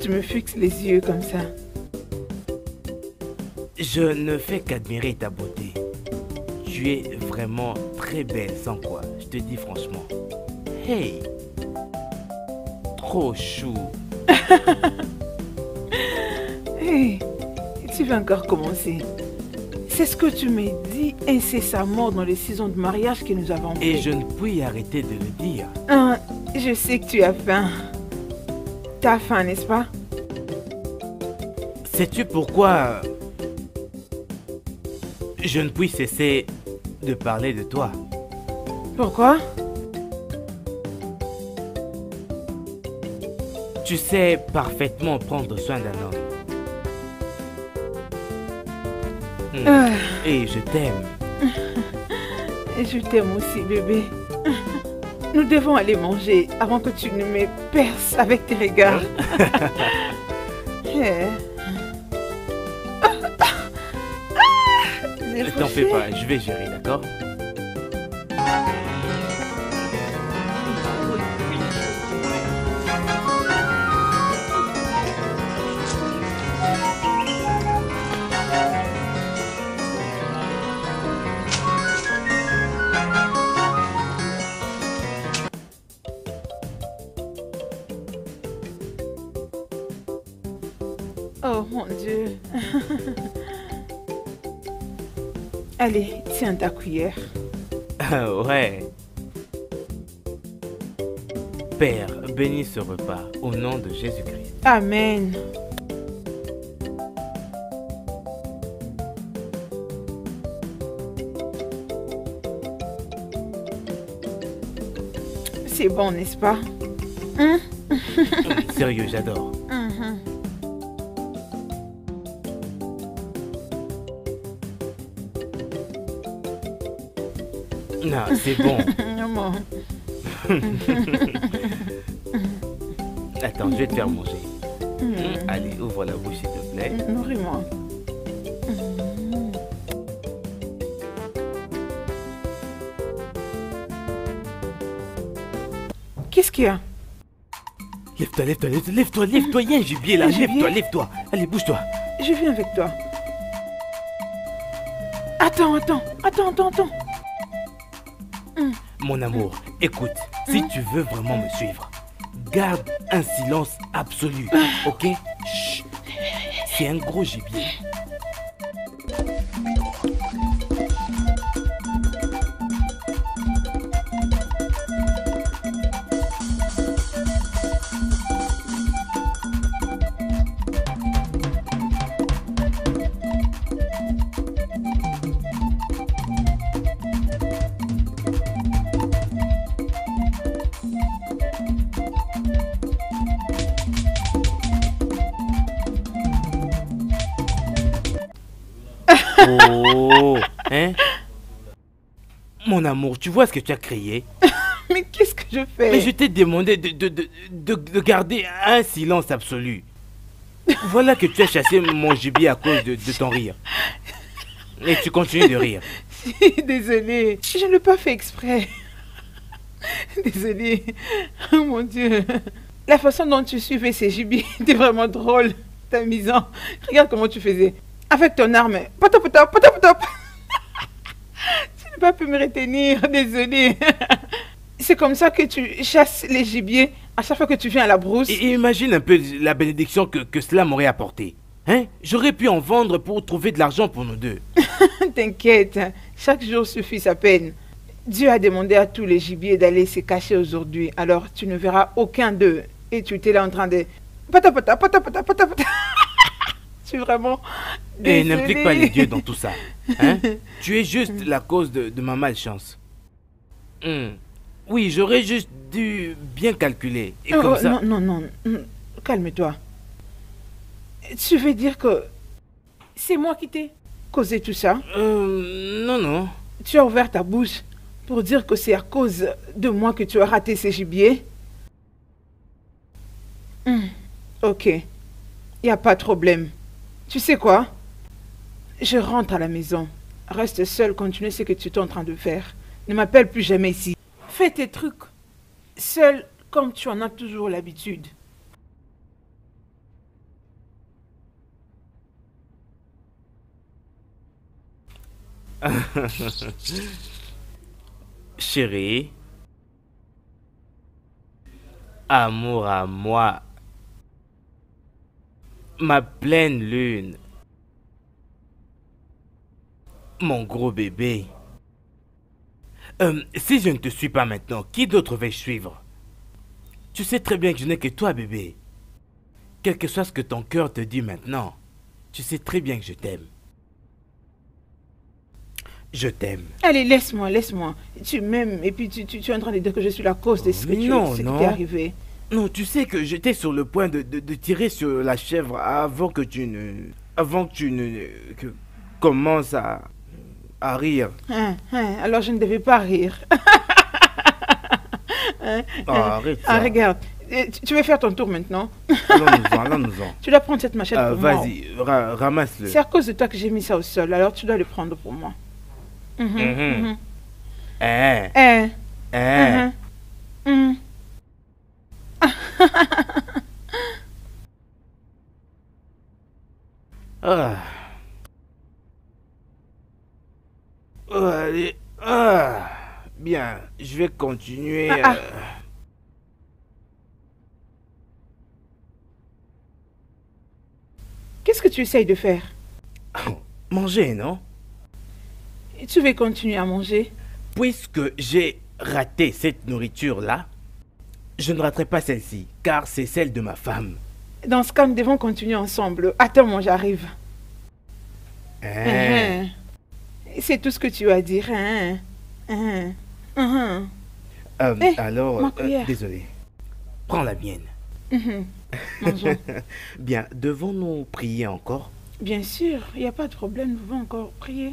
tu me fixes les yeux comme ça? Je ne fais qu'admirer ta beauté. Tu es vraiment très belle sans quoi, je te dis franchement. Hey, trop chou. Hey, tu vas encore commencer. C'est ce que tu me dis incessamment dans les 6 ans de mariage que nous avons fait. Et je ne puis arrêter de le dire. Ah, je sais que tu as faim. T'as faim, n'est-ce pas? Sais-tu pourquoi je ne puis cesser de parler de toi? Pourquoi? Tu sais parfaitement prendre soin d'un homme. Et je t'aime. Et je t'aime aussi, bébé. Nous devons aller manger avant que tu ne me perces avec tes regards. Ne t'en fais pas, je vais gérer, d'accord? Oh mon Dieu. Allez, tiens ta cuillère. Ouais. Père, bénis ce repas au nom de Jésus-Christ. Amen. C'est bon, n'est-ce pas? Hein? Sérieux, j'adore. Non, c'est bon. Maman. Attends, je vais te faire manger. Allez, ouvre la bouche, s'il te plaît. Nourris-moi. Qu'est-ce qu'il y a? Lève-toi, lève-toi, lève-toi, lève-toi, il y a un gibier là, lève-toi, lève-toi. Allez, bouge-toi. Je viens avec toi. Attends. Mon amour, écoute, si tu veux vraiment me suivre, garde un silence absolu, ok? Chut. C'est un gros gibier. Oh, hein? Mon amour, tu vois ce que tu as créé? Mais qu'est-ce que je fais? Mais je t'ai demandé de garder un silence absolu. Voilà que tu as chassé mon gibier à cause de ton rire. Et tu continues de rire. Désolée, je ne l'ai pas fait exprès. Désolée. Oh mon Dieu. La façon dont tu suivais ces gibiers était vraiment drôle. T'es amusant. Regarde comment tu faisais. Avec ton arme. Potop, potop, potop, potop. Tu n'as pas pu me retenir. Désolée. C'est comme ça que tu chasses les gibiers à chaque fois que tu viens à la brousse. Et imagine un peu la bénédiction que cela m'aurait apporté. Hein? J'aurais pu en vendre pour trouver de l'argent pour nous deux. T'inquiète, chaque jour suffit sa peine. Dieu a demandé à tous les gibiers d'aller se cacher aujourd'hui. Alors tu ne verras aucun d'eux. Et tu étais là en train de... Patapata, patapata, patapata. Je suis vraiment... Et n'implique pas les dieux dans tout ça. Hein? Tu es juste la cause de ma malchance. Oui, j'aurais juste dû bien calculer. Et comme ça... Non. Calme-toi. Tu veux dire que c'est moi qui t'ai causé tout ça? Non. Tu as ouvert ta bouche pour dire que c'est à cause de moi que tu as raté ces gibiers? Ok. Il n'y a pas de problème. Tu sais quoi? Je rentre à la maison. Reste seul, continue ce que tu es en train de faire. Ne m'appelle plus jamais ici. Fais tes trucs. Seul comme tu en as toujours l'habitude. Chérie, amour à moi, ma pleine lune, mon gros bébé. Si je ne te suis pas maintenant, qui d'autre vais-je suivre? Tu sais très bien que je n'ai que toi, bébé. Quel que soit ce que ton cœur te dit maintenant, tu sais très bien que je t'aime. Je t'aime. Allez, laisse-moi, laisse-moi. Tu m'aimes et puis tu es en train de dire que je suis la cause de ce ce qui t'est arrivé. Non, tu sais que j'étais sur le point de tirer sur la chèvre avant que tu ne... que commences à rire. Alors je ne devais pas rire. Arrête ça. Regarde, tu veux faire ton tour maintenant? Allons-nous-en, allons-nous-en. Tu dois prendre cette machette pour moi. Vas-y, ramasse-le. C'est à cause de toi que j'ai mis ça au sol, alors tu dois le prendre pour moi. Allez. Bien, je vais continuer. Qu'est-ce que tu essayes de faire? Manger, non? Tu veux continuer à manger? Puisque j'ai raté cette nourriture-là, je ne raterai pas celle-ci, car c'est celle de ma femme. Dans ce cas, nous devons continuer ensemble. Attends-moi, j'arrive. C'est tout ce que tu as à dire. Alors, désolé. Prends la mienne. Mangeons. Bien, devons-nous prier encore? Bien sûr, il n'y a pas de problème, nous pouvons encore prier.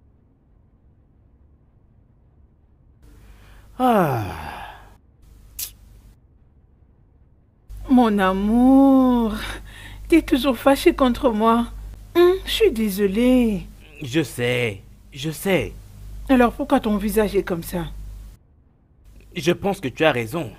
Mon amour, t'es toujours fâché contre moi. Je suis désolée. Je sais. Alors pourquoi ton visage est comme ça? Je pense que tu as raison.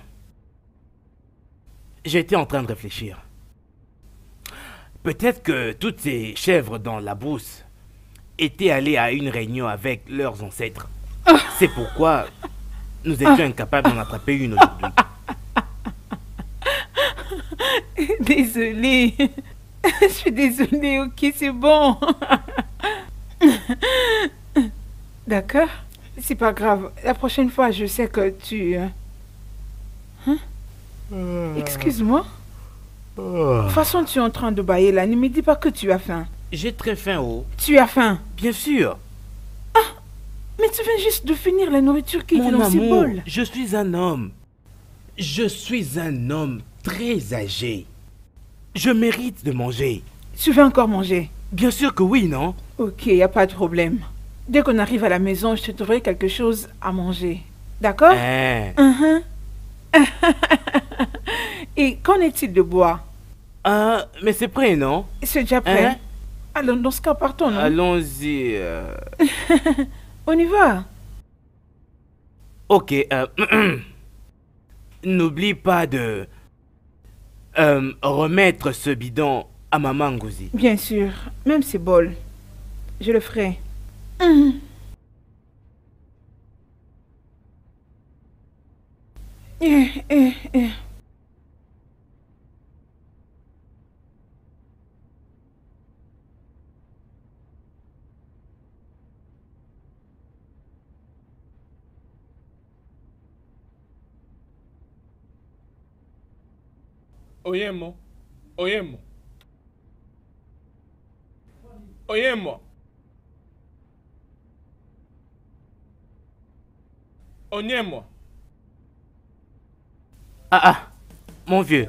J'étais en train de réfléchir. Peut-être que toutes ces chèvres dans la brousse étaient allées à une réunion avec leurs ancêtres. C'est pourquoi nous étions incapables d'en attraper une aujourd'hui. Désolée. Je suis désolée, ok, c'est bon. D'accord? C'est pas grave. La prochaine fois, je sais que tu... Excuse-moi. De toute façon, tu es en train de bailler là. Ne me dis pas que tu as faim. J'ai très faim, oh. Tu as faim? Bien sûr. Mais tu viens juste de finir la nourriture qui était dans ces amour, bols. Je suis un homme. Je suis un homme très âgé. Je mérite de manger. Tu veux encore manger? Bien sûr que oui, non? Ok, y a pas de problème. Dès qu'on arrive à la maison, je te trouverai quelque chose à manger. D'accord? Et qu'en est-il de boire? Mais c'est prêt, non? C'est déjà prêt. Alors, dans ce cas, partons, non? Allons-y. On y va. Ok. N'oublie pas de remettre ce bidon à Maman Ngozi. Bien sûr. Même ces bols. Je le ferai. Oyemo. Oyemo. Oyemo. Onyemo. Mon vieux.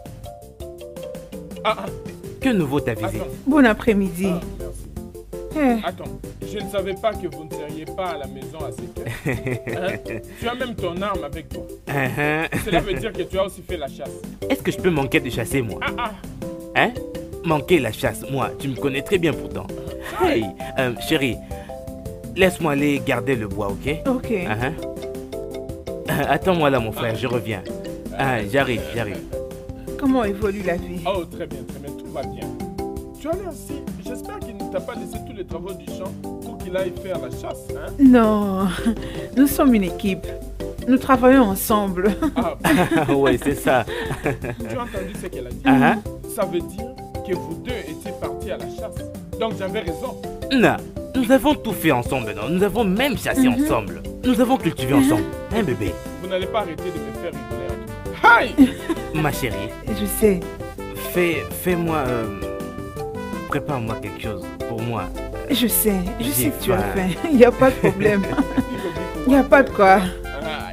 Ah, Que nouveau ta visite? attends. Bon après-midi. Merci. Attends, je ne savais pas que vous ne seriez pas à la maison à cette heure. Tu as même ton arme avec toi. Cela veut dire que tu as aussi fait la chasse. Est-ce que je peux manquer de chasser, moi? Hein? Manquer la chasse, moi, tu me connais très bien pourtant. Hey, chérie, laisse-moi aller garder le bois, ok? Ok. Attends-moi là, mon frère, je reviens. J'arrive. Comment évolue la vie? Oh, très bien, tout va bien. Tu as l'air si... J'espère qu'il ne ne t'a pas laissé tous les travaux du champ pour qu'il aille faire la chasse, hein? Non, nous sommes une équipe. Nous travaillons ensemble. Ah, Oui, c'est ça. tu as entendu ce qu'elle a dit? Ça veut dire que vous deux étiez partis à la chasse. Donc j'avais raison. Non, nous avons tout fait ensemble, non? Nous avons même chassé ensemble. Nous avons cultivé ensemble. Hein, bébé? Vous n'allez pas arrêter de me faire rigoler en tout cas. Aïe! Ma chérie, Je sais. fais-moi... Prépare-moi quelque chose pour moi. Je sais J'ai que tu as faim. faim. Il n'y a pas de problème. Il n'y a pas de quoi. Ah,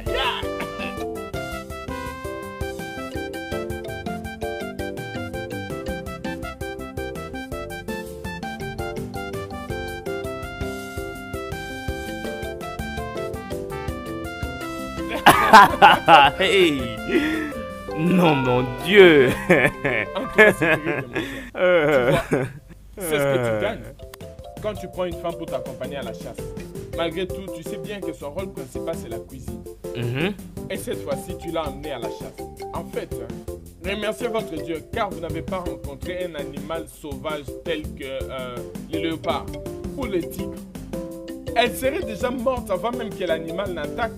Hey! Non, mon Dieu! En tout cas, c'est terrible, mon frère. Tu vois, c'est ce que tu gagnes quand tu prends une femme pour t'accompagner à la chasse. Malgré tout, tu sais bien que son rôle principal, c'est la cuisine. Et cette fois-ci, tu l'as emmenée à la chasse. En fait, remerciez votre Dieu, car vous n'avez pas rencontré un animal sauvage tel que les léopards ou les tigres. Elle serait déjà morte avant même que l'animal n'attaque.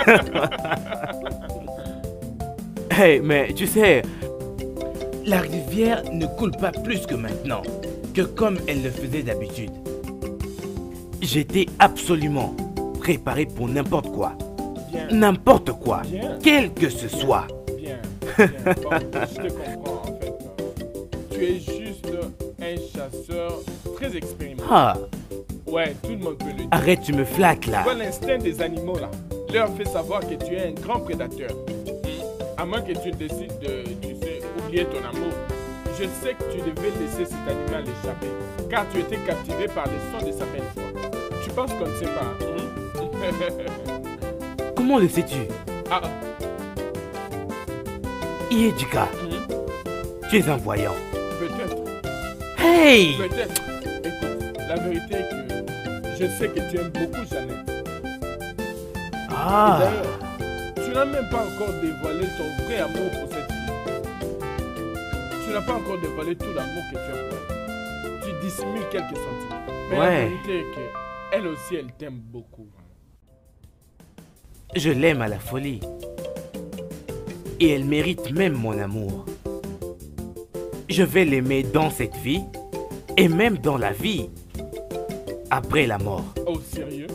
Hey, mais tu sais, la rivière ne coule pas plus que maintenant, que comme elle le faisait d'habitude. J'étais absolument préparé pour n'importe quoi. Bien. N'importe quoi, Bien. quel que ce soit. Bien, bien. Bon, je te comprends en fait. Tu es juste un chasseur très expérimenté. Ah, Ouais, tout le monde peut le dire. arrête, tu me flattes là. Tu vois l'instinct des animaux là, leur fait savoir que tu es un grand prédateur. À moins que tu décides de, tu sais, oublier ton amour. Je sais que tu devais laisser cet animal échapper, car tu étais captivé par les sons de sa belle voix. Tu penses qu'on ne sait pas? Comment le sais-tu? Ah, Iejika, tu es un voyant. peut-être. Hey! Peut-être. Écoute, la vérité est que je sais que tu aimes beaucoup Jeannette. Et Ah, d'ailleurs, tu n'as même pas encore dévoilé ton vrai amour pour cette fille. Tu n'as pas encore dévoilé tout l'amour que tu as pour elle. Tu dissimules quelques sentiments. Mais la Ouais. vérité est que elle aussi, elle t'aime beaucoup. je l'aime à la folie. Et elle mérite même mon amour. Je vais l'aimer dans cette vie et même dans la vie après la mort. Oh, sérieux?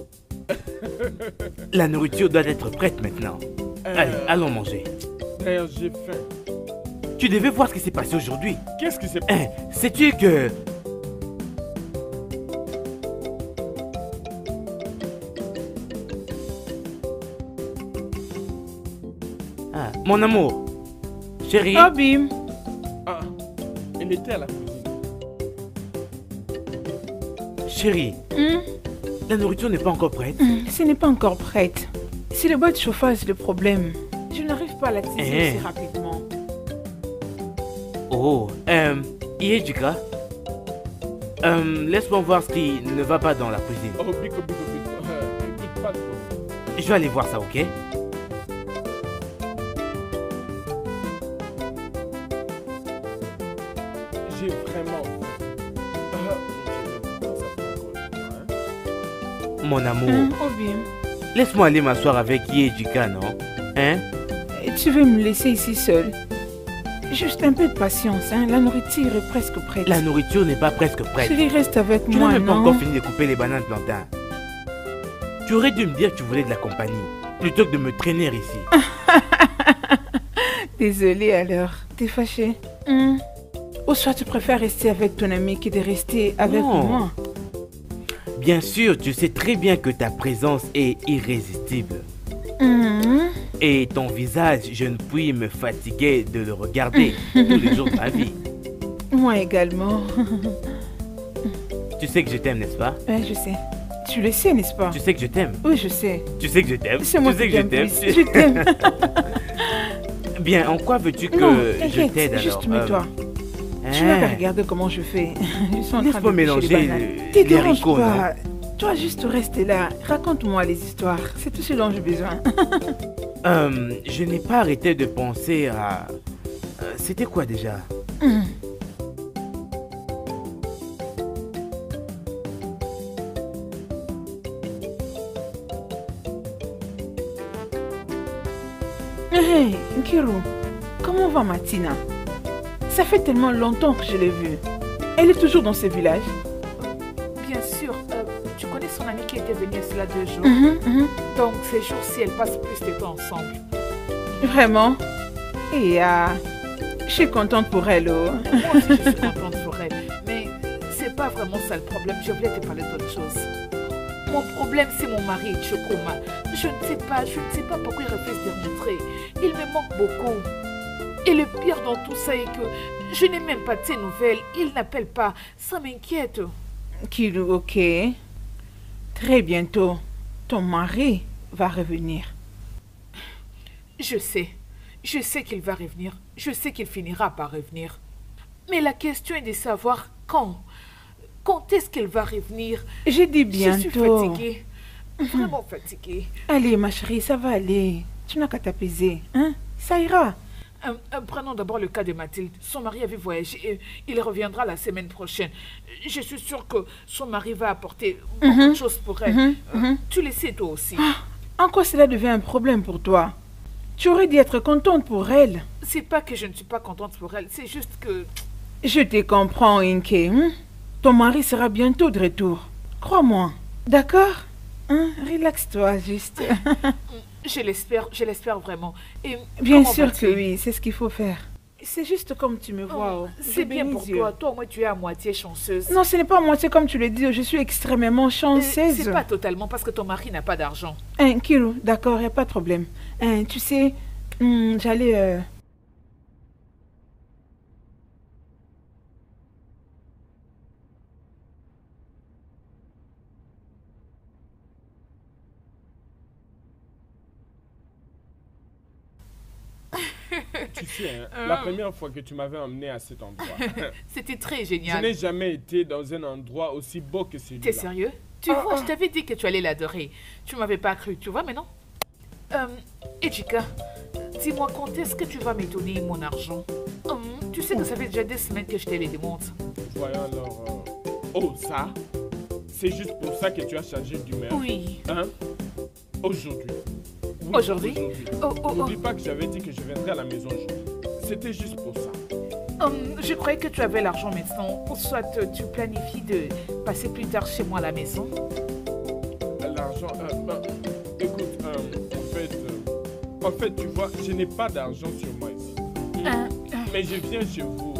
La nourriture doit être prête maintenant. Allez, allons manger. D'ailleurs, j'ai faim. Tu devais voir ce qui s'est passé aujourd'hui. Qu'est-ce qui s'est passé? Sais-tu que... Ah, mon amour. Chérie. Oh, Bim. Ah, elle était à la cuisine. Chérie. La nourriture n'est pas encore prête. Ce n'est pas encore prête. C'est le bois de chauffage le problème. Je n'arrive pas à l'attiser aussi rapidement. Oh, Iejika. Laisse-moi voir ce qui ne va pas dans la cuisine. Oh, bico. Écoute, pas de problème. Je vais aller voir ça, ok? J'ai vraiment faim. Ça prend encore du temps, hein? Mon amour. Oh, Bim. Laisse-moi aller m'asseoir avec Iejika, non? Hein? Tu veux me laisser ici seule? Juste un peu de patience, hein. La nourriture est presque prête. La nourriture n'est pas presque prête. Chérie, reste avec Tu moi, n'as même pas non? encore fini de couper les bananes plantains. Tu aurais dû me dire que tu voulais de la compagnie, plutôt que de me traîner ici. Désolée alors. T'es fâchée? Ou soit tu préfères rester avec ton ami que de rester avec Non. moi? Bien sûr, tu sais très bien que ta présence est irrésistible. Et ton visage, je ne puis me fatiguer de le regarder tous les jours de ma vie. Moi également. Tu sais que je t'aime, n'est-ce pas? Ouais, je sais. Tu le sais, n'est-ce pas? Tu sais que je t'aime. Oui, je sais. Tu sais que je t'aime. C'est moi Tu sais qui que je t'aime t'aime. plus. Je t'aime. Bien, en quoi veux-tu que Non, je t'inquiète, t'aide alors? juste mets-toi. Tu vas regarder comment je fais. Je suis en train Laisse-moi de mélanger pêcher les bananes. les Te dérange haricots, pas. Toi, juste rester là. Raconte-moi les histoires. C'est tout ce dont j'ai besoin. Je n'ai pas arrêté de penser à... C'était quoi déjà? Hey, Nkiru, comment va Martina? Ça fait tellement longtemps que je l'ai vue. Elle est toujours dans ce village? Bien sûr, tu connais son amie qui était venue cela 2 jours. Donc ces jours-ci, elles passent plus de temps ensemble. Vraiment? Et je suis contente pour elle. Oh. Moi aussi, je suis contente pour elle. Mais c'est pas vraiment ça le problème. Je voulais te parler d'autre chose. Mon problème, c'est mon mari, Chokoma. Je ne sais pas pourquoi il refuse de rentrer. Il me manque beaucoup. Et le pire dans tout ça est que je n'ai même pas de ses nouvelles. Il n'appelle pas. Ça m'inquiète. Kiru, ok. Très bientôt, ton mari va revenir. Je sais qu'il va revenir. Je sais qu'il finira par revenir. Mais la question est de savoir quand. Quand est-ce qu'il va revenir? J'ai dit bientôt. Je suis fatiguée. Vraiment fatiguée. Allez, ma chérie, ça va aller. Tu n'as qu'à t'apaiser. Hein? Ça ira. Prenons d'abord le cas de Mathilde. Son mari avait voyagé et il reviendra la semaine prochaine. Je suis sûre que son mari va apporter beaucoup de choses pour elle. Tu le sais toi aussi. En quoi cela devient un problème pour toi? Tu aurais dû être contente pour elle. C'est pas que je ne suis pas contente pour elle, c'est juste que... Je te comprends, Inke. Ton mari sera bientôt de retour. Crois-moi. D'accord? Relaxe-toi, juste. Je l'espère vraiment. Et bien sûr que oui, c'est ce qu'il faut faire. C'est juste comme tu me vois. C'est bien pour toi. Toi, au moins, tu es à moitié chanceuse. Non, ce n'est pas à moitié comme tu le dis. Je suis extrêmement chanceuse. C'est pas totalement parce que ton mari n'a pas d'argent. Kiru, d'accord, il n'y a pas de problème. Tu sais, j'allais... Tu sais, la première fois que tu m'avais emmené à cet endroit, c'était très génial. Je n'ai jamais été dans un endroit aussi beau que celui-là. T'es sérieux? Tu vois, je t'avais dit que tu allais l'adorer. Tu m'avais pas cru, tu vois, mais non. Ejika, dis-moi quand est-ce que tu vas me donner mon argent? Tu sais que ça fait déjà des semaines que je te les demande. Voyons alors... Oh, ça? C'est juste pour ça que tu as changé d'humeur? Oui. Hein? Aujourd'hui? Oui, aujourd'hui? N'oublie pas que j'avais dit que je viendrais à la maison aujourd'hui. C'était juste pour ça. Je croyais que tu avais l'argent maintenant. Soit tu planifies de passer plus tard chez moi à la maison. L'argent... écoute, en fait, tu vois, je n'ai pas d'argent sur moi ici. Mais je viens chez vous.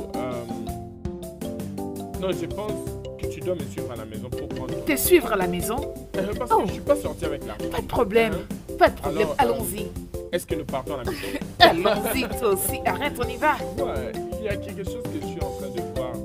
Non, je pense que tu dois me suivre à la maison pour prendre... Te suivre à la maison? Parce que je ne suis pas sorti avec l'argent. Pas de problème. Pas de problème, allons-y. Est-ce que nous partons à la maison? Allons-y, toi aussi. Arrête, on y va. Ouais, il y a quelque chose que je suis en train de voir.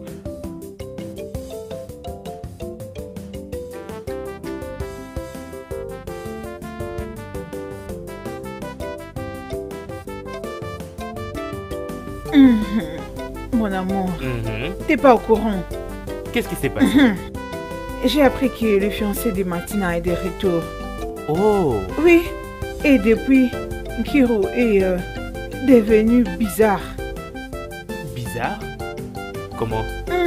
Mon amour, t'es pas au courant. Qu'est-ce qui s'est passé? J'ai appris que le fiancé de Martina est de retour. Oh! Oui, et depuis, Kiru est devenu bizarre. Bizarre? Comment?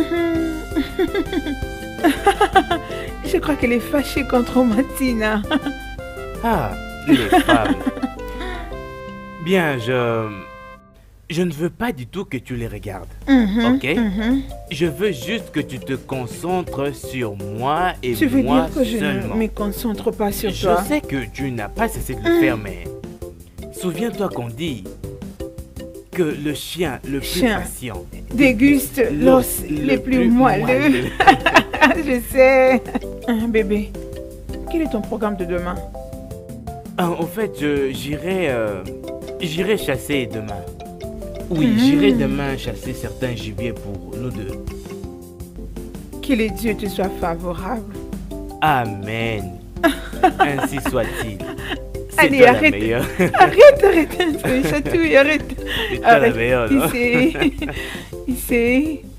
Je crois qu'elle est fâchée contre Martina. Ah, les femmes. Bien, je ne veux pas du tout que tu les regardes, ok? Je veux juste que tu te concentres sur moi et moi seulement. Tu veux dire que je ne me concentre pas sur toi? Je sais que tu n'as pas cessé de le faire, mais souviens-toi qu'on dit que le chien le plus patient déguste l'os le plus moelleux. Je sais. Bébé, quel est ton programme de demain? En fait, j'irai chasser demain. Oui, j'irai demain chasser certains gibiers pour nous deux. Que les dieux te soient favorables. Amen. Ainsi soit-il. Allez, arrête. Arrête. Ça chatouille, arrête. C'est toi la meilleure, non? Ici.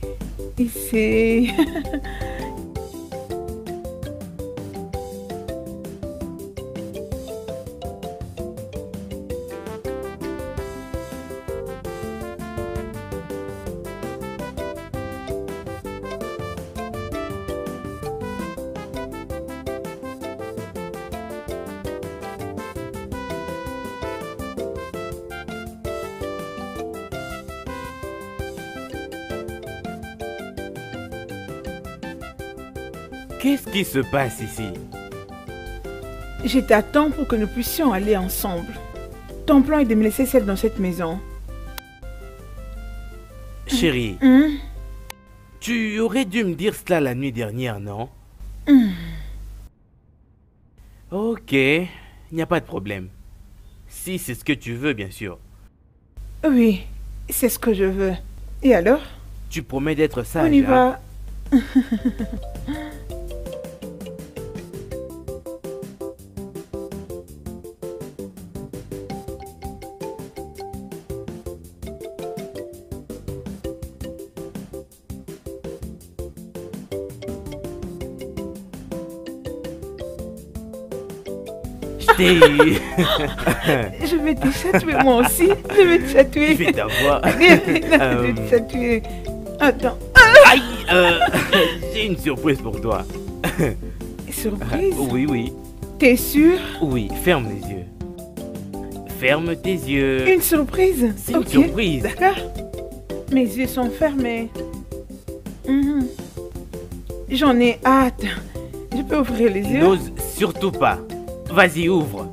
Qu'est-ce qui se passe ici? Je t'attends pour que nous puissions aller ensemble. Ton plan est de me laisser seule dans cette maison. Chérie, tu aurais dû me dire cela la nuit dernière, non? Ok, il n'y a pas de problème. Si c'est ce que tu veux, bien sûr. Oui, c'est ce que je veux. Et alors? Tu promets d'être sage, On y hein? va. Je vais te chatouer moi aussi. Je vais te chatouer. Je vais t'avoir. Je vais te chatouer. Attends. Aïe, j'ai une surprise pour toi. Surprise? Oui, oui. T'es sûr? Oui, ferme les yeux. Ferme tes yeux. Une surprise? C'est une surprise. D'accord. Mes yeux sont fermés. J'en ai hâte. Je peux ouvrir les yeux? N'ose surtout pas. Vas-y, ouvre.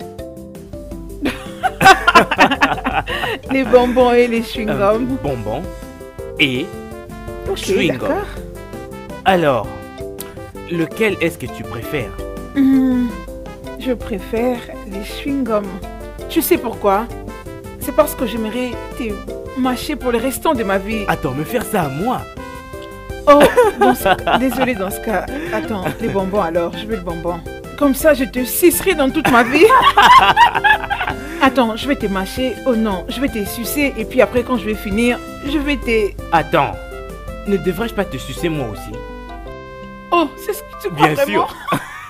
Les bonbons et les chewing-gums. Bonbons et Ok, chewing-gum. d'accord. Alors, lequel est-ce que tu préfères? Je préfère les chewing-gums. Tu sais pourquoi? C'est parce que j'aimerais te mâcher pour le restant de ma vie. Attends, me faire ça à moi? Oh, désolé dans ce cas. Attends, les bonbons alors, je veux le bonbon. Comme ça, je te sucerai dans toute ma vie. Attends, je vais te mâcher. Oh non, je vais te sucer. Et puis après, quand je vais finir, je vais te... Attends, ne devrais-je pas te sucer moi aussi? Oh, c'est ce que tu crois Bien vraiment? sûr.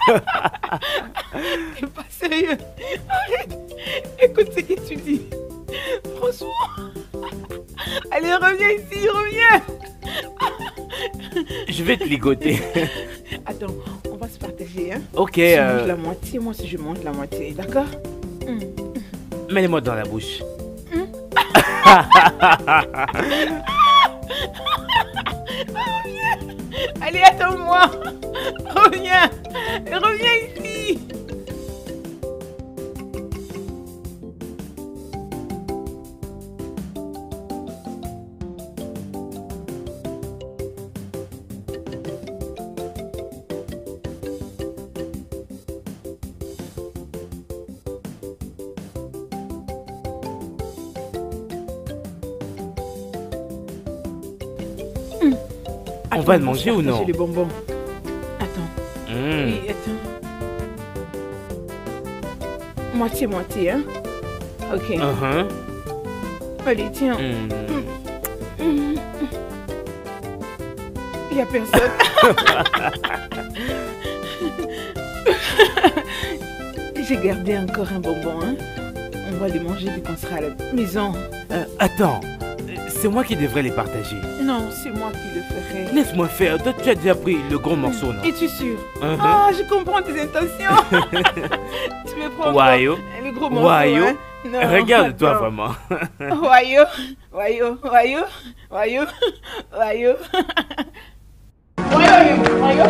T'es pas sérieux. Arrête. Écoute ce que tu dis. François. Allez, reviens ici, reviens. Je vais te ligoter. Attends, on va se partager, hein? Ok, Tu manges la moitié, moi si je mange la moitié, d'accord? mets-les-moi dans la bouche. Allez, attends-moi. Reviens. Reviens ici. On va le manger ou non? J'ai les bonbons. Attends. Oui, attends. Moitié-moitié, hein? Ok. Allez, tiens. Il n'y a personne. J'ai gardé encore un bonbon, hein? On va les manger dès qu'on sera à la maison. Attends, c'est moi qui devrais les partager. Non, c'est moi qui le ferai. Laisse-moi faire, toi tu as déjà pris le gros morceau, non? Es-tu sûr? Ah, je comprends tes intentions. Tu me prends le gros morceau, Wayo. hein? Non, Regarde-toi attends. vraiment. Wayo, Wayo, Wayo, Wayo, Wayo. Wayo.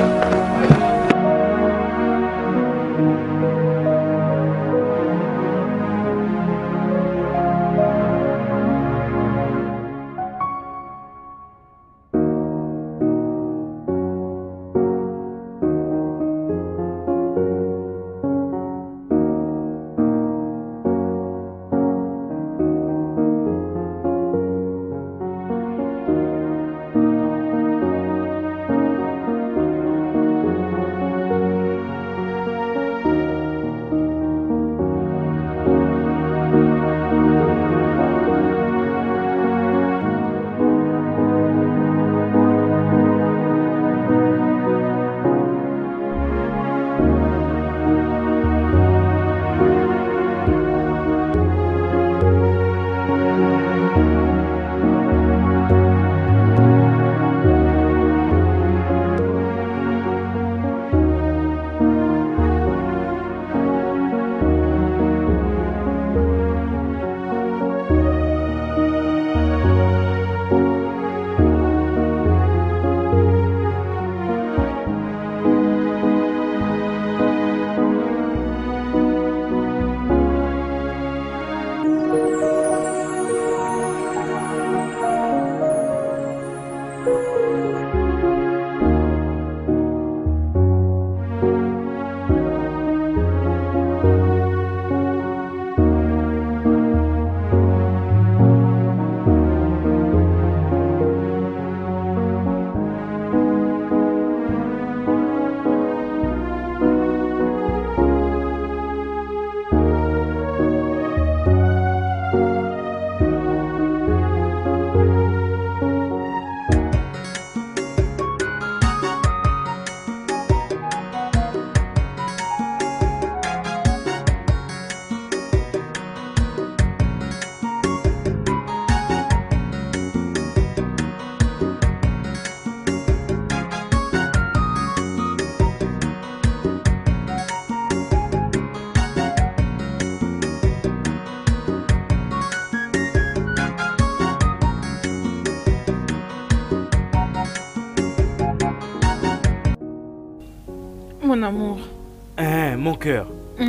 Mon amour. Hein, mon cœur.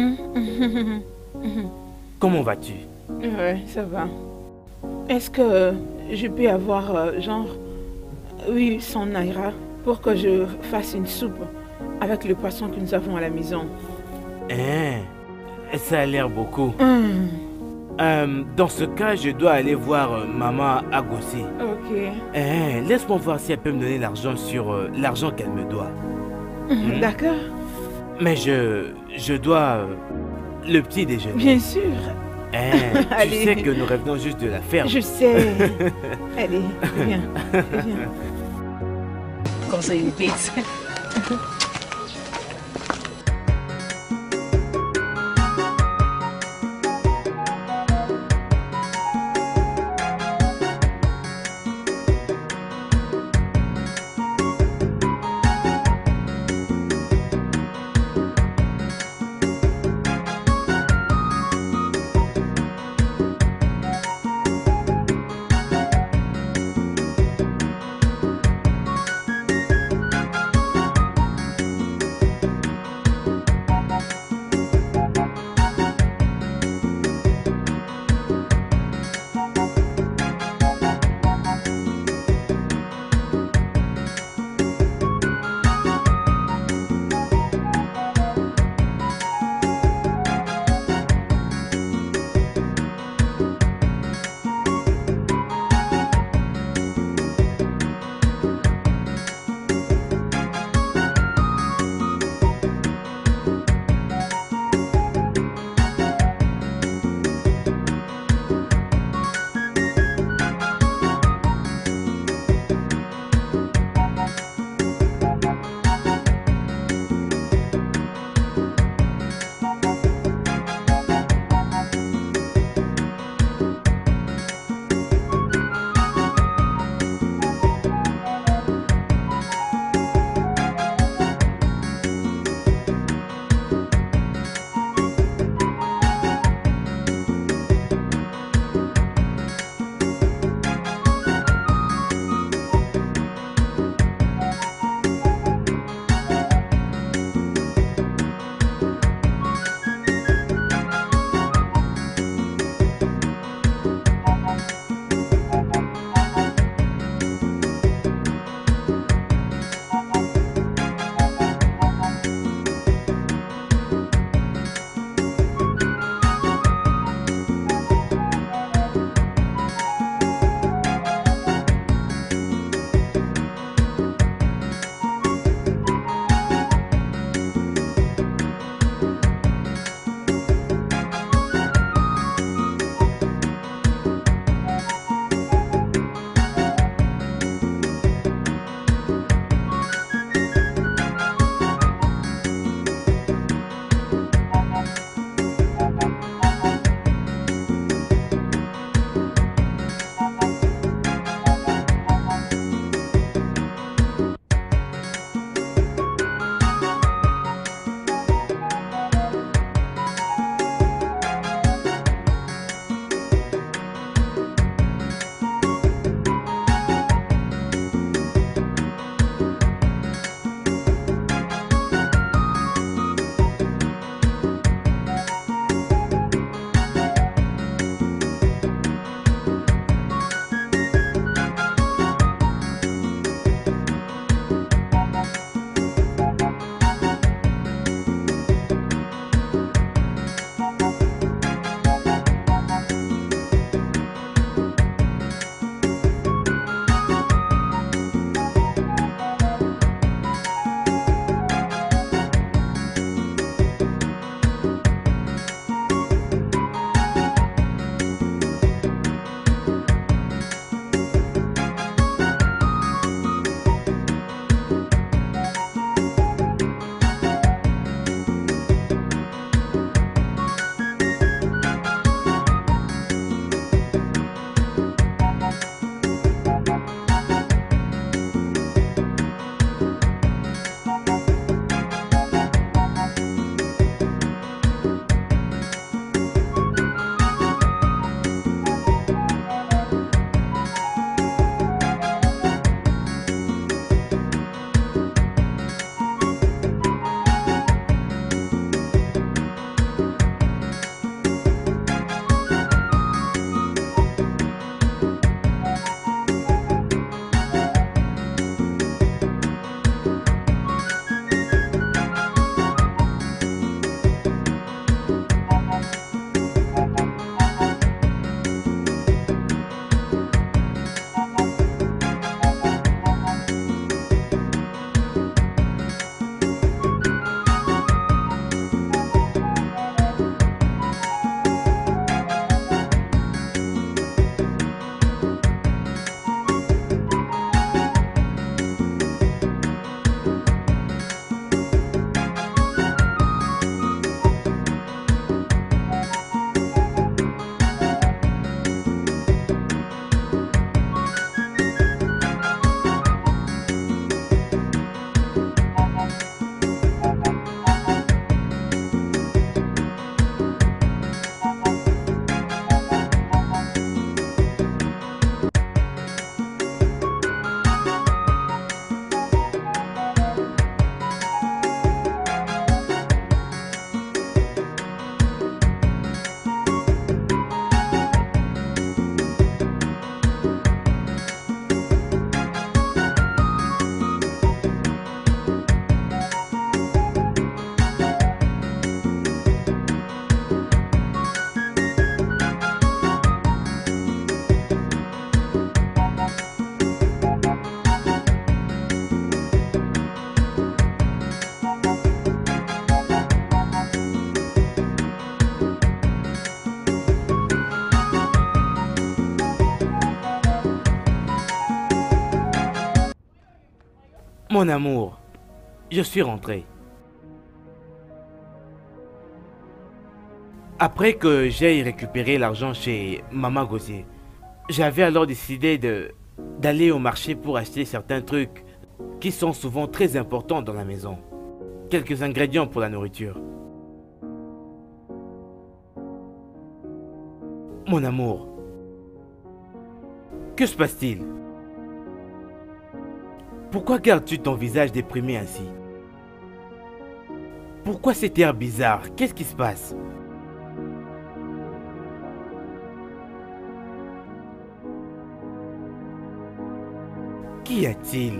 Comment vas-tu? Ouais, ça va. Est-ce que je peux avoir, genre, 800 naira pour que je fasse une soupe avec le poisson que nous avons à la maison? Hein, ça a l'air beaucoup. Dans ce cas, je dois aller voir maman Agossi. Ok. Laisse-moi voir si elle peut me donner l'argent sur l'argent qu'elle me doit. D'accord. Mais je dois le petit déjeuner. Bien sûr. Tu Allez. sais que nous revenons juste de la ferme. Je sais. Allez, viens. Viens. Conseil une pizza. Mon amour, je suis rentré. Après que j'aie récupéré l'argent chez Maman Gosier, j'avais alors décidé d'aller au marché pour acheter certains trucs qui sont souvent très importants dans la maison. Quelques ingrédients pour la nourriture. Mon amour, que se passe-t-il? Pourquoi gardes-tu ton visage déprimé ainsi? Pourquoi cet air bizarre? Qu'est-ce qui se passe? Qu'y a-t-il?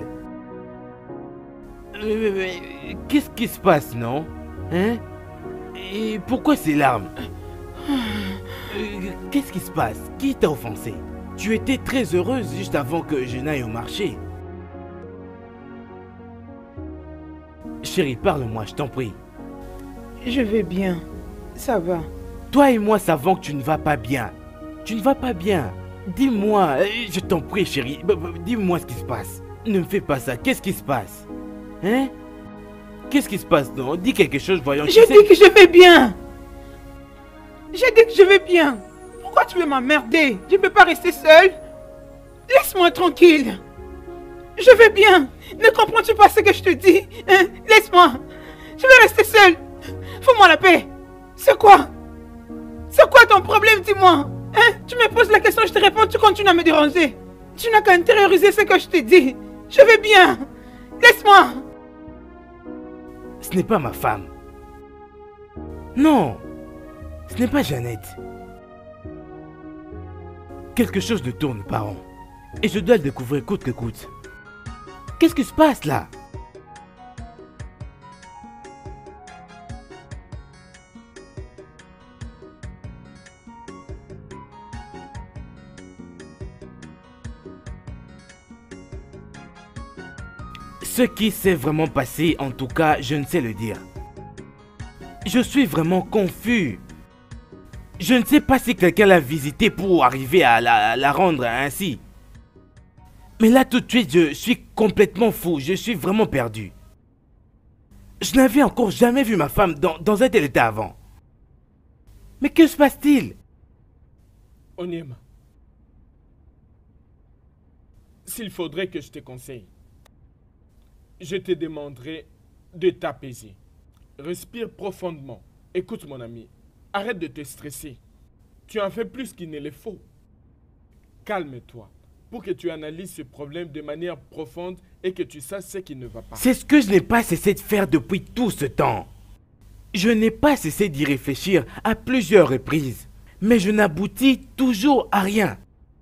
Qu'est-ce qui se passe, non? Hein? Et pourquoi ces larmes? Qu'est-ce qui se passe? Qui t'a offensé? Tu étais très heureuse juste avant que je n'aille au marché. Chérie, parle-moi, je t'en prie. Je vais bien. Ça va. Toi et moi savons que tu ne vas pas bien. Tu ne vas pas bien. Dis-moi, je t'en prie, chérie. Dis-moi ce qui se passe. Ne me fais pas ça. Qu'est-ce qui se passe? Hein? Qu'est-ce qui se passe, non? Dis quelque chose, voyons. J'ai dit que je vais bien. J'ai dit que je vais bien. Pourquoi tu veux m'emmerder? Je ne peux pas rester seule. Laisse-moi tranquille. Je vais bien. Ne comprends-tu pas ce que je te dis? Hein? Laisse-moi. Je vais rester seule. Fais-moi la paix. C'est quoi? C'est quoi ton problème, dis-moi? Hein? Tu me poses la question, je te réponds, tu continues à me déranger. Tu n'as qu'à intérioriser ce que je te dis. Je vais bien. Laisse-moi. Ce n'est pas ma femme. Non. Ce n'est pas Jeannette. Quelque chose ne tourne pas rond. Et je dois le découvrir coûte que coûte. Qu'est-ce qui se passe là? Ce qui s'est vraiment passé, en tout cas, je ne sais le dire. Je suis vraiment confus. Je ne sais pas si quelqu'un l'a visité pour arriver à la rendre ainsi. Mais là tout de suite, je suis complètement fou. Je suis vraiment perdu. Je n'avais encore jamais vu ma femme dans un tel état avant. Mais que se passe-t-il? Onyema, s'il faudrait que je te conseille, je te demanderai de t'apaiser. Respire profondément. Écoute mon ami, arrête de te stresser. Tu en fais plus qu'il ne le faut. Calme-toi pour que tu analyses ce problème de manière profonde et que tu saches ce qui ne va pas. C'est ce que je n'ai pas cessé de faire depuis tout ce temps. Je n'ai pas cessé d'y réfléchir à plusieurs reprises. Mais je n'aboutis toujours à rien.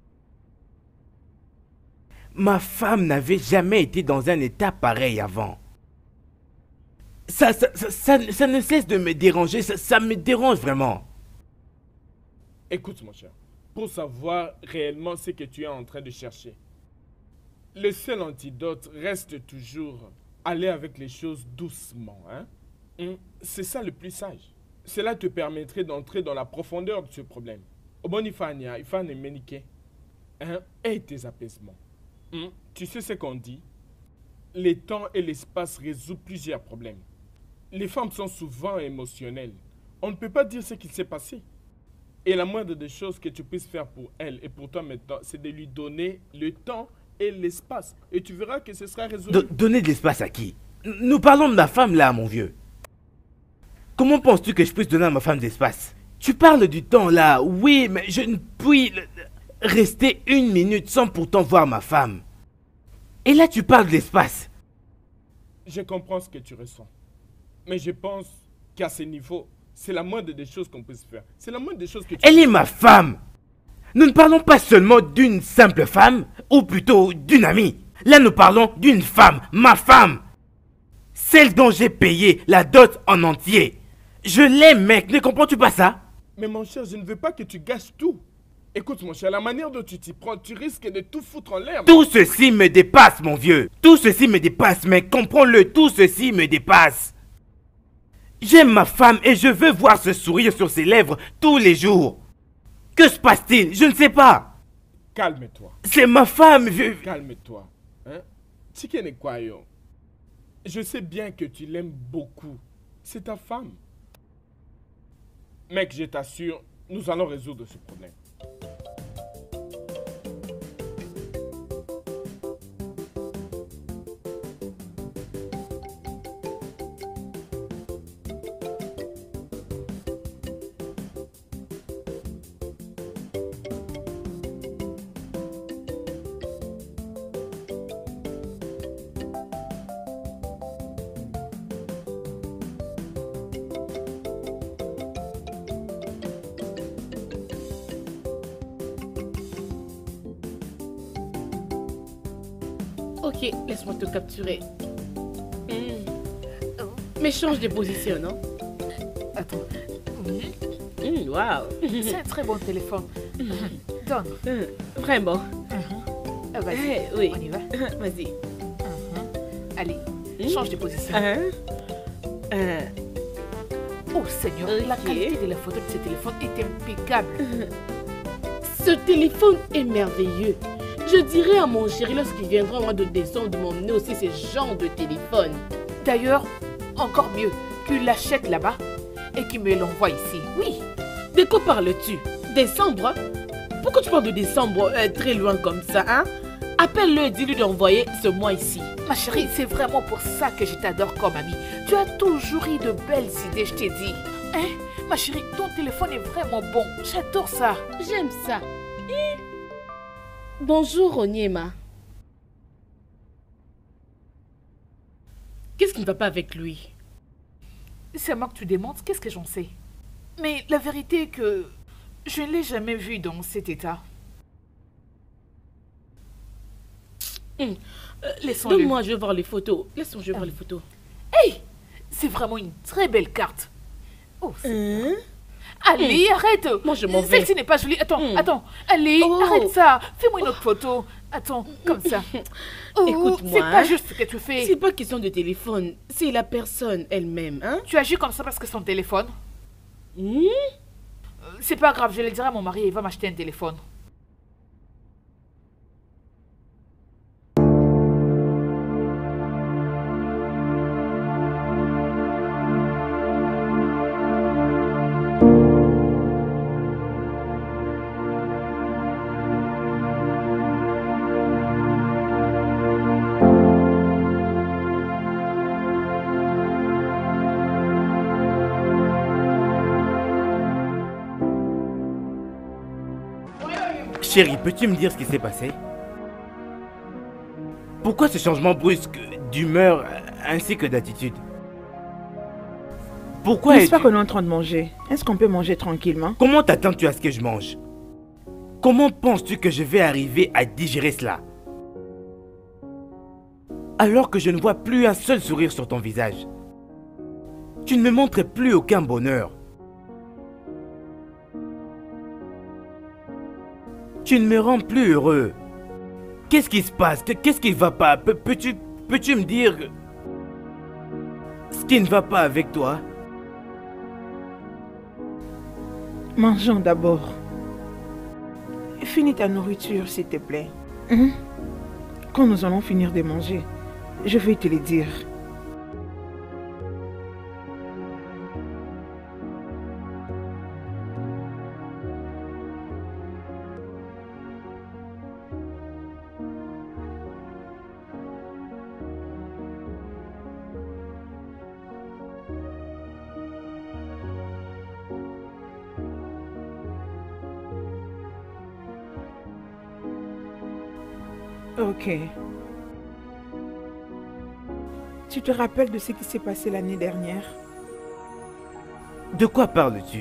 Ma femme n'avait jamais été dans un état pareil avant. Ça ne cesse de me déranger, ça me dérange vraiment. Écoute mon cher, pour savoir réellement ce que tu es en train de chercher, le seul antidote reste toujours aller avec les choses doucement. C'est ça le plus sage. Cela te permettrait d'entrer dans la profondeur de ce problème. Au bon, il faut ne méniquer. Et tes apaisements. Tu sais ce qu'on dit? Le temps et l'espace résout plusieurs problèmes. Les femmes sont souvent émotionnelles. On ne peut pas dire ce qui s'est passé. Et la moindre des choses que tu puisses faire pour elle et pour toi maintenant, c'est de lui donner le temps et l'espace. Et tu verras que ce sera résolu. Donner de l'espace à qui? Nous parlons de ma femme là, mon vieux. Comment penses-tu que je puisse donner à ma femme de l'espace? Tu parles du temps là, oui, mais je ne puis rester 1 minute sans pourtant voir ma femme. Et là, tu parles de l'espace. Je comprends ce que tu ressens. Mais je pense qu'à ce niveau, c'est la moindre des choses qu'on puisse faire. C'est la moindre des choses que tu... Elle est ma femme. Nous ne parlons pas seulement d'une simple femme, ou plutôt d'une amie. Là, nous parlons d'une femme, ma femme. Celle dont j'ai payé la dot en entier. Je l'aime, mec, ne comprends-tu pas ça? Mais mon cher, je ne veux pas que tu gâches tout. Écoute mon cher, la manière dont tu t'y prends, tu risques de tout foutre en l'air. Tout ceci me dépasse, mon vieux. Tout ceci me dépasse, mec, comprends-le, tout ceci me dépasse. J'aime ma femme et je veux voir ce sourire sur ses lèvres tous les jours. Que se passe-t-il? Je ne sais pas. Calme-toi. C'est ma femme, je... Calme-toi. Hein? Chicken et quoi, yo? Je sais bien que tu l'aimes beaucoup. C'est ta femme. Mec, je t'assure, nous allons résoudre ce problème. Ok, laisse-moi te capturer. Mais change de position, non? Attends. Waouh. C'est un très bon téléphone. Donne. Vraiment. Vas-y, oui. on y va. Vas-y. Allez, change de position. Oh Seigneur, la qualité de la photo de ce téléphone est impeccable. Ce téléphone est merveilleux. Je dirais à mon chéri lorsqu'il viendra au mois de décembre de m'emmener aussi ce genre de téléphone. D'ailleurs, encore mieux, qu'il l'achète là-bas et qu'il me l'envoie ici. Oui. De quoi parles-tu? Décembre? Pourquoi tu parles de décembre très loin comme ça, hein? Appelle-le et dis-lui d'envoyer ce mois ici. Ma chérie, c'est vraiment pour ça que je t'adore comme amie. Tu as toujours eu de belles idées, je t'ai dit. Hein? Ma chérie, ton téléphone est vraiment bon. J'adore ça. J'aime ça. Bonjour, Onyema. Qu'est-ce qui ne va pas avec lui? C'est à moi que tu demandes, qu'est-ce que j'en sais? Mais la vérité est que je ne l'ai jamais vu dans cet état. Laissons-le. Donne-moi, je vais voir les photos. Laisse-moi, je vais voir les photos. Hey! C'est vraiment une très belle carte. Oh, allez, arrête! Moi, je m'en vais. Celle-ci n'est pas jolie. Attends. Allez, arrête ça. Fais-moi une autre photo. Attends, comme ça. Oh, écoute-moi. C'est pas juste ce que tu fais. C'est pas question de téléphone. C'est la personne elle-même, hein? Tu agis comme ça parce que son téléphone. C'est pas grave, je le dirai à mon mari et il va m'acheter un téléphone. Chérie, peux-tu me dire ce qui s'est passé? Pourquoi ce changement brusque d'humeur ainsi que d'attitude? Pourquoi N'est-ce pas qu'on est en train de manger? Est-ce qu'on peut manger tranquillement? Comment t'attends-tu à ce que je mange? Comment penses-tu que je vais arriver à digérer cela? Alors que je ne vois plus un seul sourire sur ton visage. Tu ne me montres plus aucun bonheur. Tu ne me rends plus heureux. Qu'est-ce qui se passe? Qu'est-ce qui ne va pas? Peux-tu me dire ce qui ne va pas avec toi? Mangeons d'abord. Finis ta nourriture, s'il te plaît. Quand nous allons finir de manger, je vais te le dire. Ok. Tu te rappelles de ce qui s'est passé l'année dernière? De quoi parles-tu?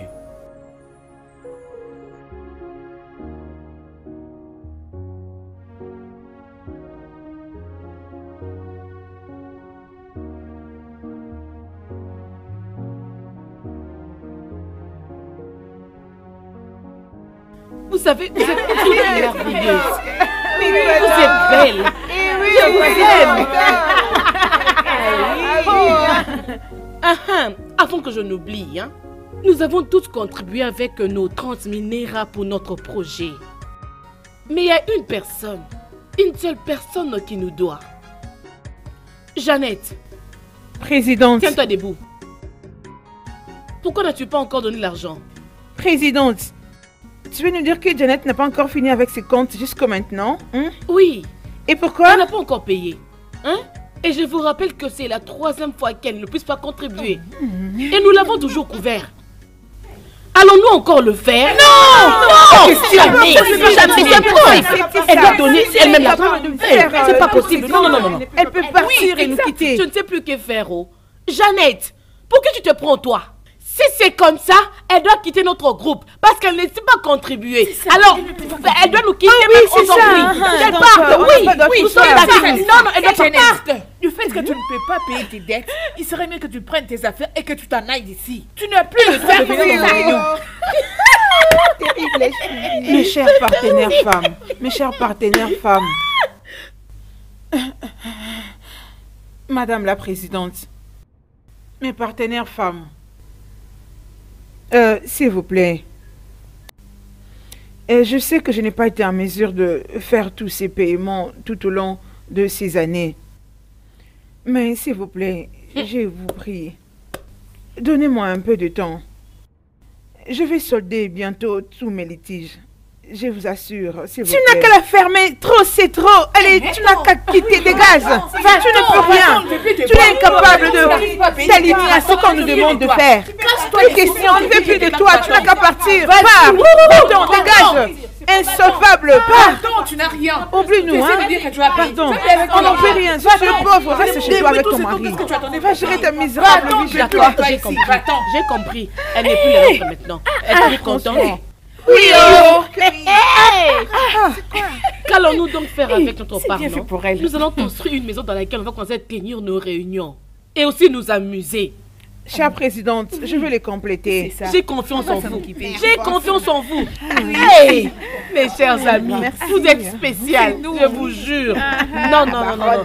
Vous savez, vous êtes merveilleuse. Vous êtes belle. Avant que je n'oublie, hein, nous avons tous contribué avec nos 30 000 Naira pour notre projet. Mais il y a une seule personne qui nous doit. Jeannette, Présidente. Tiens-toi debout. Pourquoi n'as-tu pas encore donné l'argent? Présidente, tu veux nous dire que Janet n'a pas encore fini avec ses comptes jusqu'à maintenant, hein? Oui. Et pourquoi? Elle n'a pas encore payé. Hein? Et je vous rappelle que c'est la 3e fois qu'elle ne puisse pas contribuer. Et nous l'avons toujours couvert. Allons-nous encore le faire? Non! Non! Jamais! Elle doit donner elle-même l'argent. C'est pas possible. Non, non, non, non. Elle peut partir et nous quitter. Je ne sais plus que faire, oh. Jeannette, pour que tu te prends toi? Si c'est comme ça, elle doit quitter notre groupe parce qu'elle ne sait pas contribuer. Alors, elle doit nous quitter même aujourd'hui. Elle parte, oui, nous sommes d'accord. Non, non, elle doit partir. Du fait que tu ne peux pas payer tes dettes, il serait mieux que tu prennes tes affaires et que tu t'en ailles d'ici. Tu n'as plus le faire de venir aux réunions. Mes chers partenaires femmes, mes chers partenaires femmes. Madame la Présidente, mes partenaires femmes, s'il vous plaît, je sais que je n'ai pas été en mesure de faire tous ces paiements tout au long de ces années. Mais s'il vous plaît, je vous prie, donnez-moi un peu de temps. Je vais solder bientôt tous mes litiges. Je vous assure, s'il vous plaît. Tu n'as qu'à la fermer. Trop, c'est trop. Allez, tu n'as qu'à quitter, dégage. Enfin, tu ne peux rien. Tu es incapable de t'aligner à ce qu'on nous demande de faire. Plus question, on ne veut plus de toi. Tu n'as qu'à partir. Pars. Pardon, dégage. Insolvable. Pars. Pardon, tu n'as rien. Oublie-nous, hein. Pardon. On n'en fait rien. Je suis pauvre. Reste chez toi avec ton mari. Va gérer ta misérable vie chez toi. J'ai compris. J'ai compris. Elle n'est plus la nôtre maintenant. Elle est contente. Oui, oh. Qu'allons-nous donc faire avec notre part, bien fait non? pour elle. Nous allons construire une maison dans laquelle on va commencer à tenir nos réunions. Et aussi nous amuser. Chère présidente, je veux les compléter. J'ai confiance en vous. J'ai confiance en vous. Hey, mes chers amis, vous êtes spécial, je vous jure. Non, non, non, non, non.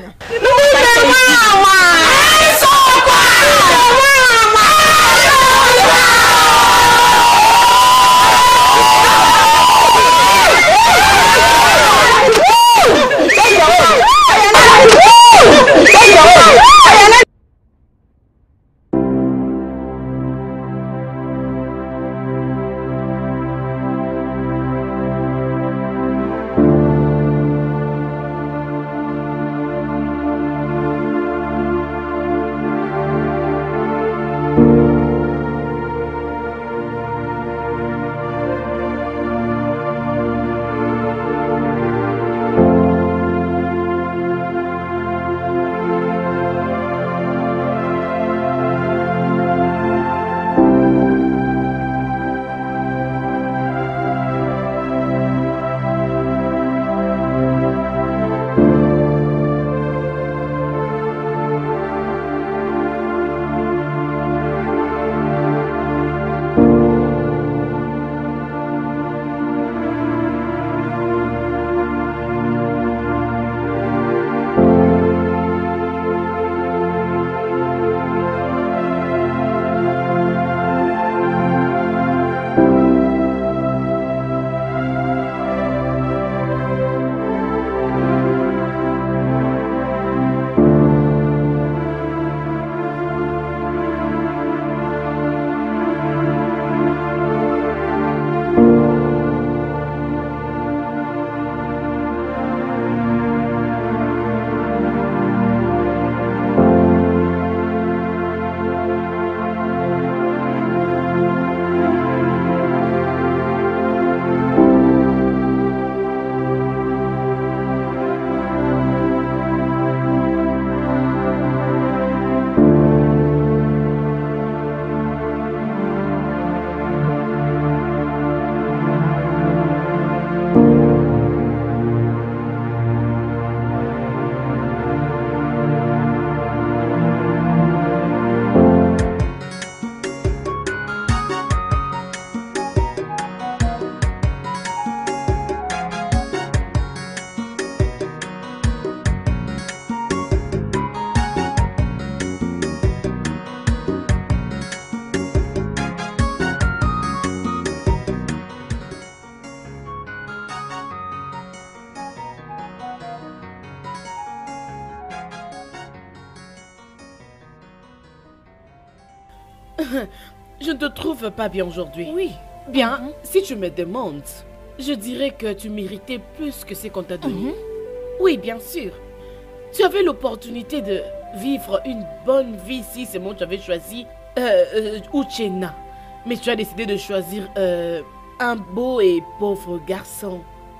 Je ne te trouve pas bien aujourd'hui. Oui. Bien, si tu me demandes, je dirais que tu méritais plus que ce qu'on t'a donné. Oui, bien sûr. Tu avais l'opportunité de vivre une bonne vie si c'est moi tu avais choisi Uchenna. Mais tu as décidé de choisir un beau et pauvre garçon.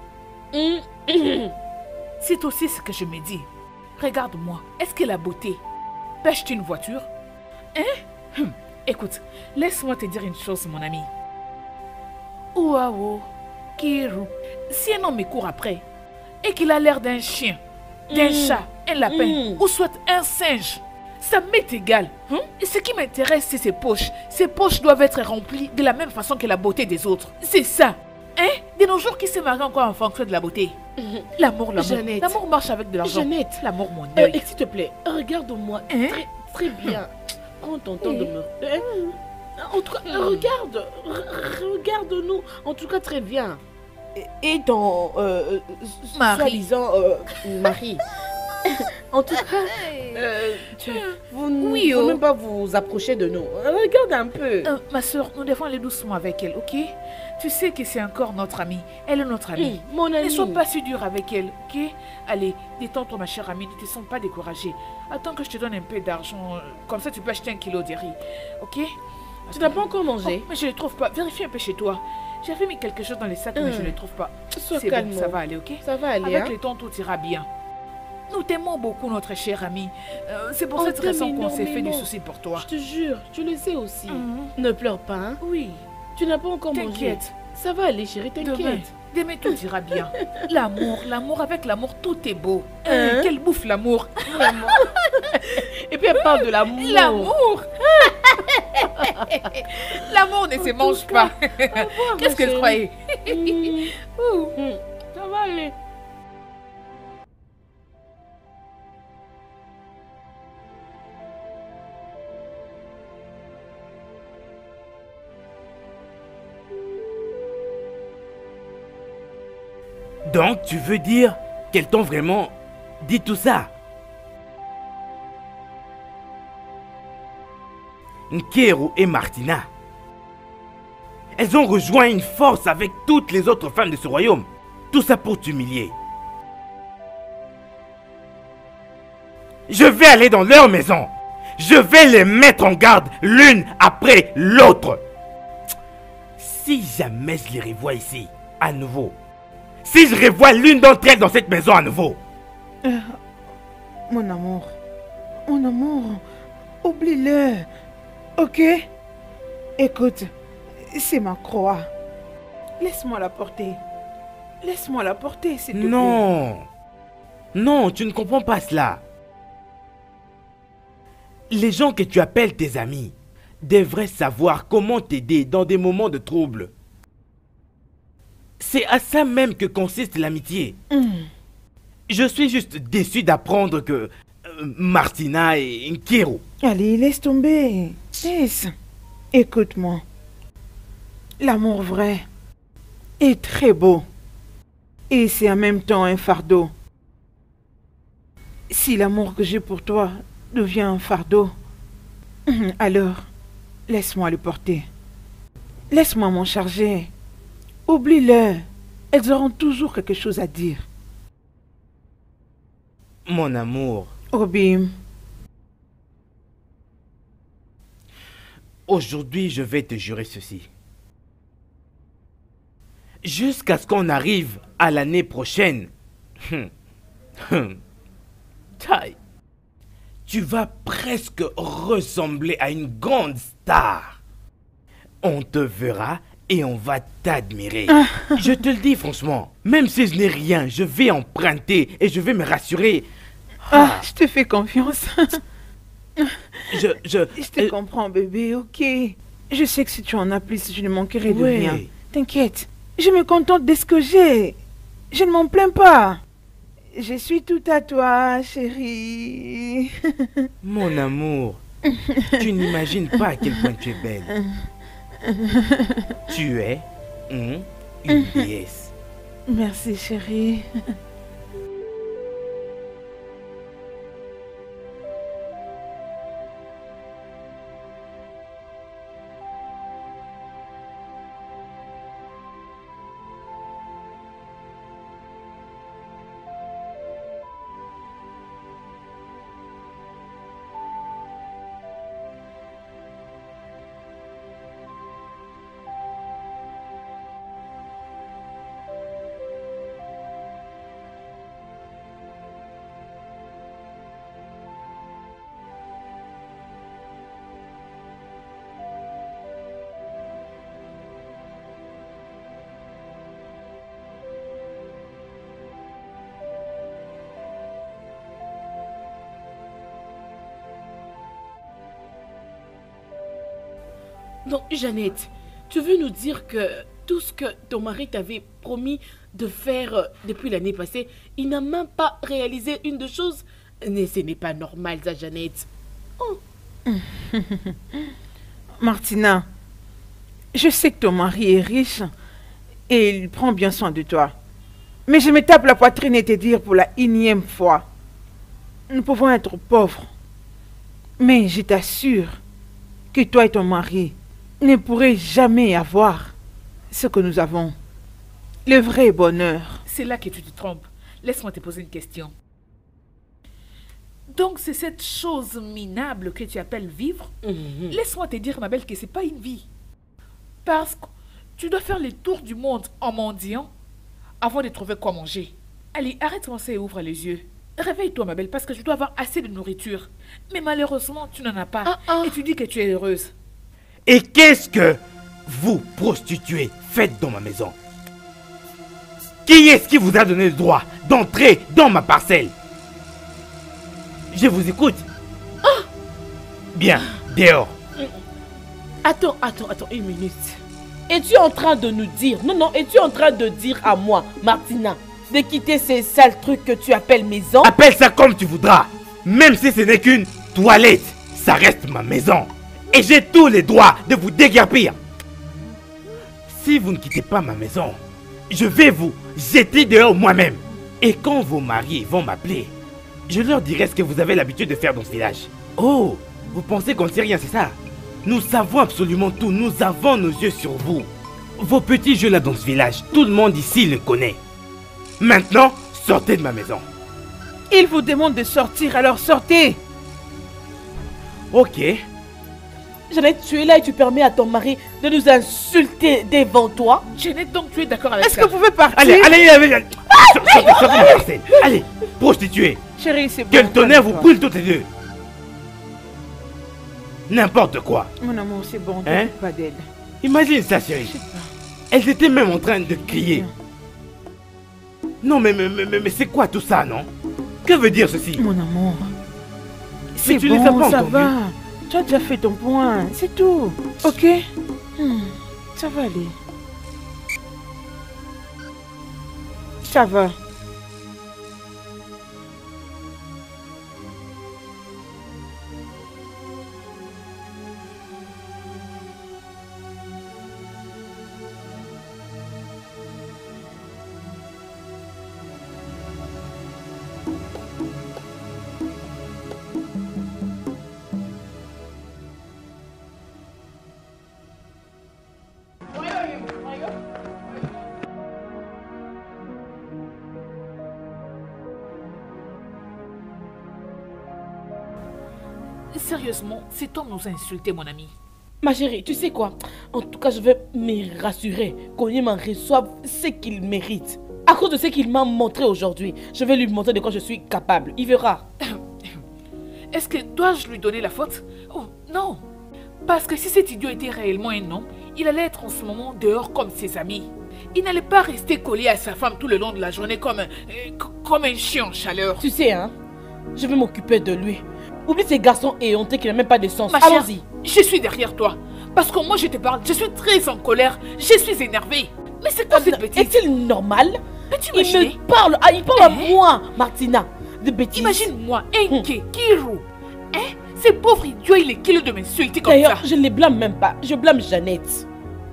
C'est aussi ce que je me dis. Regarde-moi, est-ce que la beauté pêche une voiture? Hein? Écoute, laisse-moi te dire une chose, mon ami. Ouao, Kiru, si un homme me court après et qu'il a l'air d'un chien, d'un chat, un lapin ou soit un singe, ça m'est égal. Et ce qui m'intéresse, c'est ses poches. Ses poches doivent être remplies de la même façon que la beauté des autres. C'est ça. Hein? De nos jours, qui se marie encore en fonction de la beauté? L'amour, l'amour. Jeannette. L'amour marche avec de l'argent. Jeannette. L'amour, mon œil. S'il te plaît, regarde-moi très, très bien. Prends ton temps de me... En tout cas, regarde-nous. En tout cas, très bien. Et ton soi-disant mari. En tout cas, vous ne pouvez même pas vous approcher de nous. Regarde un peu. Ma soeur, nous devons aller doucement avec elle, ok? Tu sais que c'est encore notre amie. Elle est notre amie. Mon amie. Ne sois pas si dur avec elle, ok? Allez, détends-toi, ma chère amie. Ne te sens pas découragée. Attends que je te donne un peu d'argent. Comme ça, tu peux acheter 1 kilo de riz, ok? Tu n'as pas encore mangé? Mais je ne les trouve pas. Vérifie un peu chez toi. J'avais mis quelque chose dans les sacs, mais je ne les trouve pas. Sois calme. Bon, ça va aller, ok? Ça va aller. Avec le temps, tout ira bien. Nous t'aimons beaucoup, notre chère amie. C'est pour cette raison qu'on s'est fait du souci pour toi. Je te jure, tu le sais aussi. Ne pleure pas, hein? Oui. Tu n'as pas encore mangé. T'inquiète. Ça va aller, chérie, t'inquiète. Demain, tout ira bien. L'amour, avec l'amour, tout est beau. Quelle bouffe, l'amour. Et puis elle parle de l'amour. L'amour. L'amour ne se mange pas. Qu'est-ce que je croyais? Ça va aller. Donc, tu veux dire qu'elles t'ont vraiment dit tout ça? Nkeru et Martina. Elles ont rejoint une force avec toutes les autres femmes de ce royaume. Tout ça pour t'humilier. Je vais aller dans leur maison. Je vais les mettre en garde l'une après l'autre. Si jamais je les revois ici, à nouveau. Si je revois l'une d'entre elles dans cette maison à nouveau. Mon amour, oublie-le, ok? Écoute, c'est ma croix. Laisse-moi la porter. Laisse-moi la porter, s'il te plaît. Non. Non, tu ne comprends pas cela. Les gens que tu appelles tes amis devraient savoir comment t'aider dans des moments de trouble. C'est à ça même que consiste l'amitié. Je suis juste déçu d'apprendre que Martina et Nkeru. Allez, laisse tomber. Laisse. Écoute-moi. L'amour vrai est très beau. Et c'est en même temps un fardeau. Si l'amour que j'ai pour toi devient un fardeau, alors laisse-moi le porter. Laisse-moi m'en charger. Oublie-le. Elles auront toujours quelque chose à dire. Mon amour. Obim. Aujourd'hui, je vais te jurer ceci. Jusqu'à ce qu'on arrive à l'année prochaine. Tu vas presque ressembler à une grande star. On te verra et on va t'admirer. Je te le dis franchement. Même si je n'ai rien, je vais emprunter et je vais me rassurer. Je te fais confiance. Je te comprends, bébé, ok. Je sais que si tu en as plus, je ne manquerai de rien. T'inquiète. Je me contente de ce que j'ai. Je ne m'en plains pas. Je suis tout à toi, chérie. Mon amour, tu n'imagines pas à quel point tu es belle. Tu es une déesse. Merci, chérie. Donc, Jeannette, tu veux nous dire que tout ce que ton mari t'avait promis de faire depuis l'année passée, il n'a même pas réalisé une de choses? Mais ce n'est pas normal, ça, Jeannette. Oh. Martina, je sais que ton mari est riche et il prend bien soin de toi. Mais je me tape la poitrine et te dire pour la énième fois, nous pouvons être pauvres. Mais je t'assure que toi et ton mari ne pourrez jamais avoir ce que nous avons. Le vrai bonheur. C'est là que tu te trompes. Laisse-moi te poser une question. Donc c'est cette chose minable que tu appelles vivre? Laisse-moi te dire, ma belle, que c'est pas une vie. Parce que tu dois faire le tour du monde en mendiant avant de trouver quoi manger. Allez, arrête ton et ouvre les yeux. Réveille-toi, ma belle, parce que tu dois avoir assez de nourriture. Mais malheureusement, tu n'en as pas. Et tu dis que tu es heureuse. Et qu'est-ce que vous, prostituées, faites dans ma maison? Qui est-ce qui vous a donné le droit d'entrer dans ma parcelle? Je vous écoute. Bien, dehors. Attends, une minute. Es-tu en train de nous dire, non, es-tu en train de dire à moi, Martina, de quitter ces sales trucs que tu appelles maison? Appelle ça comme tu voudras. Même si ce n'est qu'une toilette, ça reste ma maison. Et j'ai tous les droits de vous déguerpir. Si vous ne quittez pas ma maison, je vais vous jeter dehors moi-même. Et quand vos maris vont m'appeler, je leur dirai ce que vous avez l'habitude de faire dans ce village. Oh, vous pensez qu'on ne sait rien, c'est ça? Nous savons absolument tout, nous avons nos yeux sur vous. Vos petits jeux là dans ce village, tout le monde ici le connaît. Maintenant, sortez de ma maison. Il vous demande de sortir, alors sortez. Ok. Jeannette, tu es là et tu permets à ton mari de nous insulter devant toi? Jeannette, donc tu es d'accord avec ça? Est-ce que vous pouvez partir? Allez. Sortez de ma parcelle. Allez, prostituée. Chérie, c'est bon. Que le tonnerre vous calme-toi. brûle toutes les deux. N'importe quoi. Mon amour, c'est bon, Hein? t'occupe pas d'elle. Imagine ça, chérie. Elles étaient même en train de crier. Non, mais c'est quoi tout ça, non? Que veut dire ceci? Mon amour. C'est tu bon, les as pas ça entendus. va. Tu as déjà fait ton point, c'est tout. Ok? Ça va aller. Ça va. Sérieusement, cet homme nous a insultés, mon ami. Ma chérie, tu sais quoi? En tout cas, je vais me rassurer qu'on m'en reçoive ce qu'il mérite. À cause de ce qu'il m'a montré aujourd'hui, je vais lui montrer de quoi je suis capable. Il verra. Est-ce que dois-je lui donner la faute? Oh, non. Parce que si cet idiot était réellement un homme, il allait être en ce moment dehors comme ses amis. Il n'allait pas rester collé à sa femme tout le long de la journée comme un chien en chaleur. Tu sais, hein? Je vais m'occuper de lui. Oublie ces garçons éhontés qui n'ont même pas de sens. Ma chère, Allons-y. je suis derrière toi. Parce que moi je te parle, je suis très en colère, je suis énervée. Mais c'est quoi cette bêtise? Est-il normal? Peux-tu Il imaginer? me parle, il parle à moi, Martina, de bêtises. Imagine-moi, Enke, Kiro. Hein? Ces pauvres idiots, il est qui de m'insulter comme ça? D'ailleurs, je ne les blâme même pas. Je blâme Jeannette.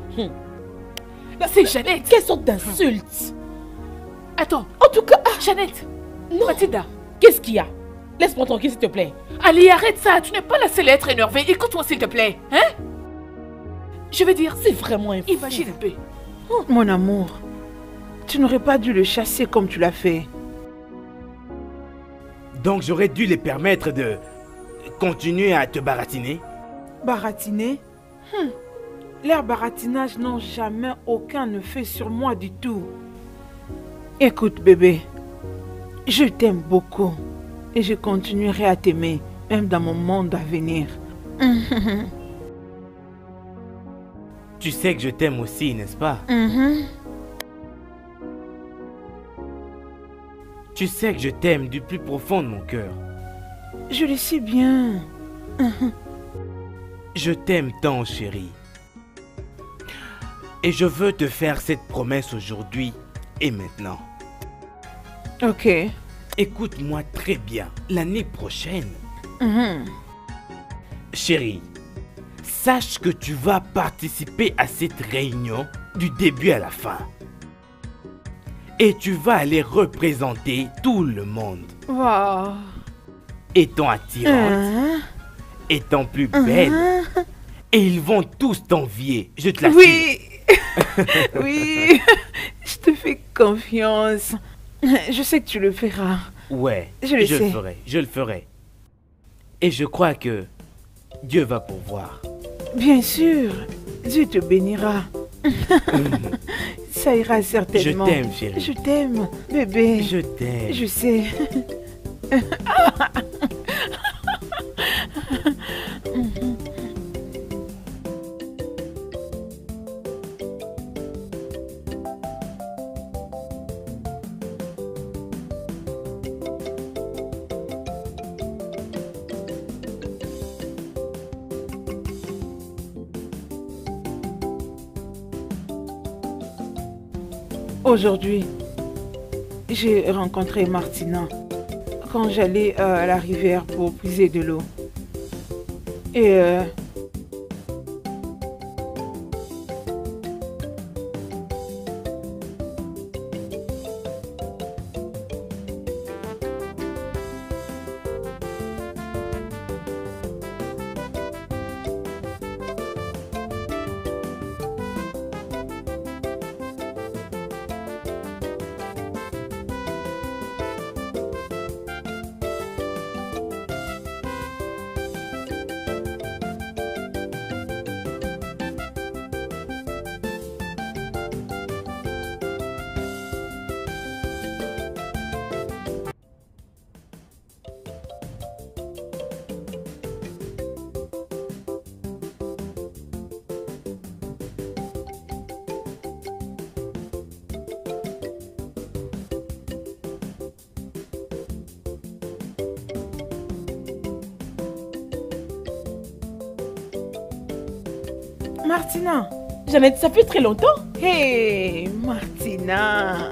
C'est Jeannette. Quelle sorte d'insulte? Attends, En tout cas, Jeannette. non. Mathilda. Qu'est-ce qu'il y a? Laisse-moi tranquille, s'il te plaît. Allez, arrête ça. Tu n'es pas la seule à être énervée. Écoute-moi, s'il te plaît. Hein? Je veux dire, C'est vraiment un fou. imagine un peu. Mon amour, tu n'aurais pas dû le chasser comme tu l'as fait. Donc j'aurais dû les permettre de continuer à te baratiner. Baratiner? Leurs baratinages n'ont jamais aucun effet sur moi du tout. Écoute, bébé, je t'aime beaucoup et je continuerai à t'aimer, même dans mon monde à venir. Tu sais que je t'aime aussi, n'est-ce pas? Tu sais que je t'aime du plus profond de mon cœur. Je le sais bien. Je t'aime tant, chérie. Et je veux te faire cette promesse aujourd'hui et maintenant. Ok. Écoute-moi très bien. L'année prochaine, Mhm. chérie, sache que tu vas participer à cette réunion du début à la fin. Et tu vas aller représenter tout le monde. Wow. Étant attirante, étant plus belle. Et ils vont tous t'envier, je te l'assure. Oui. Oui. Je te fais confiance. Je sais que tu le feras. Ouais, Je le sais. je le ferai. Et je crois que Dieu va pourvoir. Bien sûr. Dieu te bénira. Ça ira certainement. Je t'aime, chérie. Je t'aime, bébé. Je t'aime. Je sais. Aujourd'hui, j'ai rencontré Martina quand j'allais à la rivière pour puiser de l'eau. Et Martina. Jeannette, ça fait très longtemps. Hey, Martina.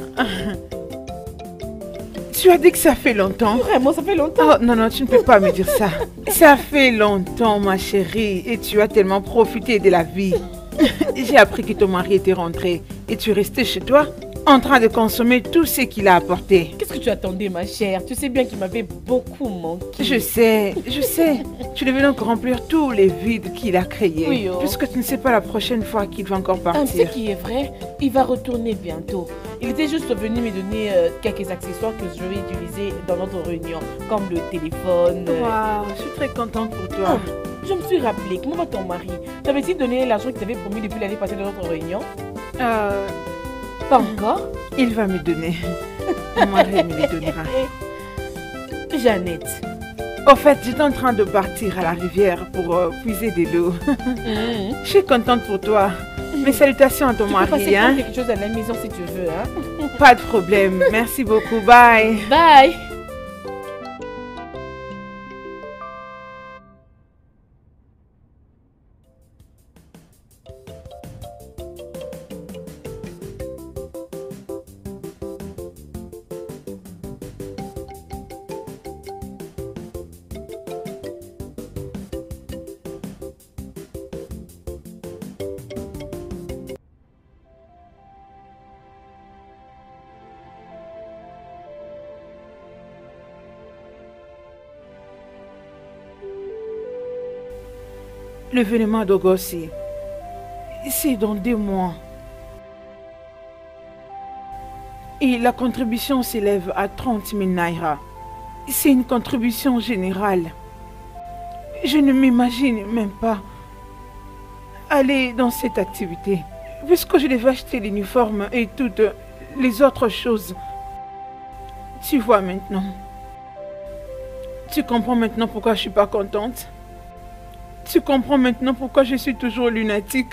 Tu as dit que ça fait longtemps. Vraiment, ça fait longtemps. Oh, non, non, tu ne peux pas me dire ça. Ça fait longtemps, ma chérie, et tu as tellement profité de la vie. J'ai appris que ton mari était rentré et tu restais chez toi en train de consommer tout ce qu'il a apporté. Qu'est-ce que tu attendais, ma chère? Tu sais bien qu'il m'avait beaucoup manqué. Je sais, je sais. Tu devais donc remplir tous les vides qu'il a créés. Oui, oh. Puisque tu ne sais pas la prochaine fois qu'il va encore Tu sais partir. qui est vrai? Il va retourner bientôt. Il était juste venu me donner quelques accessoires que je vais utiliser dans notre réunion, comme le téléphone. Waouh, je suis très contente pour toi. Ah, je me suis rappelé, comment va ton mari? T'avais-tu donné l'argent qu'il t'avait promis depuis l'année passée dans notre réunion? Pas encore? Il va me donner. Mon mari me les donnera. Jeannette. Au fait, j'étais en train de partir à la rivière pour puiser de l'eau. Je suis contente pour toi. Mes salutations à ton Tu peux passer mari. prendre Hein? quelque chose à la maison si tu veux. Hein? Pas de problème. Merci beaucoup. Bye. Bye. L'événement d'Ogossi, c'est dans 2 mois. Et la contribution s'élève à 30 000 naira. C'est une contribution générale. Je ne m'imagine même pas aller dans cette activité. Puisque je devais acheter l'uniforme et toutes les autres choses. Tu vois maintenant. Tu comprends maintenant pourquoi je ne suis pas contente? Tu comprends maintenant pourquoi je suis toujours lunatique?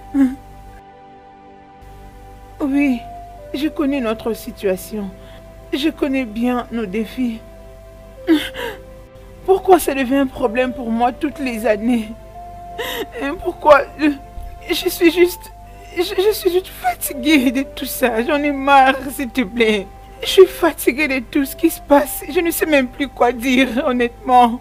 Oui, je connais notre situation. Je connais bien nos défis. Pourquoi ça devient un problème pour moi toutes les années? Pourquoi je suis juste je suis juste fatiguée de tout ça. J'en ai marre, s'il te plaît. Je suis fatiguée de tout ce qui se passe. Je ne sais même plus quoi dire, honnêtement.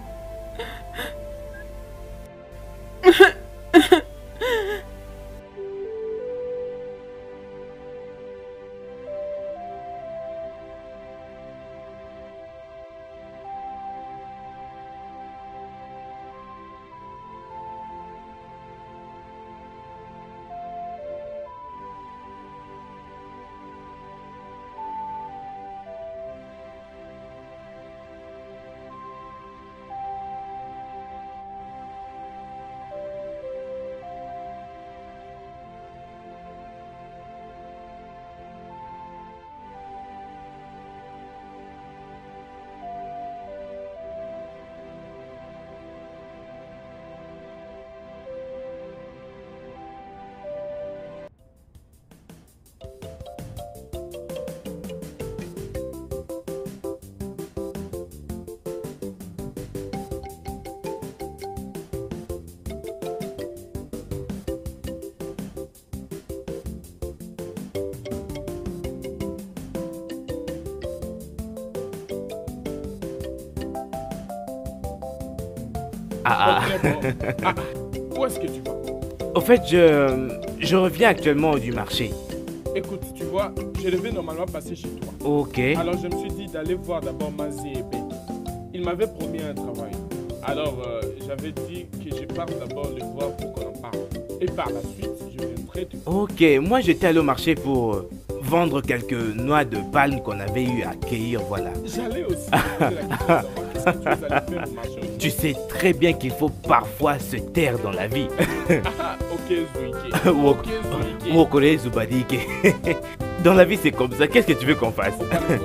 Où est-ce que tu vas? Au fait, je reviens actuellement du marché. Écoute, tu vois, je devais normalement passer chez toi. Ok. Alors je me suis dit d'aller voir d'abord Mazi et Ben. Ils m'avaient promis un travail. Alors j'avais dit que je parte d'abord les voir pour qu'on en parle. Et par la suite, je viendrai te... Ok, moi j'étais allé au marché pour vendre quelques noix de palme qu'on avait eu à cueillir, voilà. J'allais aussi poser la question de savoir qu'est-ce que tu allais faire au marché aujourd'hui. Tu sais très bien qu'il faut parfois se taire dans la vie. Ok, Zouike. Ok, Zouike. Wokole Zubadike. Dans la vie c'est comme ça, qu'est-ce que tu veux qu'on fasse?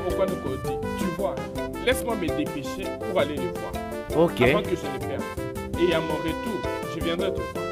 Tu vois, laisse-moi me dépêcher pour aller les voir. Ok. Avant que je les perde. Et à mon retour, je viendrai te voir.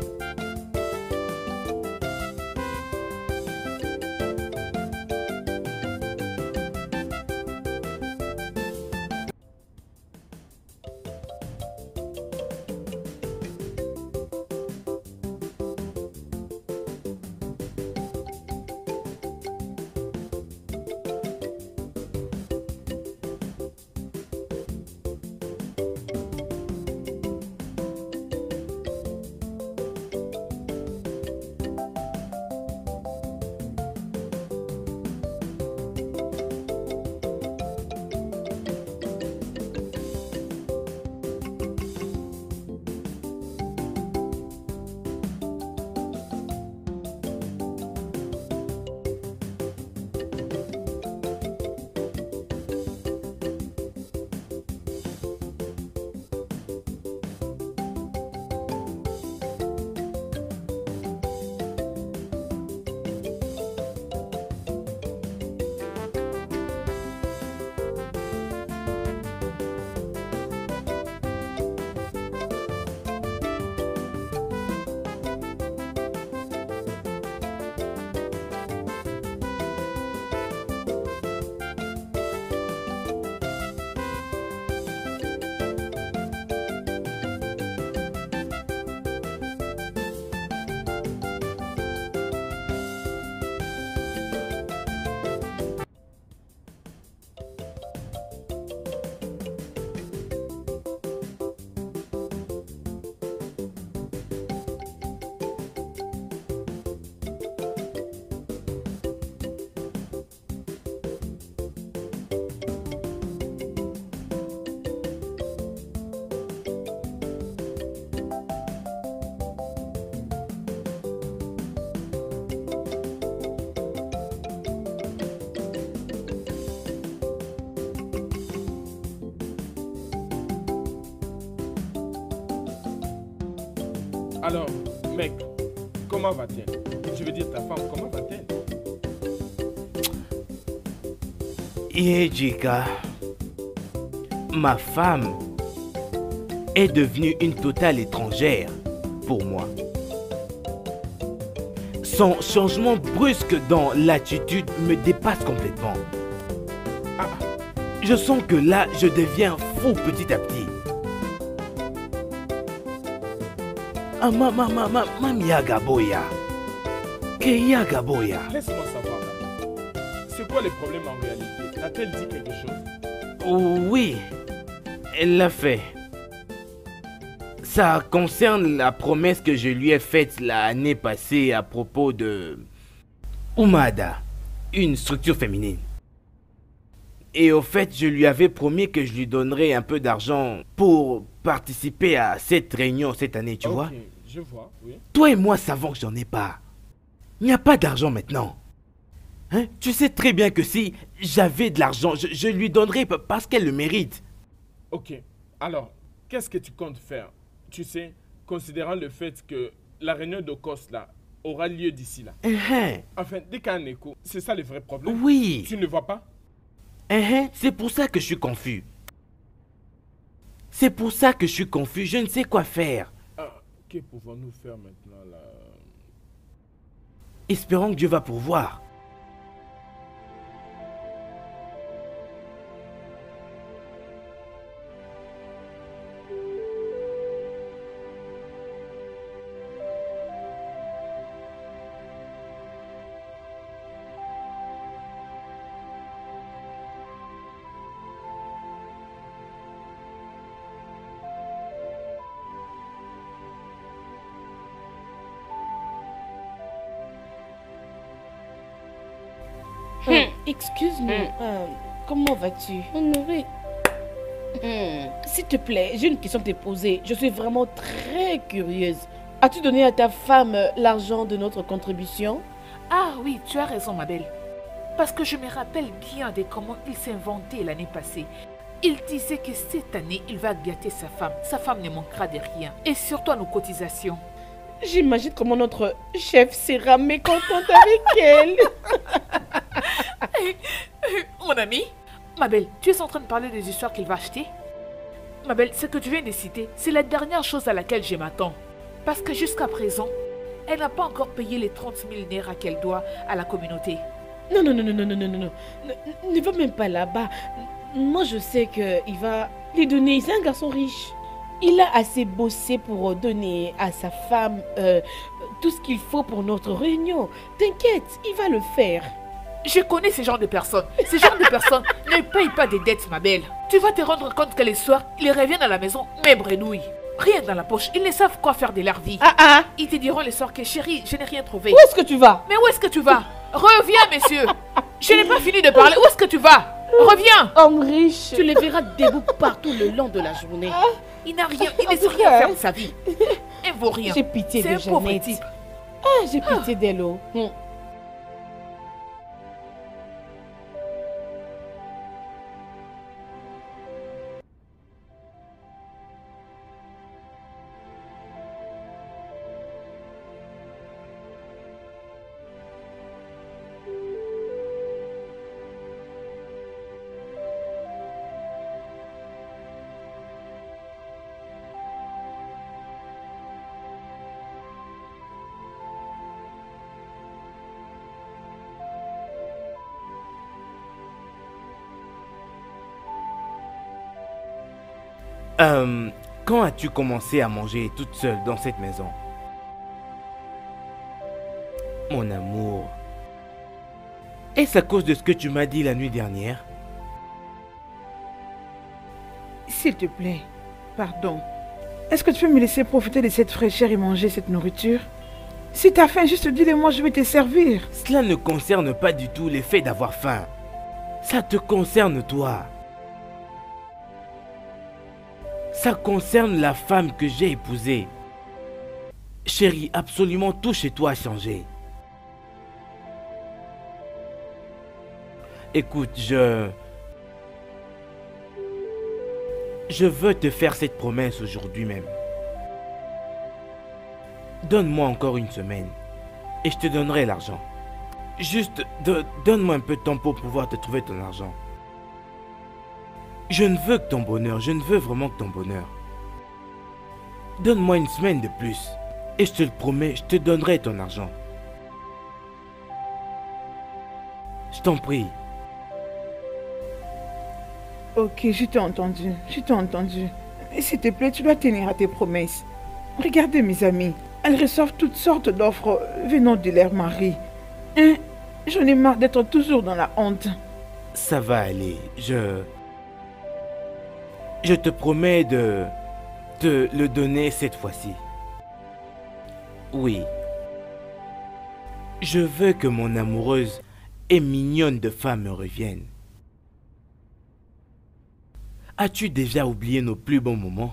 Alors, mec, comment va-t-elle? Je veux dire ta femme, comment va-t-elle? Jika, ma femme est devenue une totale étrangère pour moi. Son changement brusque dans l'attitude me dépasse complètement. Je sens que là, je deviens fou petit à petit. Mamia Gaboya. Keia Gaboya. Laisse-moi savoir. C'est quoi les problèmes en réalité? A-t-elle dit quelque chose? Oui, elle l'a fait. Ça concerne la promesse que je lui ai faite l'année passée à propos de Umada, une structure féminine. Et au fait, je lui avais promis que je lui donnerais un peu d'argent pour participer à cette réunion cette année, tu vois? Je vois, oui. Toi et moi savons que j'en ai pas. Il n'y a pas d'argent maintenant. Hein? Tu sais très bien que si j'avais de l'argent, je lui donnerais parce qu'elle le mérite. Ok, alors, qu'est-ce que tu comptes faire? Tu sais, considérant le fait que la réunion de COS là aura lieu d'ici là. Enfin, dès qu'il y a un écho, c'est ça le vrai problème. Oui. Tu ne le vois pas? C'est pour ça que je suis confus. C'est pour ça que je suis confus. Je ne sais quoi faire. Que pouvons-nous faire maintenant là? Espérons que Dieu va pourvoir. Excuse-moi, comment vas-tu? Honoré. S'il te plaît, j'ai une question à te poser. Je suis vraiment très curieuse. As-tu donné à ta femme l'argent de notre contribution? Ah oui, tu as raison, ma belle. Parce que je me rappelle bien de comment il s'est inventé l'année passée. Il disait que cette année, il va gâter sa femme. Sa femme ne manquera de rien. Et surtout à nos cotisations. J'imagine comment notre chef sera mécontente avec elle. Mon ami, ma belle, tu es en train de parler des histoires qu'il va acheter? Ma belle, ce que tu viens de citer, c'est la dernière chose à laquelle je m'attends. Parce que jusqu'à présent, elle n'a pas encore payé les 30 000 naira qu'elle doit à la communauté. Non. Ne va même pas là-bas. Moi, je sais qu'il va les donner. C'est un garçon riche. Il a assez bossé pour donner à sa femme tout ce qu'il faut pour notre réunion. T'inquiète, il va le faire. Je connais ce genre de personnes. Ce genre de personnes ne payent pas des dettes, ma belle. Tu vas te rendre compte que les soirs, ils reviennent à la maison, même bredouilles. Rien dans la poche. Ils ne savent quoi faire de leur vie. Ils te diront les soirs que chérie, je n'ai rien trouvé. Où est-ce que tu vas? Mais où est-ce que tu vas? Reviens, messieurs. Je n'ai pas fini de parler. Où est-ce que tu vas? Reviens. Homme riche. Tu les verras debout partout le long de la journée. Il n'a rien, il ne sait rien faire de sa vie. Il ne vaut rien. J'ai pitié de C'est un pauvre Jeannette. type. J'ai pitié d'elle. Quand as-tu commencé à manger toute seule dans cette maison? Mon amour, est-ce à cause de ce que tu m'as dit la nuit dernière? S'il te plaît, pardon. Est-ce que tu peux me laisser profiter de cette fraîcheur et manger cette nourriture? Si t'as faim, juste dis-le-moi, je vais te servir. Cela ne concerne pas du tout l'effet d'avoir faim. Ça te concerne toi. Ça concerne la femme que j'ai épousée. Chérie, absolument tout chez toi a changé. Écoute, je veux te faire cette promesse aujourd'hui même. Donne-moi encore une semaine et je te donnerai l'argent. Juste, donne-moi un peu de temps pour pouvoir te trouver ton argent. Je ne veux que ton bonheur, je ne veux vraiment que ton bonheur. Donne-moi une semaine de plus et je te le promets, je te donnerai ton argent. Je t'en prie. Ok, je t'ai entendu, je t'ai entendu. Mais s'il te plaît, tu dois tenir à tes promesses. Regardez mes amis, elles reçoivent toutes sortes d'offres venant de leur mari. Hein? J'en ai marre d'être toujours dans la honte. Ça va aller. Je te promets de te le donner cette fois-ci. Oui. Je veux que mon amoureuse et mignonne de femme me revienne. As-tu déjà oublié nos plus bons moments?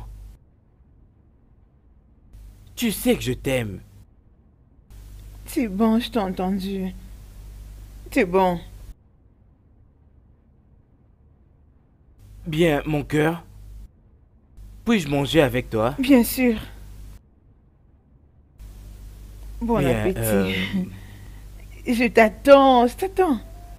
Tu sais que je t'aime. C'est bon, je t'ai entendu. C'est bon. Bien, mon cœur. Puis-je manger avec toi? Bien sûr. Bon Bien, appétit. Je t'attends, je t'attends.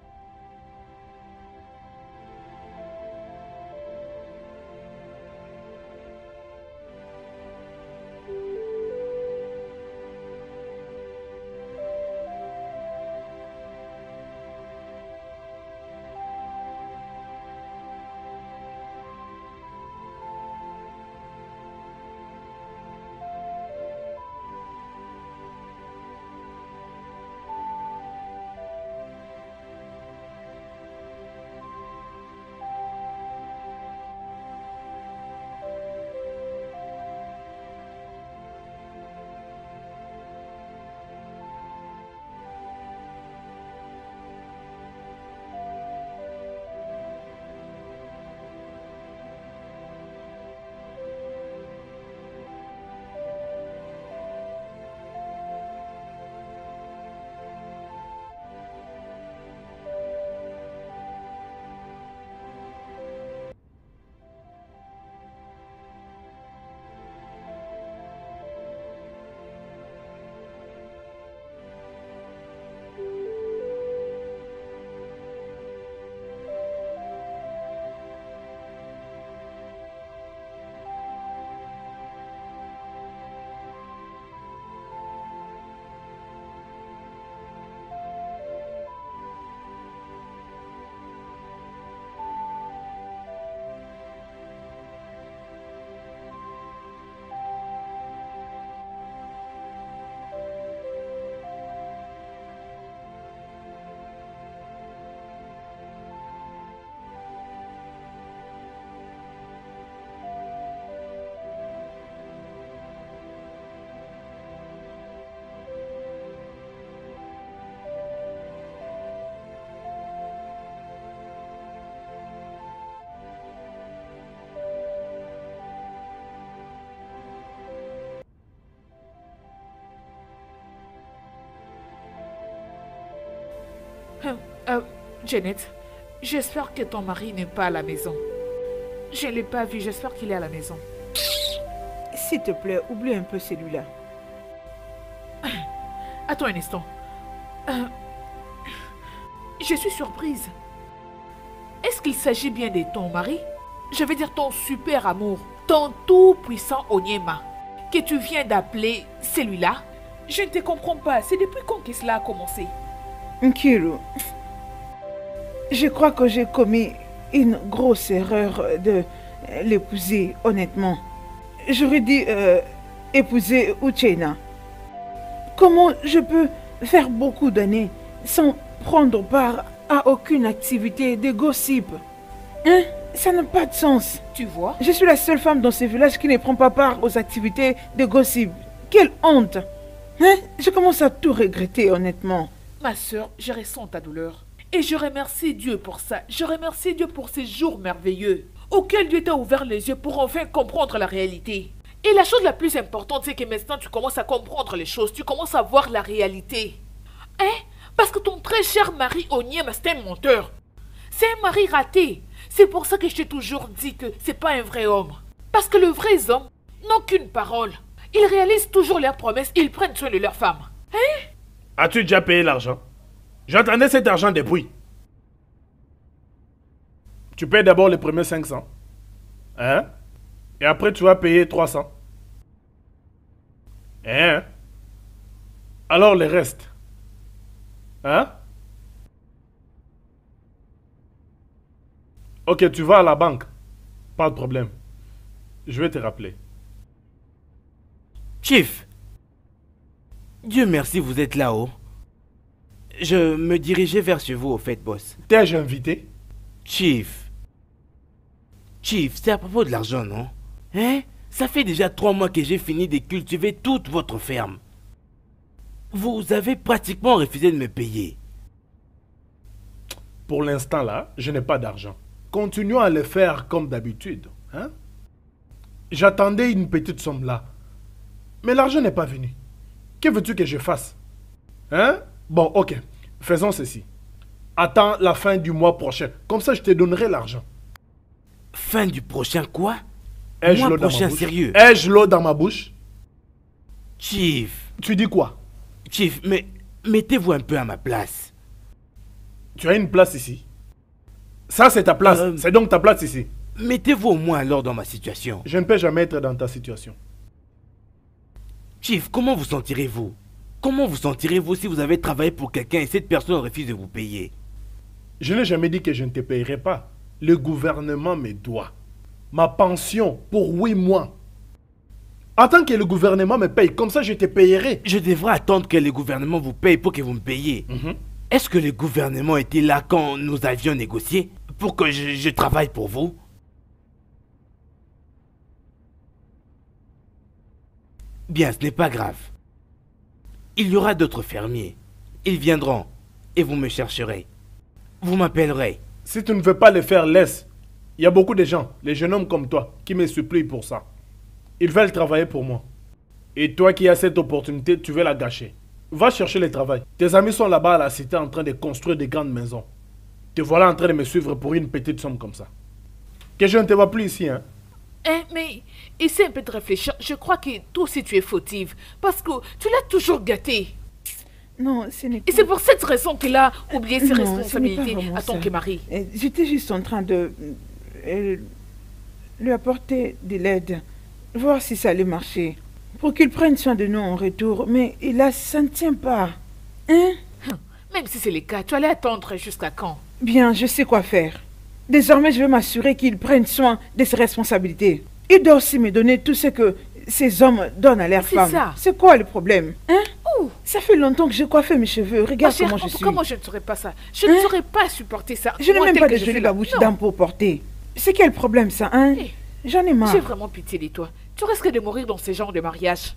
Janet, j'espère que ton mari n'est pas à la maison. Je ne l'ai pas vu, j'espère qu'il est à la maison. S'il te plaît, oublie un peu celui-là. Attends un instant. Je suis surprise. Est-ce qu'il s'agit bien de ton mari? Je veux dire ton super amour, ton tout-puissant Onyema, que tu viens d'appeler celui-là? Je ne te comprends pas. C'est depuis quand que cela a commencé? Nkiru, je crois que j'ai commis une grosse erreur de l'épouser, honnêtement. J'aurais dû épouser Uchenna. Comment je peux faire beaucoup d'années sans prendre part à aucune activité de gossip? Hein? Ça n'a pas de sens. Tu vois? Je suis la seule femme dans ce village qui ne prend pas part aux activités de gossip. Quelle honte! Hein? Je commence à tout regretter, honnêtement. Ma soeur, je ressens ta douleur. Et je remercie Dieu pour ça. Je remercie Dieu pour ces jours merveilleux auxquels Dieu t'a ouvert les yeux pour enfin comprendre la réalité. Et la chose la plus importante, c'est que maintenant tu commences à comprendre les choses. Tu commences à voir la réalité. Hein? Parce que ton très cher mari Onyema, c'est un menteur. C'est un mari raté. C'est pour ça que je t'ai toujours dit que c'est pas un vrai homme. Parce que les vrais hommes n'ont qu'une parole. Ils réalisent toujours leurs promesses. Ils prennent soin de leurs femmes. Hein? As-tu déjà payé l'argent? J'attendais cet argent depuis. Tu payes d'abord les premiers 500. Hein? Et après tu vas payer 300. Hein? Alors les restes. Hein? Ok, tu vas à la banque. Pas de problème. Je vais te rappeler. Chief, Dieu merci, vous êtes là-haut. Je me dirigeais vers chez vous, au fait, boss. T'ai-je invité? Chief. Chief, c'est à propos de l'argent, non? Hein? Ça fait déjà 3 mois que j'ai fini de cultiver toute votre ferme. Vous avez pratiquement refusé de me payer. Pour l'instant là, je n'ai pas d'argent. Continuons à le faire comme d'habitude. Hein? J'attendais une petite somme là. Mais l'argent n'est pas venu. Que veux-tu que je fasse? Hein? Bon, ok. Faisons ceci. Attends la fin du mois prochain. Comme ça, je te donnerai l'argent. Fin du prochain quoi? Ai-je Mois l'eau dans ma prochain, bouche? sérieux? Ai-je l'eau dans ma bouche? Chief. Tu dis quoi? Chief, mais mettez-vous un peu à ma place. Tu as une place ici. Ça, c'est ta place. C'est donc ta place ici. Mettez-vous au moins alors dans ma situation. Je ne peux jamais être dans ta situation. Chief, comment vous sentirez-vous? Comment vous sentirez-vous si vous avez travaillé pour quelqu'un et cette personne refuse de vous payer? Je n'ai jamais dit que je ne te payerai pas. Le gouvernement me doit. Ma pension pour 8 mois. Attends que le gouvernement me paye, comme ça je te payerai. Je devrais attendre que le gouvernement vous paye pour que vous me payiez. Est-ce que le gouvernement était là quand nous avions négocié pour que je travaille pour vous? Bien, ce n'est pas grave. Il y aura d'autres fermiers. Ils viendront et vous me chercherez. Vous m'appellerez. Si tu ne veux pas le faire, laisse. Il y a beaucoup de gens, les jeunes hommes comme toi, qui me supplient pour ça. Ils veulent travailler pour moi. Et toi qui as cette opportunité, tu veux la gâcher. Va chercher le travail. Tes amis sont là-bas à la cité en train de construire des grandes maisons. Te voilà en train de me suivre pour une petite somme comme ça. Que je ne te vois plus ici, hein. Mais essaie un peu de réfléchir. Je crois que toi aussi tu es fautive. Parce que tu l'as toujours gâté. Non, ce n'est pas... Et c'est pour cette raison qu'il a oublié ses Non, responsabilités ce n'est pas vraiment à ton ça. mari. J'étais juste en train de lui apporter de l'aide. Voir si ça allait marcher. Pour qu'il prenne soin de nous en retour. Mais là, ça ne tient pas. Hein? Même si c'est le cas, tu allais attendre jusqu'à quand? Bien, je sais quoi faire. Désormais, je vais m'assurer qu'il prenne soin de ses responsabilités. Il doit aussi me donner tout ce que ces hommes donnent à leurs C'est femmes. ça. C'est quoi le problème? Hein? Ouh. Ça fait longtemps que j'ai coiffé mes cheveux. Regarde comment je suis. Comment je ne saurais pas ça? Je ne saurais pas supporter ça. Je n'ai Moi, même tel pas que de je jolie suis là. babouche Non. d'âme pour porter. C'est quel problème ça, hein? Eh, J'en ai marre. J'ai vraiment pitié de toi. Tu risques de mourir dans ce genre de mariage.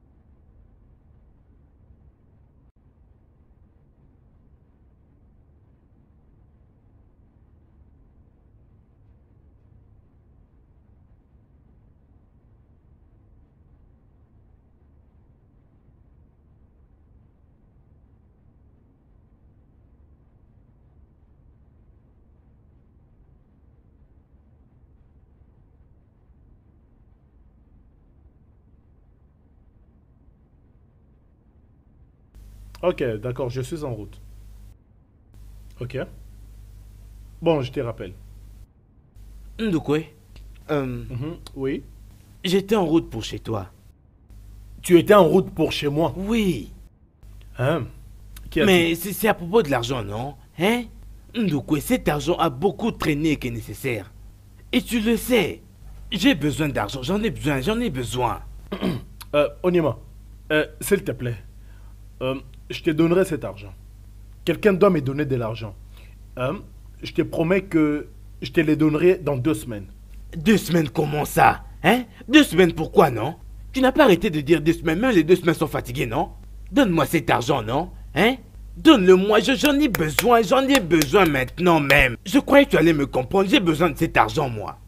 Ok, d'accord, je suis en route. Ok. Bon, je te rappelle. Ndukwe, Oui. j'étais en route pour chez toi. Tu étais en route pour chez moi. Oui, Hein? Qui a mais c'est à propos de l'argent, non? Hein? Ndukwe, cet argent a beaucoup traîné que nécessaire. Et tu le sais. J'ai besoin d'argent, j'en ai besoin. Onyema, s'il te plaît, je te donnerai cet argent. Quelqu'un doit me donner de l'argent. Je te promets que je te le donnerai dans 2 semaines. 2 semaines, comment ça? Hein? 2 semaines, pourquoi non? Tu n'as pas arrêté de dire 2 semaines, même les 2 semaines sont fatiguées, non? Donne-moi cet argent, non? Hein? Donne-le-moi, j'en ai besoin maintenant même. Je croyais que tu allais me comprendre, j'ai besoin de cet argent, moi.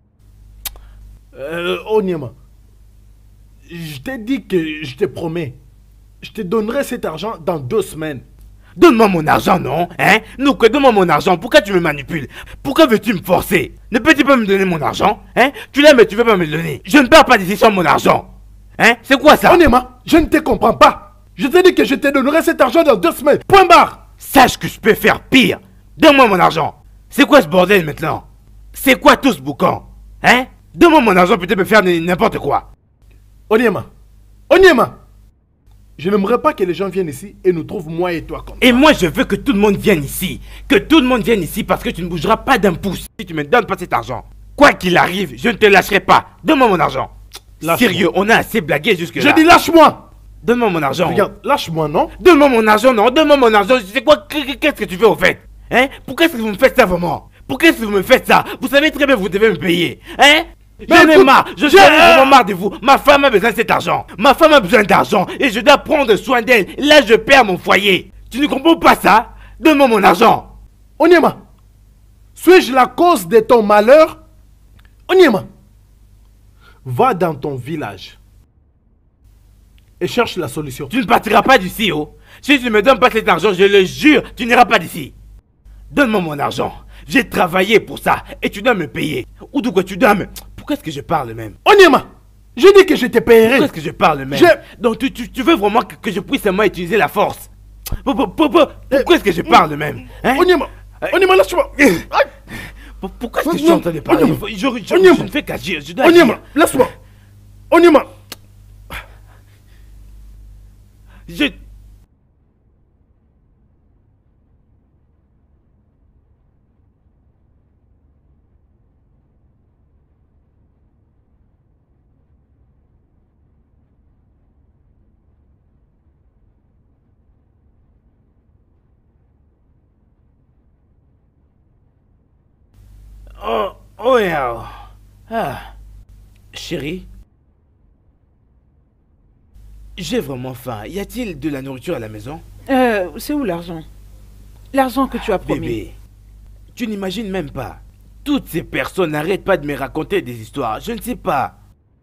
Onyema, je t'ai dit que je te promets. Je te donnerai cet argent dans 2 semaines. Donne-moi mon argent, non? Hein? Nuke, donne-moi mon argent. Pourquoi tu me manipules? Pourquoi veux-tu me forcer? Ne peux-tu pas me donner mon argent? Hein? Tu l'aimes mais tu veux pas me le donner. Je ne pars pas d'ici sans mon argent. Hein? C'est quoi ça? Onyema, je ne te comprends pas. Je t'ai dit que je te donnerai cet argent dans 2 semaines. Point barre. Sache que je peux faire pire. Donne-moi mon argent. C'est quoi ce bordel maintenant? C'est quoi tout ce boucan? Hein? Donne-moi mon argent, peut-être me faire n'importe quoi. Onyema, Onyema, je n'aimerais pas que les gens viennent ici et nous trouvent moi et toi comme ça. Et moi, je veux que tout le monde vienne ici. Que tout le monde vienne ici parce que tu ne bougeras pas d'un pouce si tu me donnes pas cet argent. Quoi qu'il arrive, je ne te lâcherai pas. Donne-moi mon argent. Lâche-moi. Sérieux, on a assez blagué jusque là. Je dis lâche-moi. Donne-moi mon argent. Regarde, lâche-moi, non? Donne-moi mon argent, non. Donne-moi mon argent. C'est quoi? Qu'est-ce que tu fais au fait? Hein? Pourquoi est-ce que vous me faites ça vraiment? Pourquoi est-ce que vous me faites ça? Vous savez très bien que vous devez me payer. Hein? J'en ai marre. J'en ai vraiment marre de vous. Ma femme a besoin de cet argent. Ma femme a besoin d'argent. Et je dois prendre soin d'elle. Là, je perds mon foyer. Tu ne comprends pas ça? Donne-moi mon argent. Onyema, suis-je la cause de ton malheur? Onyema, va dans ton village et cherche la solution. Tu ne partiras pas d'ici, oh. Si tu ne me donnes pas cet argent, je le jure, tu n'iras pas d'ici. Donne-moi mon argent. J'ai travaillé pour ça et tu dois me payer. Ou de quoi tu dois me... Pourquoi est-ce que je parle même? Onyema, j'ai dit que je te paierai. Pourquoi est-ce que je parle même? Donc tu veux vraiment que je puisse seulement utiliser la force? Pourquoi est-ce que je parle même? Hein? Onyema, lâche-moi. Pourquoi est-ce que je suis en train de parler? Je ne fais qu'agir, je dois Onyema, agir. laisse-moi. Onyema. Je... Oh yeah. Ah. Chérie, j'ai vraiment faim. Y a-t-il de la nourriture à la maison? C'est où l'argent? L'argent que tu as promis. Bébé, tu n'imagines même pas. Toutes ces personnes n'arrêtent pas de me raconter des histoires. Je ne sais pas.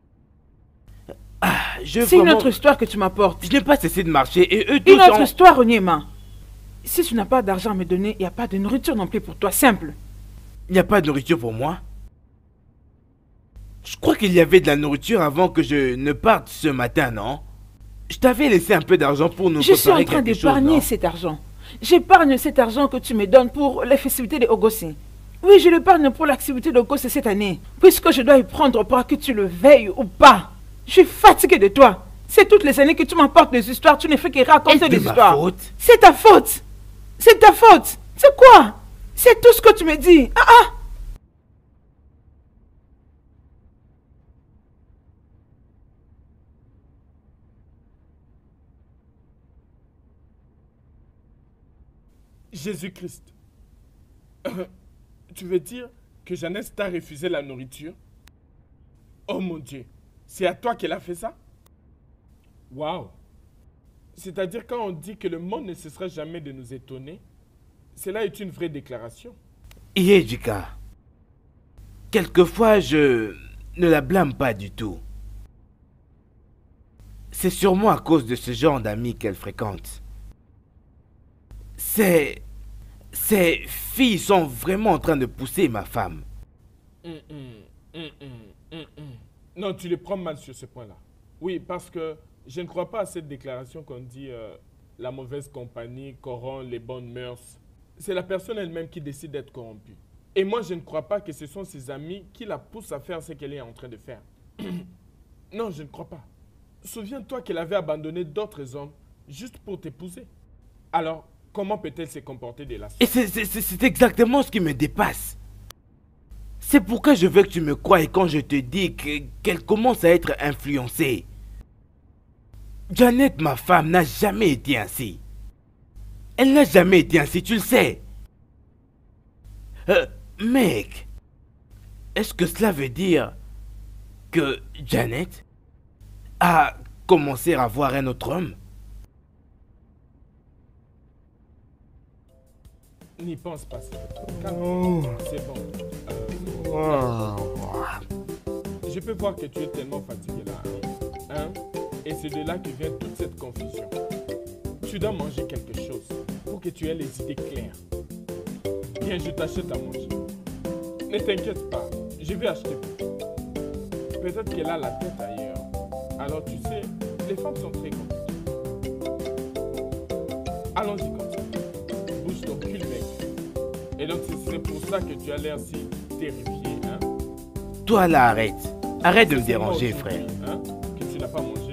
C'est une autre histoire que tu m'apportes. Je n'ai pas cessé de marcher et eux tous Une autre histoire, Onyema. Si tu n'as pas d'argent à me donner, il n'y a pas de nourriture non plus pour toi, simple. Il n'y a pas de nourriture pour moi? Je crois qu'il y avait de la nourriture avant que je ne parte ce matin, non? Je t'avais laissé un peu d'argent pour nous Je suis préparer en train quelque chose, d'épargner non? cet argent. J'épargne cet argent que tu me donnes pour les festivités de Ogossi. Oui, je l'épargne pour l'activité de Ogossi cette année. Puisque je dois y prendre part que tu le veilles ou pas. Je suis fatiguée de toi. C'est toutes les années que tu m'apportes des histoires. Tu ne fais que raconter des histoires. Faute? C'est ta faute. C'est ta faute. C'est quoi? C'est tout ce que tu me dis. Jésus-Christ. Tu veux dire que Jeannette t'a refusé la nourriture? Oh mon Dieu, c'est à toi qu'elle a fait ça? Waouh! C'est-à-dire quand on dit que le monde ne cessera jamais de nous étonner, cela est une vraie déclaration. Yejika, quelquefois je ne la blâme pas du tout. C'est sûrement à cause de ce genre d'amis qu'elle fréquente. Ces filles sont vraiment en train de pousser ma femme. Non, tu les prends mal sur ce point-là. Oui, parce que je ne crois pas à cette déclaration qu'on dit la mauvaise compagnie corrompt les bonnes mœurs. C'est la personne elle-même qui décide d'être corrompue. Et moi, je ne crois pas que ce sont ses amis qui la poussent à faire ce qu'elle est en train de faire. Non, je ne crois pas. Souviens-toi qu'elle avait abandonné d'autres hommes juste pour t'épouser. Alors, comment peut-elle se comporter de la sorte? Et c'est exactement ce qui me dépasse. C'est pourquoi je veux que tu me croies quand je te dis qu'elle commence à être influencée. Janet, ma femme, n'a jamais été ainsi. Elle n'a jamais été ainsi, tu le sais. Mec, est-ce que cela veut dire que Janet a commencé à voir un autre homme? N'y pense pas, c'est bon. Je peux voir que tu es tellement fatigué là. Hein? Et c'est de là que vient toute cette confusion. Tu dois manger quelque chose pour que tu aies les idées claires. Viens, je t'achète à manger. Ne t'inquiète pas, je vais acheter pour toi. Peut-être qu'elle a la tête ailleurs. Alors tu sais, les femmes sont très compliquées. Allons-y comme ça. Bouge ton cul, mec. Et donc c'est pour ça que tu as l'air si terrifié, hein? Toi là, arrête. Arrête de me déranger, frère. Hein? Que tu n'as pas mangé.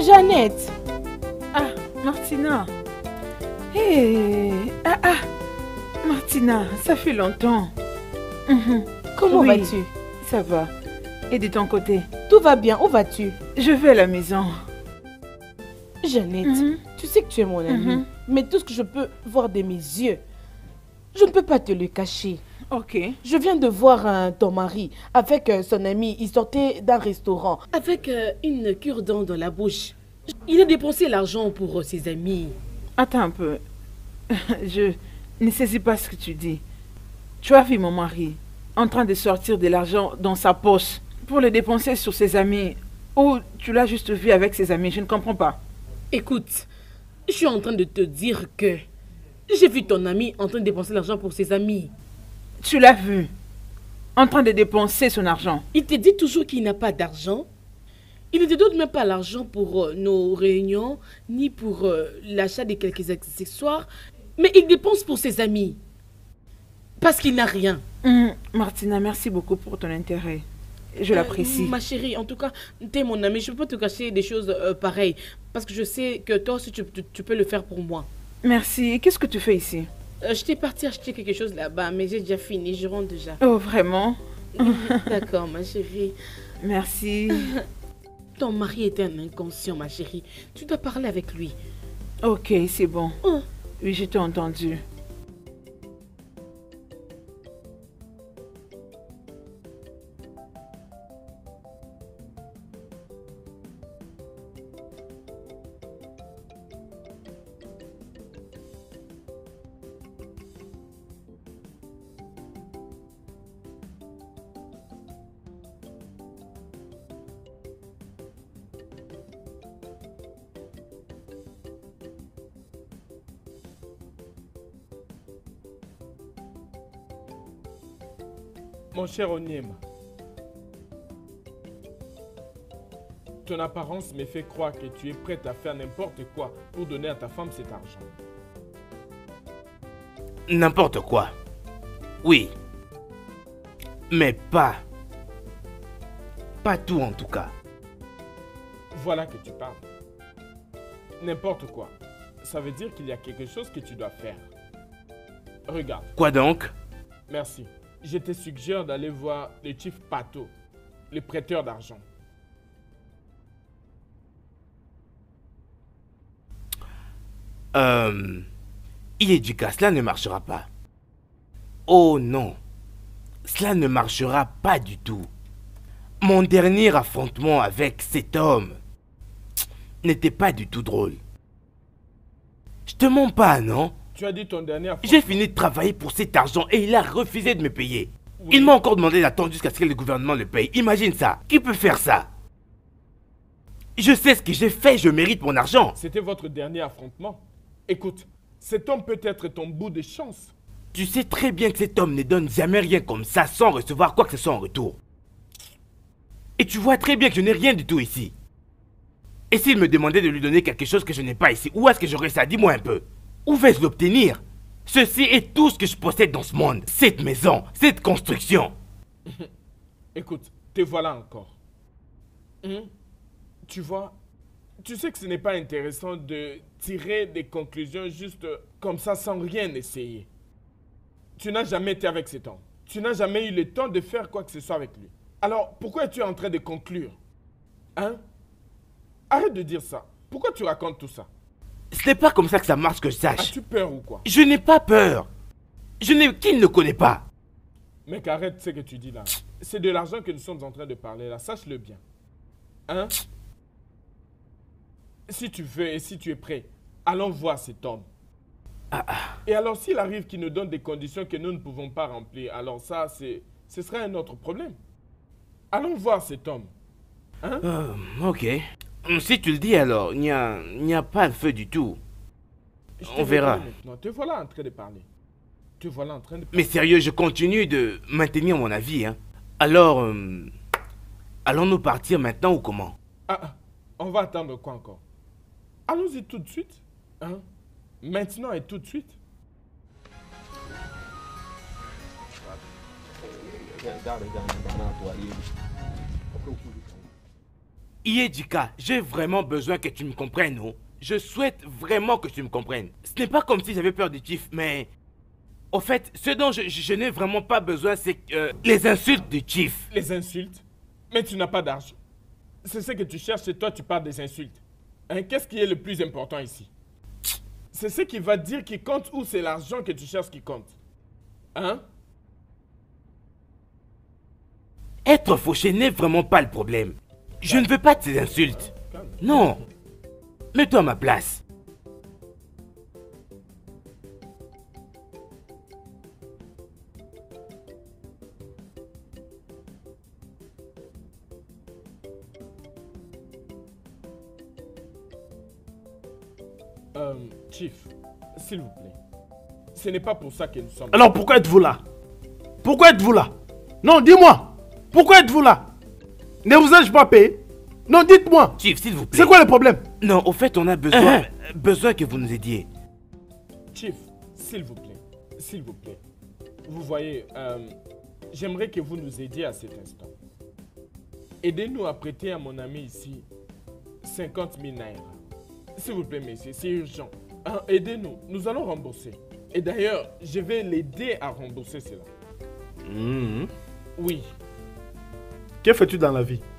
Jeannette. Ah, Martina. Hé, Martina, ça fait longtemps. Comment Oui, vas-tu? Ça va. Et de ton côté? Tout va bien, où vas-tu? Je vais à la maison. Jeannette, tu sais que tu es mon amie, mais tout ce que je peux voir de mes yeux, je ne peux pas te le cacher. Ok. Je viens de voir ton mari avec son ami. Il sortait d'un restaurant. Avec une cure-dent dans la bouche. Il a dépensé l'argent pour ses amis. Attends un peu. Je ne saisis pas ce que tu dis. Tu as vu mon mari en train de sortir de l'argent dans sa poche pour le dépenser sur ses amis, ou tu l'as juste vu avec ses amis? Je ne comprends pas. Écoute, je suis en train de te dire que j'ai vu ton ami en train de dépenser l'argent pour ses amis. Tu l'as vu en train de dépenser son argent. Il te dit toujours qu'il n'a pas d'argent. Il ne te donne même pas l'argent pour nos réunions, ni pour l'achat de quelques accessoires. Mais il dépense pour ses amis. Parce qu'il n'a rien. Martina, merci beaucoup pour ton intérêt. Je l'apprécie. Ma chérie, en tout cas, tu es mon amie. Je ne peux pas te cacher des choses pareilles. Parce que je sais que toi aussi, tu peux le faire pour moi. Merci. Qu'est-ce que tu fais ici? Je t'ai parti acheter quelque chose là-bas, mais j'ai déjà fini. Je rentre déjà. Oh, vraiment? D'accord, ma chérie. Merci. Ton mari est un inconscient, ma chérie. Tu dois parler avec lui. Ok, c'est bon. Oui, je t'ai entendu. Mon cher Onyema, ton apparence me fait croire que tu es prête à faire n'importe quoi pour donner à ta femme cet argent. N'importe quoi. Oui. Mais pas. Pas tout en tout cas. Voilà que tu parles. N'importe quoi. Ça veut dire qu'il y a quelque chose que tu dois faire. Regarde. Quoi donc? Merci. Je te suggère d'aller voir le chief Pato, le prêteur d'argent. Il est du cas, cela ne marchera pas. Oh non. Cela ne marchera pas du tout. Mon dernier affrontement avec cet homme n'était pas du tout drôle. Je te mens pas, non? Tu as dit ton dernier affrontement. J'ai fini de travailler pour cet argent et il a refusé de me payer. Oui. Il m'a encore demandé d'attendre jusqu'à ce que le gouvernement le paye. Imagine ça. Qui peut faire ça? Je sais ce que j'ai fait, je mérite mon argent. C'était votre dernier affrontement. Écoute, cet homme peut être ton bout de chance. Tu sais très bien que cet homme ne donne jamais rien comme ça sans recevoir quoi que ce soit en retour. Et tu vois très bien que je n'ai rien du tout ici. Et s'il me demandait de lui donner quelque chose que je n'ai pas ici, où est-ce que j'aurais ça? Dis-moi un peu. Où vais-je l'obtenir? Ceci est tout ce que je possède dans ce monde. Cette maison, cette construction. Écoute, te voilà encore. Tu vois, tu sais que ce n'est pas intéressant de tirer des conclusions juste comme ça sans rien essayer. Tu n'as jamais été avec cet homme. Tu n'as jamais eu le temps de faire quoi que ce soit avec lui. Alors, pourquoi es-tu en train de conclure? Hein? Arrête de dire ça. Pourquoi tu racontes tout ça? Ce n'est pas comme ça que ça marche, que je sache. As-tu peur ou quoi? Je n'ai pas peur. Je n'ai... Qui ne le connaît pas? Mec, arrête ce que tu dis là. C'est de l'argent que nous sommes en train de parler là. Sache-le bien. Hein? Si tu veux et si tu es prêt, allons voir cet homme. Et alors, s'il arrive qu'il nous donne des conditions que nous ne pouvons pas remplir, alors ça, ce serait un autre problème. Allons voir cet homme. Hein? Ok. Si tu le dis alors, il n'y a pas de feu du tout. On verra. Maintenant. Te voilà en train de parler. Te voilà en train de parler. Mais sérieux, je continue de maintenir mon avis. Hein. Alors, allons-nous partir maintenant ou comment? On va attendre quoi encore? Allons-y tout de suite. Hein? Maintenant et tout de suite. Iedika, j'ai vraiment besoin que tu me comprennes, non? Je souhaite vraiment que tu me comprennes. Ce n'est pas comme si j'avais peur du chief, mais... Au fait, ce dont je n'ai vraiment pas besoin, c'est les insultes du chief. Les insultes? Mais tu n'as pas d'argent. C'est ce que tu cherches et toi tu parles des insultes. Hein, qu'est-ce qui est le plus important ici? C'est ce qui va dire qui compte ou c'est l'argent que tu cherches qui compte? Hein? Être fauché n'est vraiment pas le problème. Je ne veux pas de ces insultes. Non. Mets-toi à ma place. Chief, s'il vous plaît. Ce n'est pas pour ça que nous sommes... Alors pourquoi êtes-vous là? Pourquoi êtes-vous là? Non, dis-moi. Pourquoi êtes-vous là? Ne vous ai-je pas payé? Non, dites-moi. Chief, s'il vous plaît. C'est quoi le problème? Non, au fait, on a besoin que vous nous aidiez. Chief, s'il vous plaît. S'il vous plaît. Vous voyez, j'aimerais que vous nous aidiez à cet instant. Aidez-nous à prêter à mon ami ici 50 000 naira. S'il vous plaît, messieurs, c'est urgent. Hein, aidez-nous, nous allons rembourser. Et d'ailleurs, je vais l'aider à rembourser cela. Oui. Que fais-tu dans la vie?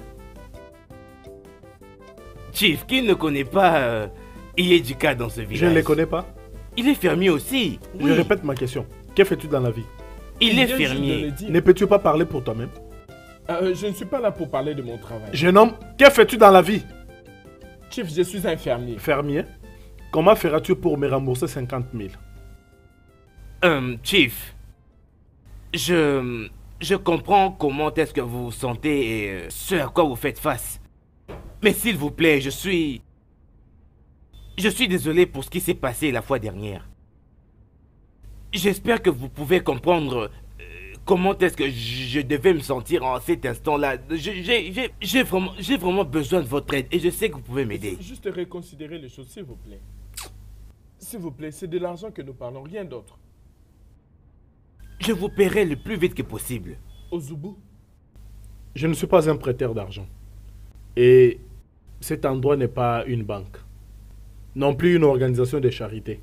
Chief, qui ne connaît pas Iedika dans ce village? Je ne les connais pas. Il est fermier aussi. Je répète ma question. Que fais-tu dans la vie? Il est fermier. Ne peux-tu pas parler pour toi-même? Je ne suis pas là pour parler de mon travail. Jeune homme, que fais-tu dans la vie? Chief, je suis un fermier. Fermier? Comment feras-tu pour me rembourser 50 000? Chief, je comprends comment est-ce que vous vous sentez et ce à quoi vous faites face. Mais s'il vous plaît, je suis désolé pour ce qui s'est passé la fois dernière. J'espère que vous pouvez comprendre comment est-ce que je devais me sentir en cet instant-là. J'ai vraiment besoin de votre aide et je sais que vous pouvez m'aider. Juste reconsidérer les choses, s'il vous plaît. S'il vous plaît, c'est de l'argent que nous parlons, rien d'autre. Je vous paierai le plus vite que possible. Ozubu? Je ne suis pas un prêteur d'argent. Et cet endroit n'est pas une banque. Non plus une organisation de charité.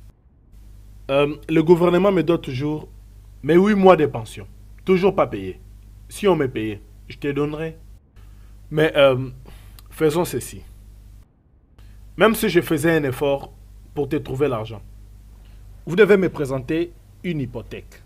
Le gouvernement me donne toujours mais 8 mois de pension. Toujours pas payé. Si on me payait, je te donnerais. Mais faisons ceci. Même si je faisais un effort pour te trouver l'argent, vous devez me présenter une hypothèque.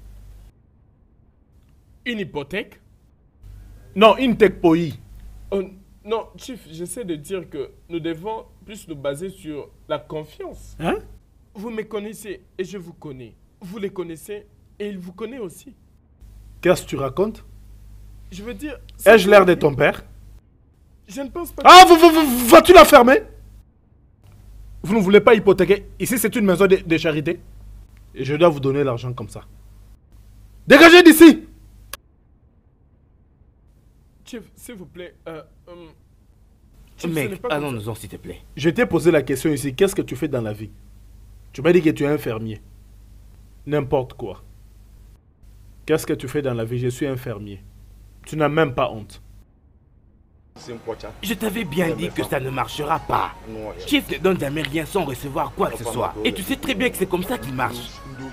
Une hypothèque? Non, une tekpoi. Non, Chief, j'essaie de dire que nous devons plus nous baser sur la confiance. Hein? Vous me connaissez et je vous connais. Vous les connaissez et il vous connaît aussi. Qu'est-ce que tu racontes? Je veux dire... Ai-je l'air de ton père? Je ne pense pas... Ah, vas-tu la fermer? Vous ne voulez pas hypothéquer? Ici, c'est une maison de charité. Et je dois vous donner l'argent comme ça. Dégagez d'ici! Chief, s'il vous plaît, Chief, mec, allons-nous-en, s'il te plaît. Je t'ai posé la question ici. Qu'est-ce que tu fais dans la vie? Tu m'as dit que tu es un fermier. N'importe quoi. Qu'est-ce que tu fais dans la vie? Je suis un fermier. Tu n'as même pas honte. Je t'avais bien dit que ça ne marchera pas. Chief ne donne jamais rien sans recevoir quoi que ce soit. Et tu sais très bien que c'est comme ça qu'il marche.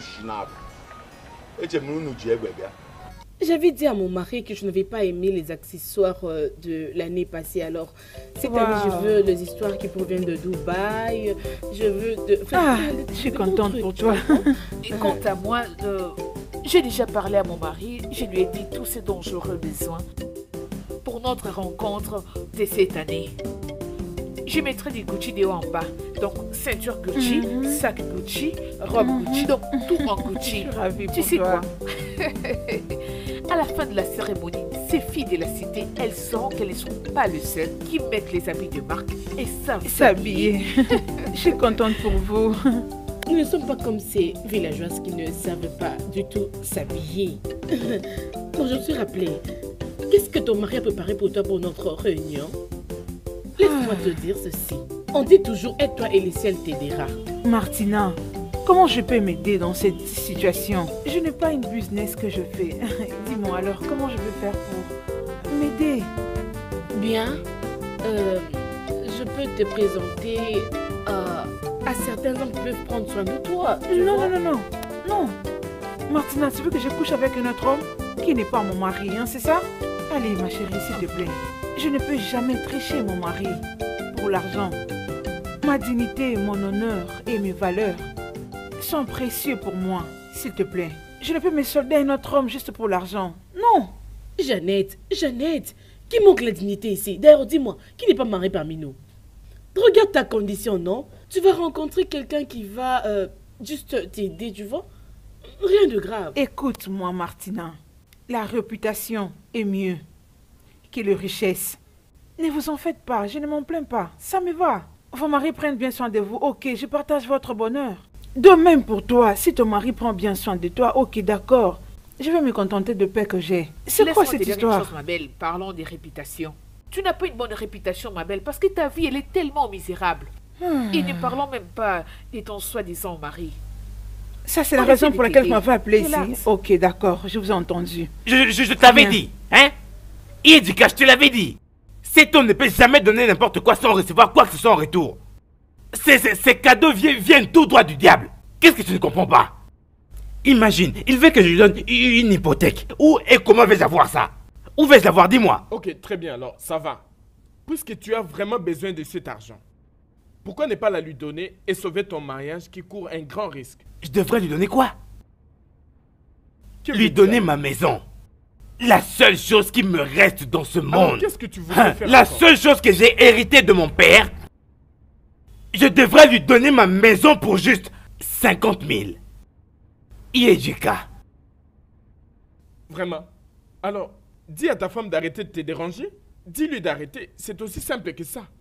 J'avais dit à mon mari que je n'avais pas aimé les accessoires de l'année passée. Alors, cette année, je veux les histoires qui proviennent de Dubaï. Je veux de... je suis contente pour toi. Et quant à moi, j'ai déjà parlé à mon mari. Je lui ai dit tout ce dont j'aurais besoin pour notre rencontre de cette année. Je mettrai des Gucci de haut en bas. Donc, ceinture Gucci, sac Gucci, robe Gucci. Donc, tout en Gucci. Tu sais quoi? À la fin de la cérémonie, ces filles de la cité, elles sauront qu'elles ne sont pas les seules qui mettent les habits de marque et savent s'habiller. Je suis contente pour vous. Nous ne sommes pas comme ces villageoises qui ne savent pas du tout s'habiller. Bon, je me suis rappelé. Qu'est-ce que ton mari a préparé pour toi pour notre réunion? Laisse-moi te dire ceci. On dit toujours, aide-toi et le ciel t'aidera. Martina, comment je peux m'aider dans cette situation? Je n'ai pas une business que je fais. Dis-moi alors, comment je vais faire pour m'aider? Bien. Je peux te présenter à certains hommes qui peuvent prendre soin de toi. Non. Martina, tu veux que je couche avec un autre homme qui n'est pas mon mari, hein, c'est ça? Allez, ma chérie, s'il te plaît. Je ne peux jamais tricher mon mari pour l'argent. Ma dignité, mon honneur et mes valeurs sont précieux pour moi, s'il te plaît. Je ne peux me solder à un autre homme juste pour l'argent. Non. Jeannette, qui manque la dignité ici? D'ailleurs, dis-moi, qui n'est pas marié parmi nous? Regarde ta condition, non? Tu vas rencontrer quelqu'un qui va juste t'aider, tu vois? Rien de grave. Écoute-moi, Martina. La réputation est mieux que les richesses. Ne vous en faites pas, je ne m'en plains pas. Ça me va. Vos maris prennent bien soin de vous. Ok, je partage votre bonheur. De même pour toi, si ton mari prend bien soin de toi, ok, d'accord. Je vais me contenter de paix que j'ai. C'est quoi cette histoire? Chose, ma belle. Parlons des réputations. Tu n'as pas une bonne réputation, ma belle, parce que ta vie, elle est tellement misérable. Et ne parlons même pas de ton soi-disant mari. Ça, c'est la raison pour laquelle vous m'avez appelé ici. Ok, d'accord, je vous ai entendu. Je t'avais dit, hein? Iedika, je te l'avais dit. Cet homme ne peut jamais donner n'importe quoi sans recevoir quoi que ce soit en retour. Ces cadeaux viennent tout droit du diable. Qu'est-ce que tu ne comprends pas? Imagine, il veut que je lui donne une hypothèque. Où et comment vais-je avoir ça? Où vais-je l'avoir? Dis-moi. Ok, très bien, alors, ça va. Puisque tu as vraiment besoin de cet argent, pourquoi ne pas la lui donner et sauver ton mariage qui court un grand risque? Je devrais lui donner quoi? Lui donner ma maison. La seule chose qui me reste dans ce monde. Qu'est-ce que tu voudrais faire? La seule chose que j'ai héritée de mon père. Je devrais lui donner ma maison pour juste 50 000. Iedika. Vraiment? Alors, dis à ta femme d'arrêter de te déranger. Dis-lui d'arrêter. C'est aussi simple que ça.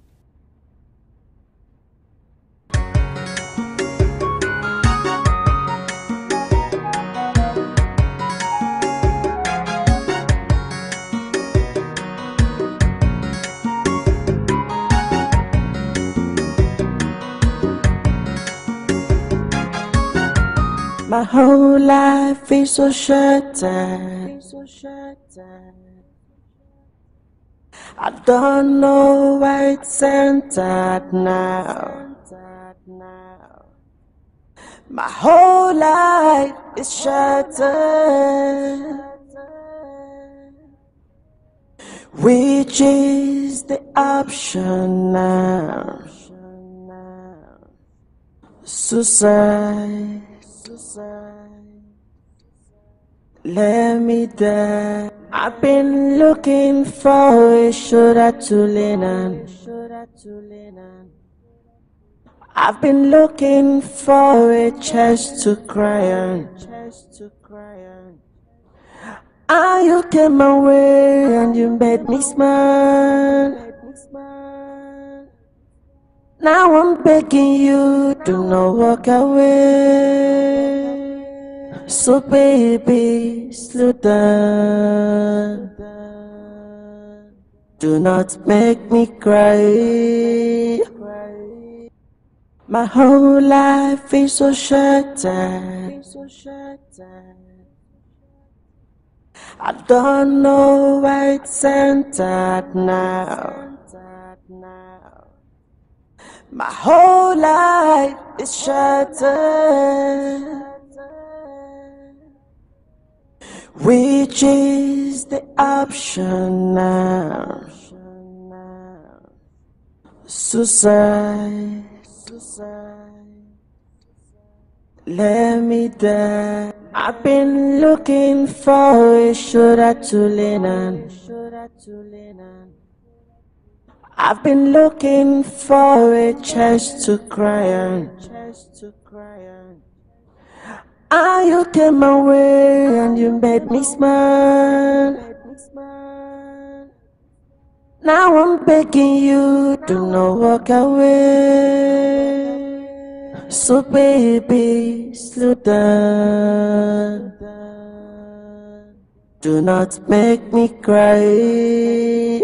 My whole life is so shattered. I don't know why it's centered now. My whole life is shattered. Which is the option now? Suicide. Let me die. I've been looking for a shoulder to lean on. I've been looking for a chest to cry on. Ah, you came my way and you made me smile. Now I'm begging you to not walk away. So baby, slow down. Do not make me cry. My whole life is so shattered. I don't know why it's centered now. My whole life is shattered. Which is the option now? Suicide. Let me die. I've been looking for a shoulder to lean on. I've been looking for a chest to cry on. Ah, you came my way and you made me smile. Now I'm begging you to not walk away. So baby, slow down. Do not make me cry.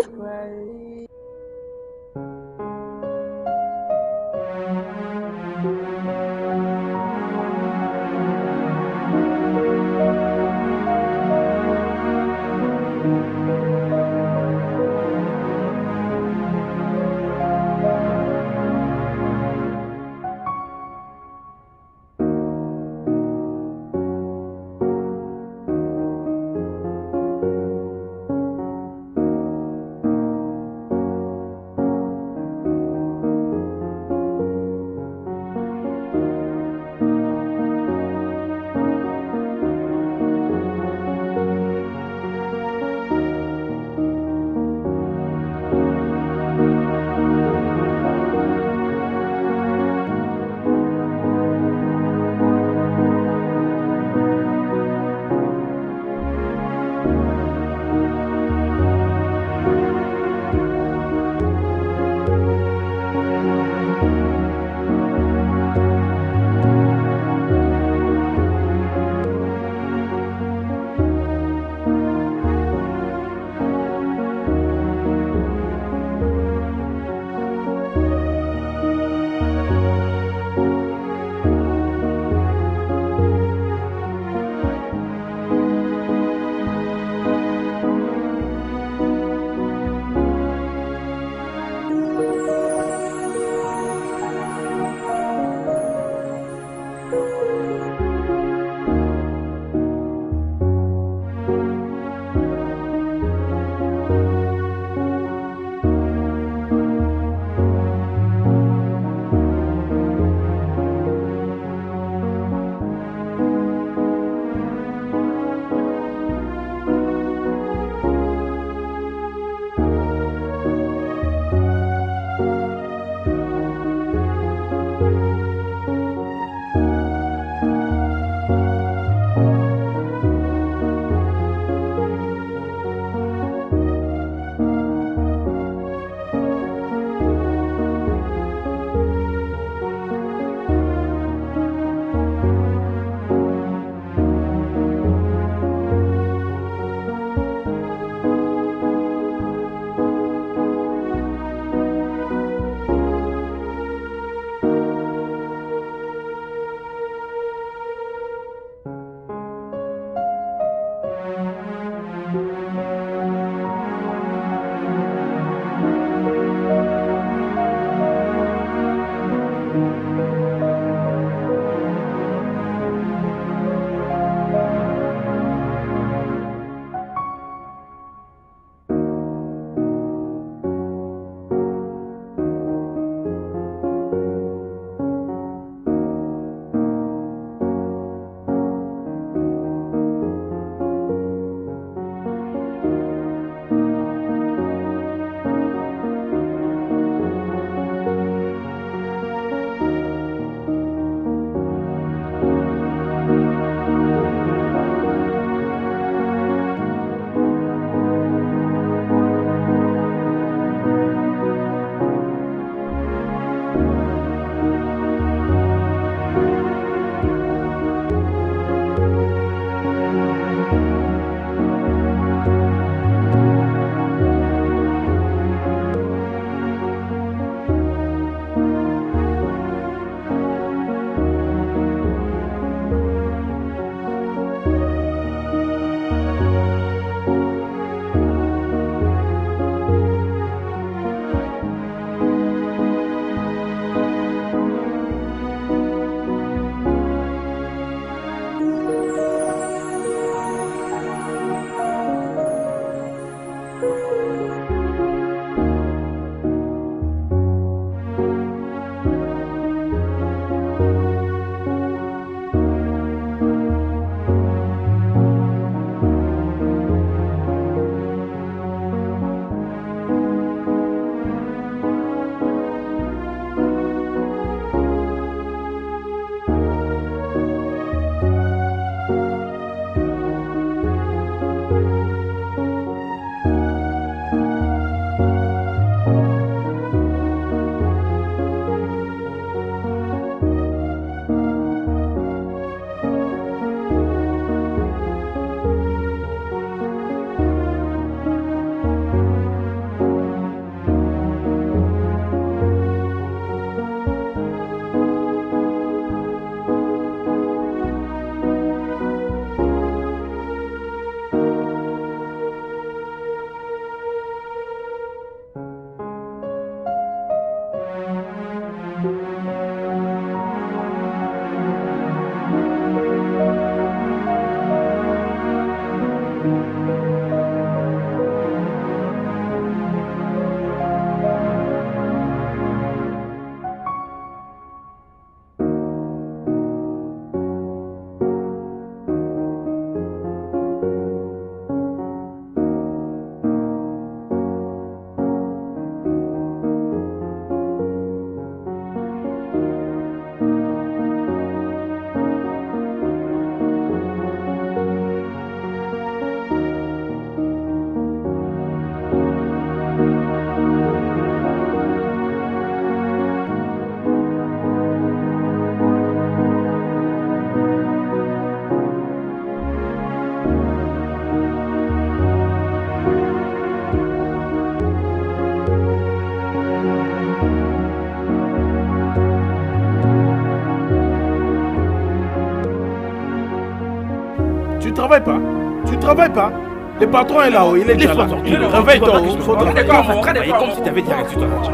Tu travailles pas. Tu travailles pas. Le patron est là-haut, il est déjà là. Réveille-toi. Travailler comme si tu avais déjà reçu ton argent.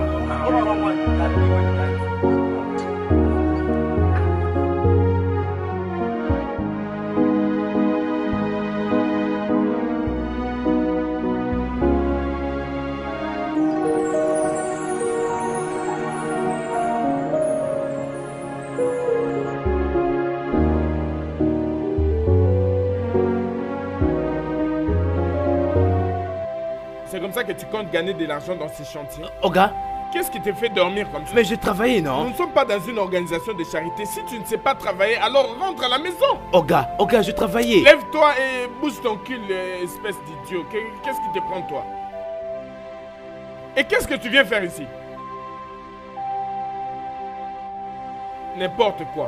C'est comme ça que tu comptes gagner de l'argent dans ces chantiers? Oga, Qu'est-ce qui te fait dormir comme ça? mais j'ai travaillé, Nous non? ne sommes pas dans une organisation de charité. Si tu ne sais pas travailler, alors rentre à la maison. Oga, je travaillais. Lève-toi et bouge ton cul, espèce d'idiot. Qu'est-ce qui te prend, toi? Et qu'est-ce que tu viens faire ici? N'importe quoi.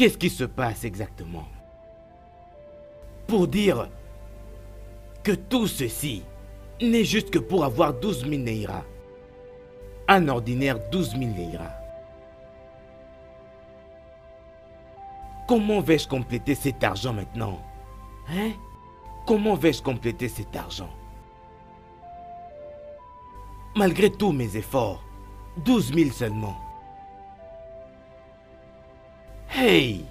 Qu'est-ce qui se passe exactement? Pour dire que tout ceci n'est juste que pour avoir 12 000 Naira. Un ordinaire 12 000 Naira. Comment vais-je compléter cet argent maintenant? Hein? Comment vais-je compléter cet argent? Malgré tous mes efforts, 12 000 seulement. Hey!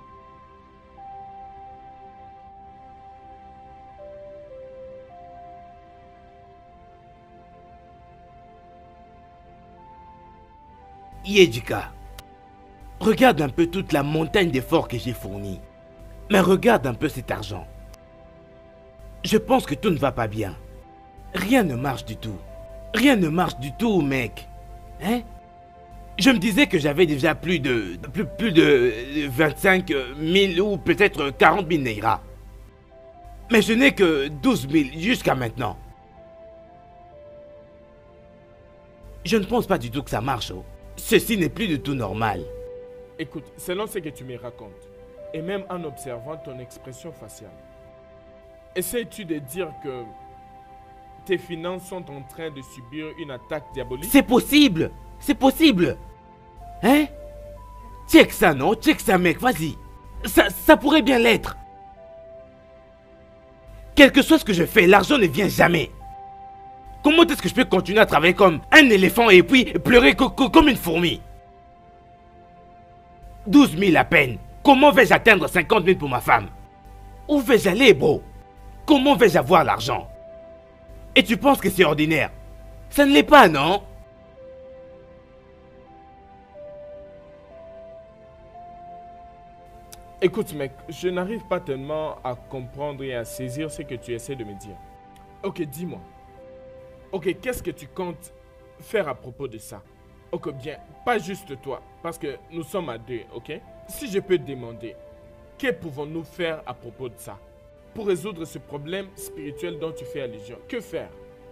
Yejika, regarde un peu toute la montagne d'efforts que j'ai fournis. Mais regarde un peu cet argent. Je pense que tout ne va pas bien. Rien ne marche du tout. Rien ne marche du tout, mec. Hein? Je me disais que j'avais déjà plus de 25 000 ou peut-être 40 000 Naira. Mais je n'ai que 12 000 jusqu'à maintenant. Je ne pense pas du tout que ça marche. Oh. Ceci n'est plus du tout normal. Écoute, selon ce que tu me racontes, et même en observant ton expression faciale, essaies-tu de dire que tes finances sont en train de subir une attaque diabolique? C'est possible! C'est possible! Hein? Check ça, non? Check ça, mec, vas-y. Ça pourrait bien l'être. Quel que soit ce que je fais, l'argent ne vient jamais. Comment est-ce que je peux continuer à travailler comme un éléphant et puis pleurer comme une fourmi? 12 000 à peine. Comment vais-je atteindre 50 000 pour ma femme? Où vais-je aller, bro? Comment vais-je avoir l'argent? Et tu penses que c'est ordinaire? Ça ne l'est pas, non? Écoute, mec, je n'arrive pas tellement à comprendre et à saisir ce que tu essaies de me dire. Ok, dis-moi. Ok, qu'est-ce que tu comptes faire à propos de ça? Ok, bien, pas juste toi, parce que nous sommes à deux, ok? Si je peux te demander, que pouvons-nous faire à propos de ça? Pour résoudre ce problème spirituel dont tu fais allusion, que faire?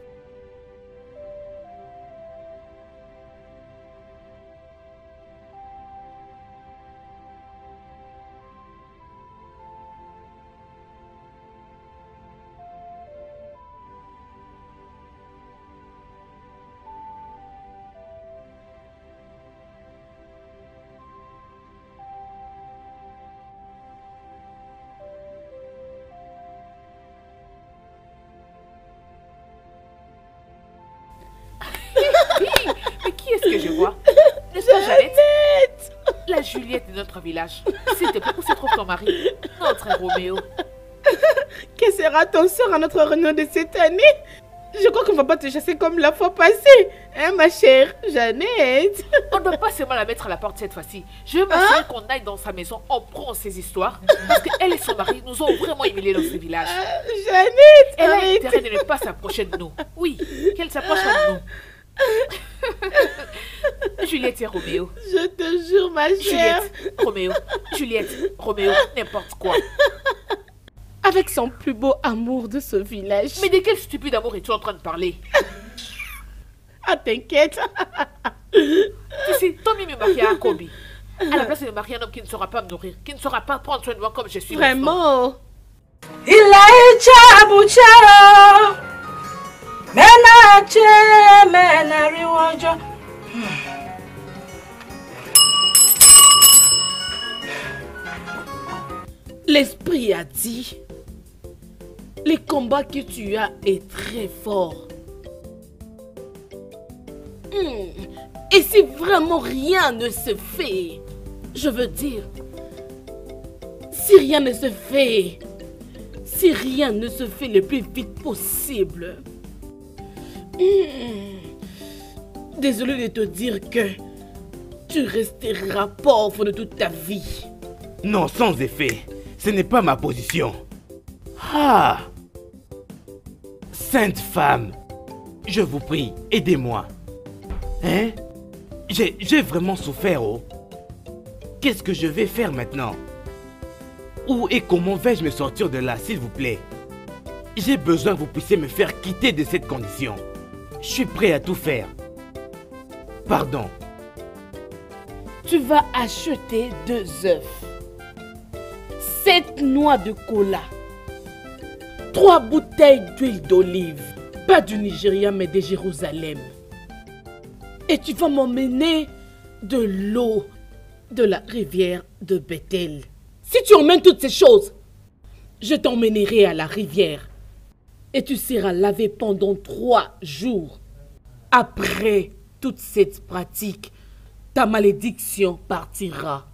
Mais qui est-ce que je vois? N'est-ce pas Jeannette? La Juliette de notre village. S'il te plaît, où se trouve ton mari? Notre Roméo. Que sera ton sort à notre réunion de cette année? Je crois qu'on ne va pas te chasser comme la fois passée. Hein, ma chère Jeannette? On ne doit pas seulement la mettre à la porte cette fois-ci. Je veux m'assurer qu'on aille dans sa maison, on prend ses histoires. Parce qu'elle et son mari nous ont vraiment humiliés dans ce village. Jeannette! Elle a intérêt de ne pas s'approcher de nous. Oui, qu'elle s'approche de nous. Juliette et Roméo. Je te jure, ma chère. Juliette, Roméo, Juliette, Roméo, n'importe quoi. Avec son plus beau amour de ce village. Mais de quel stupide amour es-tu en train de parler? Ah, t'inquiète. Tu sais, tant mieux me marier à Kobe. À la place de me marier à un homme qui ne saura pas me nourrir, qui ne saura pas prendre soin de moi comme je suis. Vraiment? L'esprit a dit, le combat que tu as est très fort. Et si vraiment rien ne se fait, je veux dire, si rien ne se fait, si rien ne se fait le plus vite possible, désolé de te dire que tu resteras pauvre de toute ta vie. Non, sans effet. Ce n'est pas ma position. Ah! Sainte femme, je vous prie, aidez-moi. Hein? J'ai vraiment souffert, oh. Qu'est-ce que je vais faire maintenant? Où et comment vais-je me sortir de là, s'il vous plaît? J'ai besoin que vous puissiez me faire quitter de cette condition. Je suis prêt à tout faire. Pardon. Tu vas acheter 2 œufs. 7 noix de cola, 3 bouteilles d'huile d'olive, pas du Nigeria mais de Jérusalem. Et tu vas m'emmener de l'eau de la rivière de Bethel. Si tu emmènes toutes ces choses, je t'emmènerai à la rivière et tu seras lavé pendant 3 jours. Après toute cette pratique, ta malédiction partira.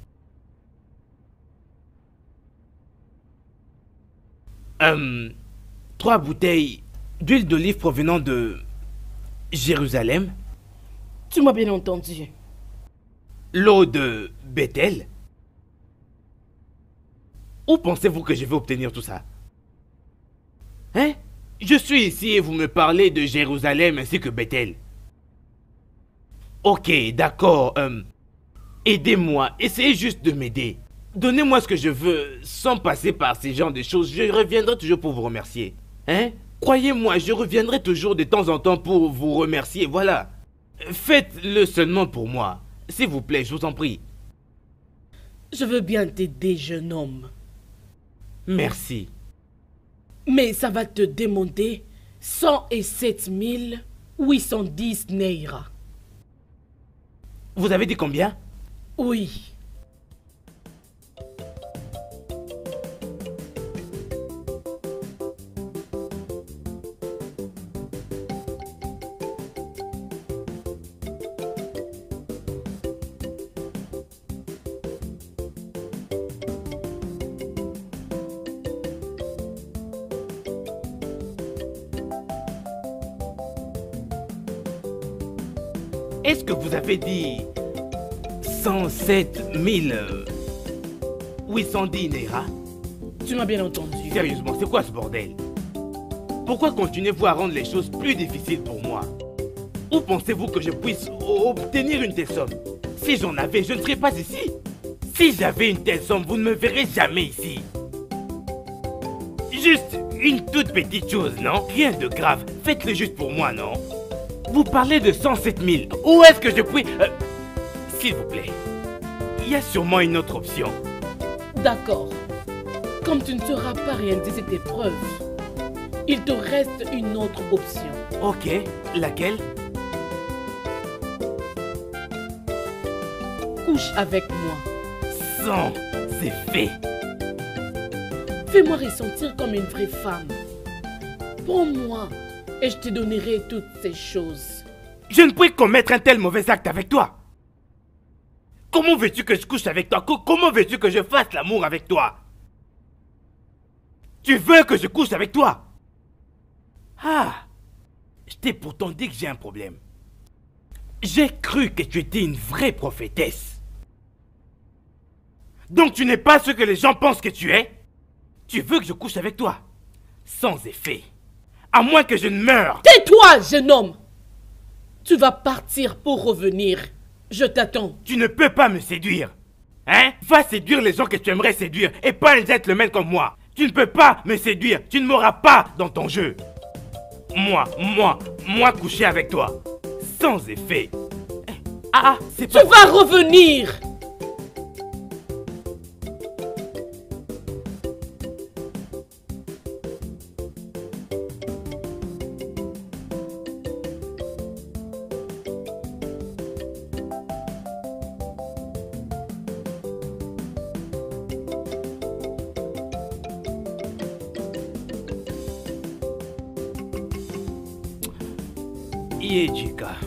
Trois bouteilles d'huile d'olive provenant de Jérusalem. Tu m'as bien entendu. L'eau de Bethel. Où pensez-vous que je vais obtenir tout ça? Hein? Je suis ici et vous me parlez de Jérusalem ainsi que Bethel. Ok, d'accord. Aidez-moi. Essayez juste de m'aider. Donnez-moi ce que je veux sans passer par ces genres de choses. Je reviendrai toujours pour vous remercier. Hein? Croyez-moi, je reviendrai toujours de temps en temps pour vous remercier. Voilà. Faites-le seulement pour moi. S'il vous plaît, je vous en prie. Je veux bien t'aider, jeune homme. Merci. Mais ça va te demander 107 810 Naira. Vous avez dit combien? Oui. Est-ce que vous avez dit 107 810 Naira? Tu m'as bien entendu. Sérieusement, c'est quoi ce bordel? Pourquoi continuez-vous à rendre les choses plus difficiles pour moi? Où pensez-vous que je puisse obtenir une telle somme? Si j'en avais, je ne serais pas ici. Si j'avais une telle somme, vous ne me verrez jamais ici. Juste une toute petite chose, non? Rien de grave. Faites-le juste pour moi, non? Vous parlez de 107 000. Où est-ce que je puis... S'il vous plaît. Il y a sûrement une autre option. D'accord. Comme tu ne sauras pas réaliser cette épreuve, il te reste une autre option. Ok. Laquelle? Couche avec moi. Sans effet. Fais-moi ressentir comme une vraie femme. Prends-moi et je te donnerai toutes ces choses. Je ne puis commettre un tel mauvais acte avec toi. Comment veux-tu que je couche avec toi? Comment veux-tu que je fasse l'amour avec toi? Tu veux que je couche avec toi? Ah, je t'ai pourtant dit que j'ai un problème. J'ai cru que tu étais une vraie prophétesse. Donc tu n'es pas ce que les gens pensent que tu es? Tu veux que je couche avec toi? Sans effet. À moins que je ne meure. Tais-toi, jeune homme! Tu vas partir pour revenir. Je t'attends. Tu ne peux pas me séduire. Hein? Va séduire les gens que tu aimerais séduire et pas un gentleman comme moi. Tu ne peux pas me séduire. Tu ne m'auras pas dans ton jeu. Moi coucher avec toi. Sans effet. Ah, c'est pas... Tu vas revenir! Yejika.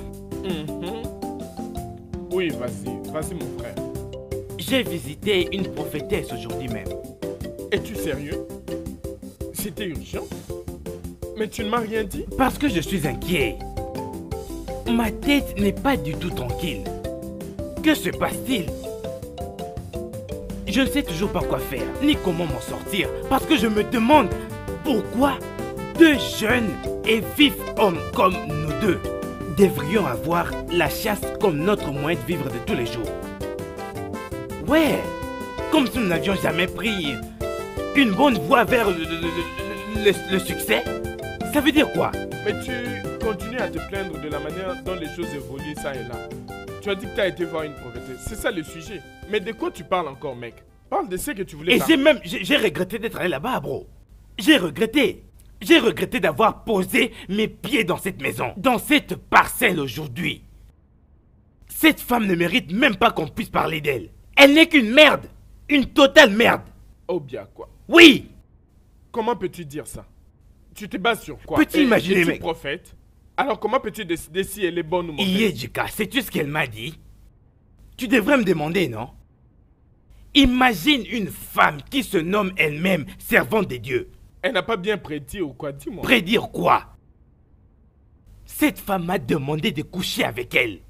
Oui, vas-y mon frère. J'ai visité une prophétesse aujourd'hui même. Es-tu sérieux? C'était urgent? Mais tu ne m'as rien dit? Parce que je suis inquiet. Ma tête n'est pas du tout tranquille. Que se passe-t-il? Je ne sais toujours pas quoi faire, ni comment m'en sortir. Parce que je me demande pourquoi 2 jeunes et vifs hommes comme nous deux devrions avoir la chasse comme notre moyen de vivre de tous les jours. Ouais, comme si nous n'avions jamais pris une bonne voie vers le succès. Ça veut dire quoi? Mais tu continues à te plaindre de la manière dont les choses évoluent ça et là. Tu as dit que tu as été voir une prophétesse. C'est ça le sujet. Mais de quoi tu parles encore, mec? Parle de ce que tu voulais Et faire. j'ai regretté d'être allé là-bas, bro. J'ai regretté. J'ai regretté d'avoir posé mes pieds dans cette maison, dans cette parcelle aujourd'hui. Cette femme ne mérite même pas qu'on puisse parler d'elle. Elle n'est qu'une merde. Une totale merde. Oh bien quoi. Oui. Comment peux-tu dire ça? Tu te bases sur quoi? Peux-tu imaginer, es-tu mec? Prophète? Alors comment peux-tu décider si elle est bonne ou mauvaise? Iejika, sais-tu ce qu'elle m'a dit? Tu devrais me demander, non? Imagine une femme qui se nomme elle-même servante des dieux. Elle n'a pas bien prédit ou quoi? Dis-moi. Prédire quoi? Cette femme m'a demandé de coucher avec elle.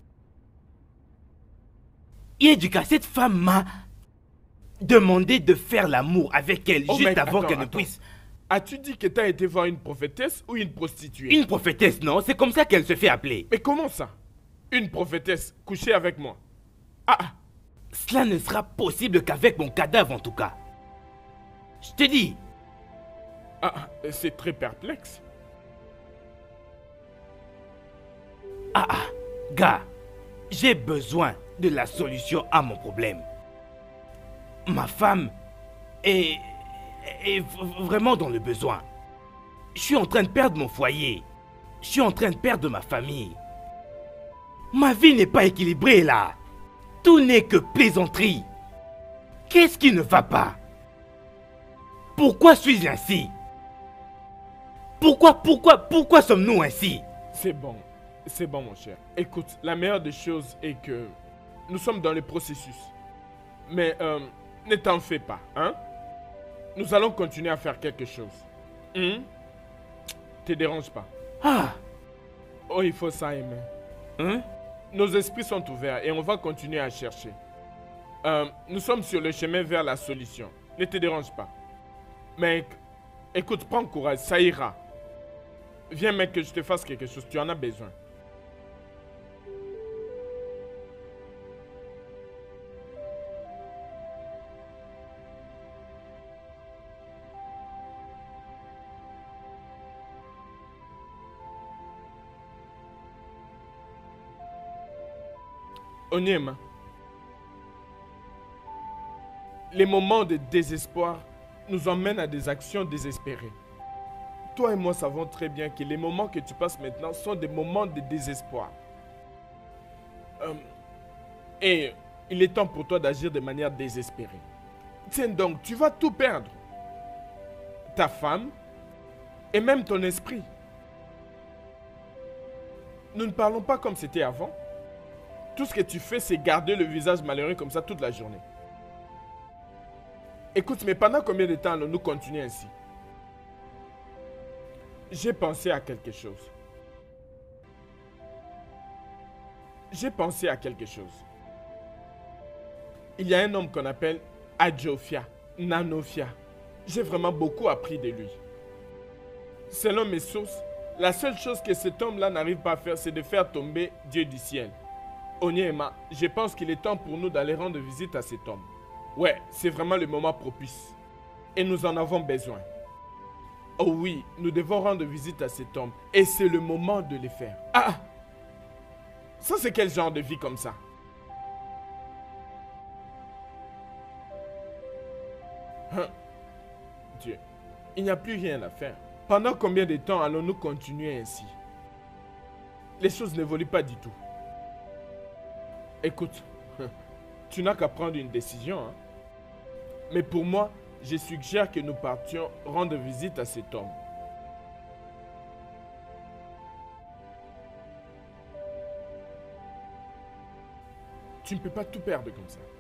Iejika, cette femme m'a demandé de faire l'amour avec elle juste mec, avant attends, qu'elle ne attends. puisse... As-tu dit que tu as été voir une prophétesse ou une prostituée? Une prophétesse, non? C'est comme ça qu'elle se fait appeler. Mais comment ça? Une prophétesse coucher avec moi? Ah, Cela ne sera possible qu'avec mon cadavre en tout cas. Je te dis. C'est très perplexe. Gars, j'ai besoin de la solution à mon problème. Ma femme est vraiment dans le besoin. Je suis en train de perdre mon foyer. Je suis en train de perdre ma famille. Ma vie n'est pas équilibrée là. Tout n'est que plaisanterie. Qu'est-ce qui ne va pas? Pourquoi suis-je ainsi? Pourquoi sommes-nous ainsi? C'est bon mon cher. Écoute, la meilleure des choses est que nous sommes dans le processus. Mais ne t'en fais pas, hein? Nous allons continuer à faire quelque chose. Te dérange pas. Oh, il faut ça aimer. Nos esprits sont ouverts et on va continuer à chercher. Nous sommes sur le chemin vers la solution. Ne te dérange pas. Mec, écoute, prends courage, ça ira. Viens mec, que je te fasse quelque chose, tu en as besoin. Onyema, les moments de désespoir nous emmènent à des actions désespérées. Toi et moi savons très bien que les moments que tu passes maintenant sont des moments de désespoir. Et il est temps pour toi d'agir de manière désespérée. Tiens donc, tu vas tout perdre. Ta femme et même ton esprit. Nous ne parlons pas comme c'était avant. Tout ce que tu fais, c'est garder le visage malheureux comme ça toute la journée. Écoute, mais pendant combien de temps allons-nous continuer ainsi? J'ai pensé à quelque chose. Il y a un homme qu'on appelle Adjofia, Nanofia. J'ai vraiment beaucoup appris de lui. Selon mes sources, la seule chose que cet homme-là n'arrive pas à faire, c'est de faire tomber Dieu du ciel. Onyema, je pense qu'il est temps pour nous d'aller rendre visite à cet homme. Ouais, c'est vraiment le moment propice. Et nous en avons besoin. Oh oui, nous devons rendre visite à cet homme. Et c'est le moment de le faire. Ça c'est quel genre de vie comme ça? Dieu, il n'y a plus rien à faire. Pendant combien de temps allons-nous continuer ainsi? Les choses n'évoluent pas du tout. Écoute, tu n'as qu'à prendre une décision. Hein? Mais pour moi, je suggère que nous partions rendre visite à cet homme. Tu ne peux pas tout perdre comme ça.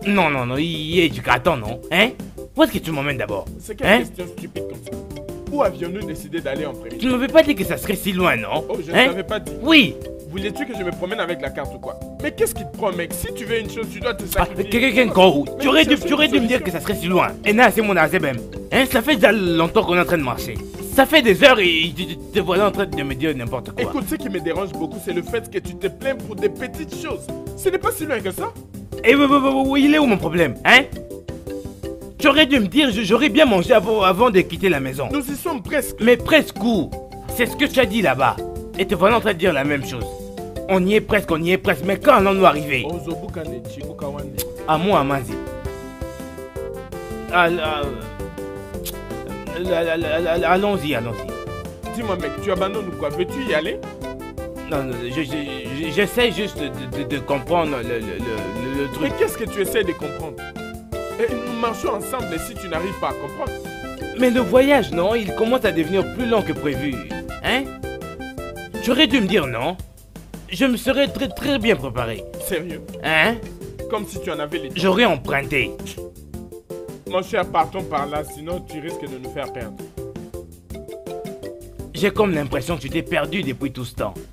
Non, non, non, attends, non. Hein? Où est-ce que tu m'emmènes d'abord? C'est quelle question stupide comme ça? Où avions-nous décidé d'aller en premier? Tu ne m'avais pas dit que ça serait si loin, non? Oh, je ne t'avais pas dit. Oui. Voulais-tu que je me promène avec la carte ou quoi? Mais qu'est-ce qui te prend, mec? Si tu veux une chose, tu dois te sacrifier. Tu aurais dû me dire que ça serait si loin. Et là, c'est mon azebem. Hein, ça fait déjà longtemps qu'on est en train de marcher. Ça fait des heures et tu te voilà en train de me dire n'importe quoi. Écoute, ce qui me dérange beaucoup, c'est le fait que tu te plains pour des petites choses. Ce n'est pas si loin que ça. Et oui, il est où mon problème, hein? Tu aurais dû me dire, j'aurais bien mangé avant de quitter la maison. Nous y sommes presque. Mais presque où? C'est ce que tu as dit là-bas. Et te voilà en train de dire la même chose. On y est presque, mais quand allons-nous arriver? À moi, Amazi. Allons-y. Dis-moi, mec, tu abandonnes ou quoi? Veux-tu y aller? Non, j'essaie juste de comprendre le truc. Mais qu'est-ce que tu essaies de comprendre? Et nous marchons ensemble et si tu n'arrives pas à comprendre. Mais le voyage, non, il commence à devenir plus long que prévu. Hein? Tu aurais dû me dire non. Je me serais très bien préparé. Sérieux? Hein? Comme si tu en avais les temps. J'aurais emprunté. Mon cher, partons par là, sinon tu risques de nous faire perdre. J'ai comme l'impression que tu t'es perdu depuis tout ce temps.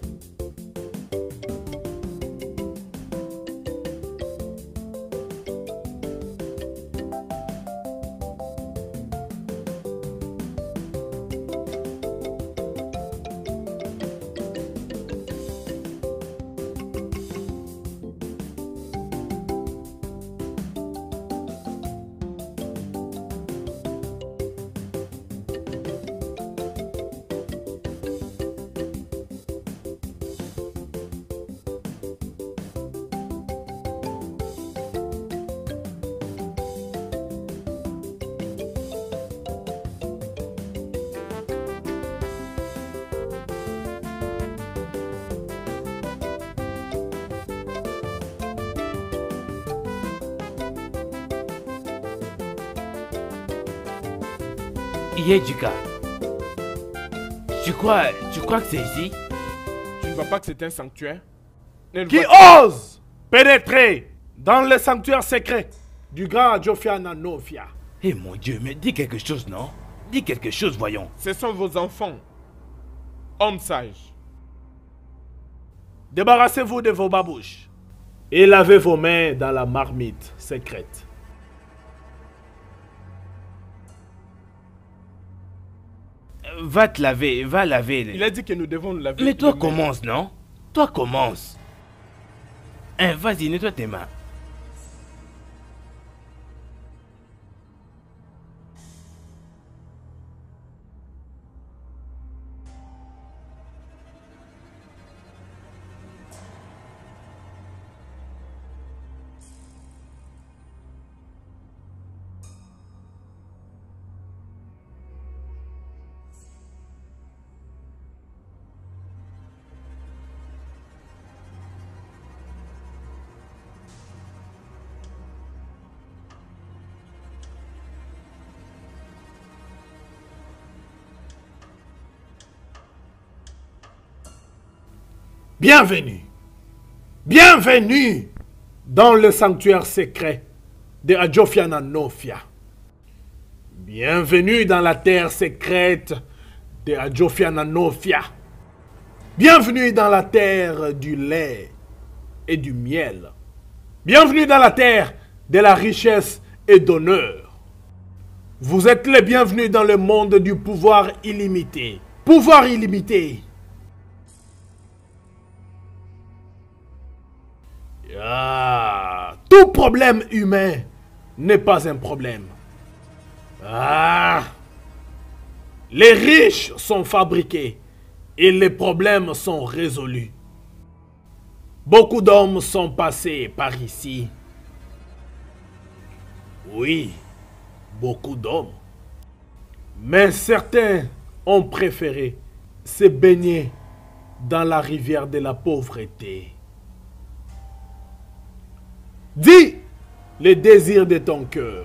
Yejika, tu crois que c'est ici? Tu ne vois pas que c'est un sanctuaire? Qui ose pénétrer dans le sanctuaire secret du grand Adjofia Nanofia? Eh mon Dieu, mais dis quelque chose, non? Dis quelque chose, voyons. Ce sont vos enfants, hommes sages. Débarrassez-vous de vos babouches et lavez vos mains dans la marmite secrète. Va te laver, va laver. Il a dit que nous devons nous laver. Mais toi commence, non? Toi commence. Hein, vas-y, nettoie tes mains. Bienvenue. Bienvenue dans le sanctuaire secret de Adjofia Nanofia. Bienvenue dans la terre secrète de Adjofia Nanofia. Bienvenue dans la terre du lait et du miel. Bienvenue dans la terre de la richesse et d'honneur. Vous êtes les bienvenus dans le monde du pouvoir illimité. Pouvoir illimité. Tout problème humain n'est pas un problème. Les riches sont fabriqués et les problèmes sont résolus. Beaucoup d'hommes sont passés par ici. Oui, beaucoup d'hommes. Mais certains ont préféré se baigner dans la rivière de la pauvreté. Dis les désirs de ton cœur.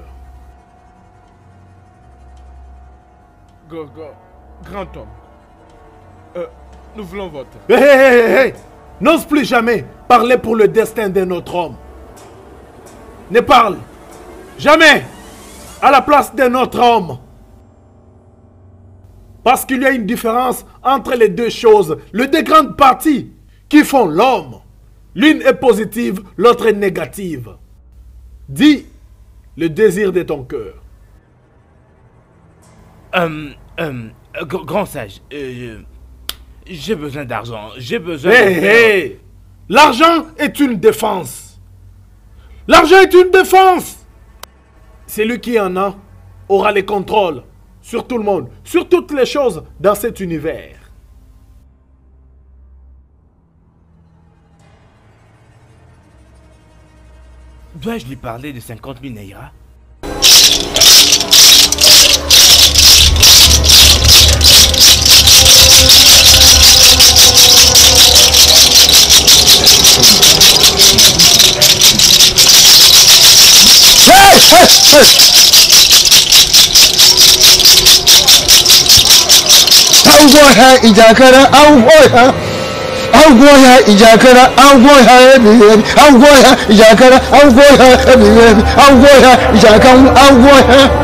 Grand homme, nous voulons votre. Hey. N'ose plus jamais parler pour le destin de notre homme. ne parle jamais à la place d'un autre homme. Parce qu'il y a une différence entre les deux choses, les deux grandes parties qui font l'homme. L'une est positive, l'autre est négative. Dis le désir de ton cœur. Grand sage, j'ai besoin d'argent, j'ai besoin Hé. L'argent est une défense. L'argent est une défense. Celui qui en a aura les contrôles sur tout le monde, sur toutes les choses dans cet univers. Dois-je lui parler de 50 000 Naira? Angoya ijakara angoya angoya ijakara angoya ebiyebi angoya ijakara angoya ebiyebi angoya ijakara angoya.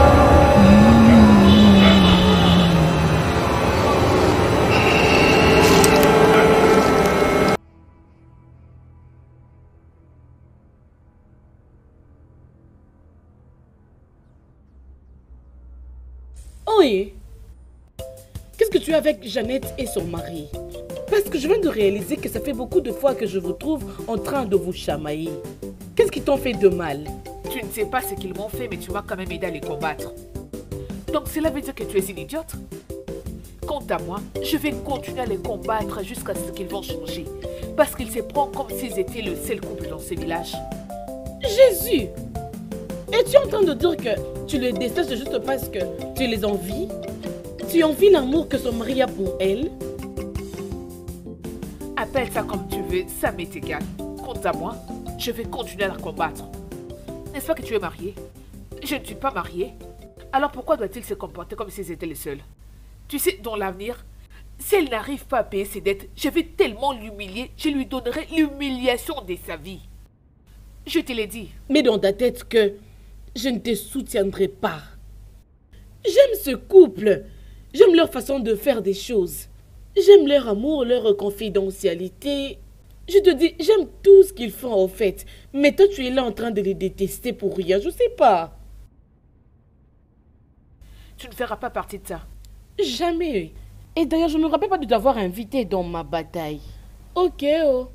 Oui. Qu'est-ce que tu as avec Jeannette et son mari? Parce que je viens de réaliser que ça fait beaucoup de fois que je vous trouve en train de vous chamailler. Qu'est-ce qu'ils t'ont fait de mal? Tu ne sais pas ce qu'ils m'ont fait, mais tu m'as quand même aidé à les combattre. Donc cela veut dire que tu es une idiote? Quant à moi, je vais continuer à les combattre jusqu'à ce qu'ils vont changer. Parce qu'ils se prennent comme s'ils étaient le seul couple dans ce village. Jésus! Es-tu en train de dire que tu les détestes juste parce que tu les envies? Tu envies l'amour que son mari a pour elle? Appelle ça comme tu veux, ça m'est égal. Quant à moi, je vais continuer à la combattre. N'est-ce pas que tu es marié? Je ne suis pas mariée. Alors pourquoi doit-il se comporter comme s'ils étaient les seuls? Tu sais, dans l'avenir, si elle n'arrive pas à payer ses dettes, je vais tellement l'humilier, je lui donnerai l'humiliation de sa vie. Je te l'ai dit. Mets dans ta tête que je ne te soutiendrai pas. J'aime ce couple. J'aime leur façon de faire des choses. J'aime leur amour, leur confidentialité. Je te dis, j'aime tout ce qu'ils font en fait. Mais toi, tu es là en train de les détester pour rien. Je sais pas. Tu ne feras pas partie de ça. Jamais. Et d'ailleurs, je ne me rappelle pas de t'avoir invité dans ma bataille. Ok, oh.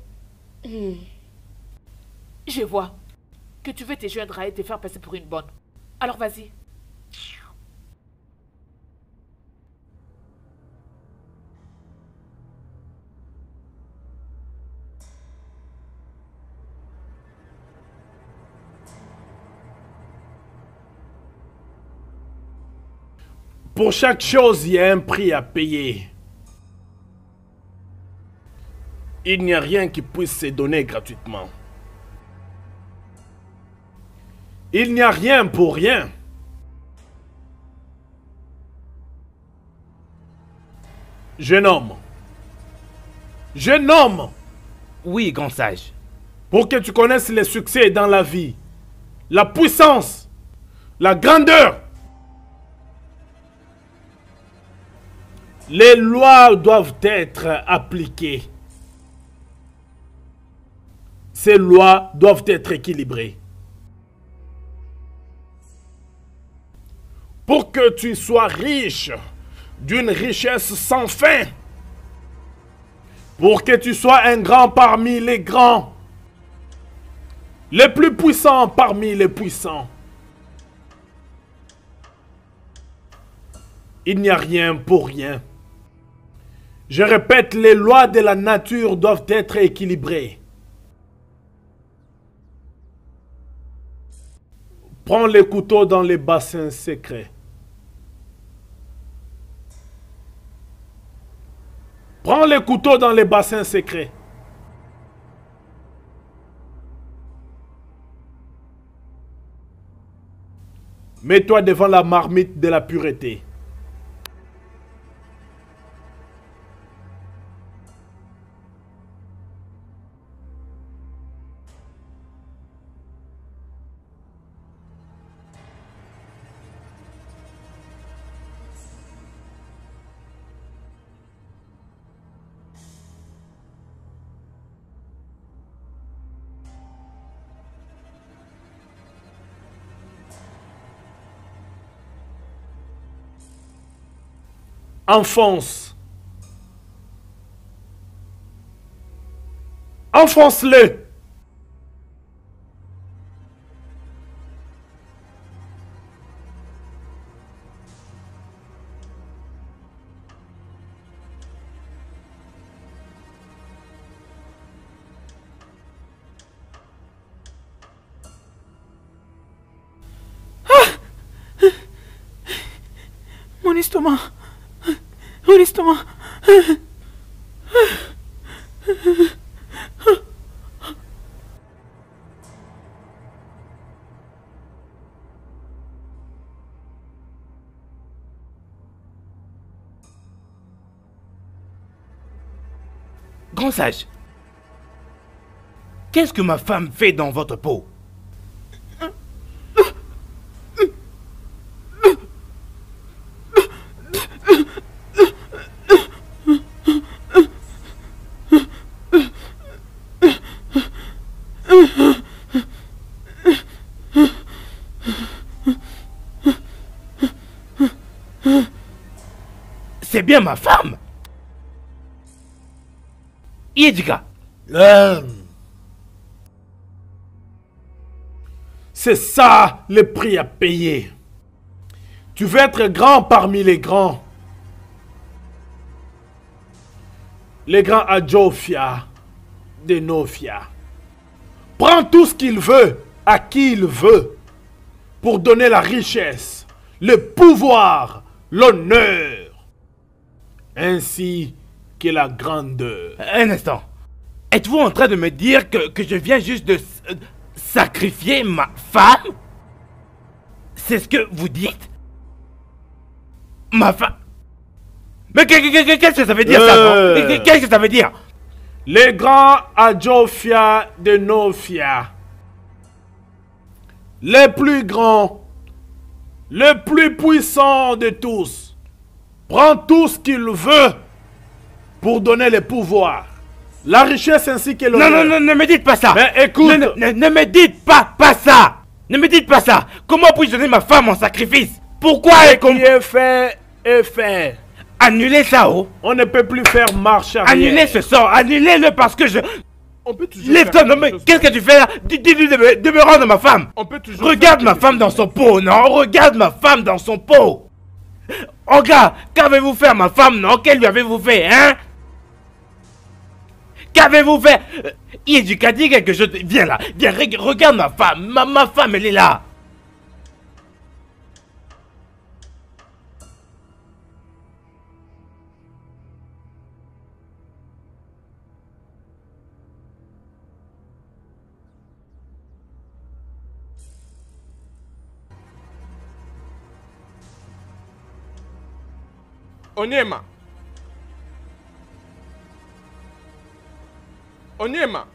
Je vois que tu veux te joindre à elle et te faire passer pour une bonne. Alors vas-y. Pour chaque chose, il y a un prix à payer. Il n'y a rien qui puisse se donner gratuitement. Il n'y a rien pour rien. Jeune homme. Jeune homme. Oui, grand sage. Pour que tu connaisses les succès dans la vie, la puissance, la grandeur, les lois doivent être appliquées. Ces lois doivent être équilibrées. Pour que tu sois riche, d'une richesse sans fin. Pour que tu sois un grand parmi les grands. Les plus puissants parmi les puissants. Il n'y a rien pour rien. Je répète, les lois de la nature doivent être équilibrées. Prends les couteaux dans les bassins secrets. Prends les couteaux dans les bassins secrets. Mets-toi devant la marmite de la pureté. Enfonce. Enfonce-le. Mon estomac. Mon estomac. Grand sage, qu'est-ce que ma femme fait dans votre peau? C'est bien ma femme. Yedika. C'est ça le prix à payer. Tu veux être grand parmi les grands. Les grands Adjofia, Denofia. Prends tout ce qu'il veut, à qui il veut, pour donner la richesse, le pouvoir, l'honneur, ainsi que la grandeur. Un instant. Êtes-vous en train de me dire que je viens juste de sacrifier ma femme? C'est ce que vous dites? Ma femme? Mais qu'est-ce que ça veut dire ça? Qu'est-ce que ça veut dire? Les grands Adjofia de Nofia. Les plus grands, le plus puissant de tous, prend tout ce qu'il veut pour donner le pouvoir, la richesse ainsi que l'honneur. Non, ne me dites pas ça. Mais écoute. Ne me dites pas ça. Ne me dites pas ça. Comment puis-je donner ma femme en sacrifice? Pourquoi Ce qui est fait est fait. Annulez ça, oh. On ne peut plus faire marche arrière. Annulez ce sort. Annulez-le parce que je... On peut toujours Lève-toi, non mais qu'est-ce que tu fais là? Dis-lui de me rendre ma femme. On peut toujours Regarde ma femme dans son pot, non? Regarde ma femme dans son pot. Oh gars, qu'avez-vous fait à ma femme, non? Qu'elle lui avez-vous fait, hein? Qu'avez-vous fait? Yedika, dit quelque chose. Viens là, viens, regarde ma femme. Ma femme, elle est là. Onyema. Onyema.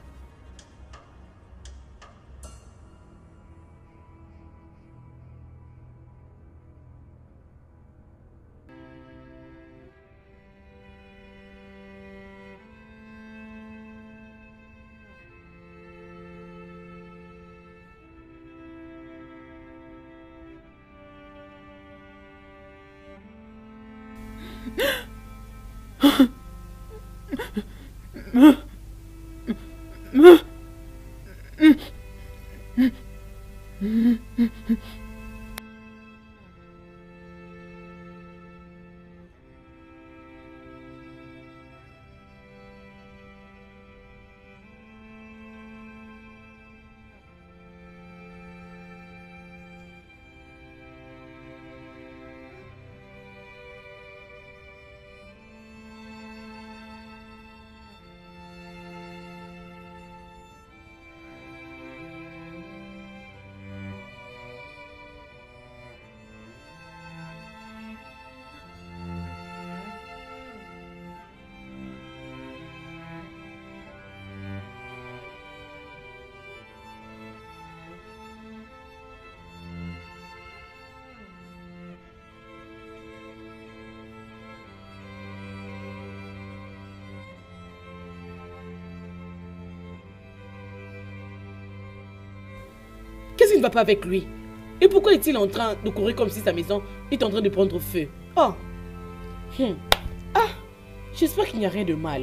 Qu'est-ce qui ne va pas avec lui? Et pourquoi est-il en train de courir comme si sa maison est en train de prendre feu? Oh, Ah, j'espère qu'il n'y a rien de mal.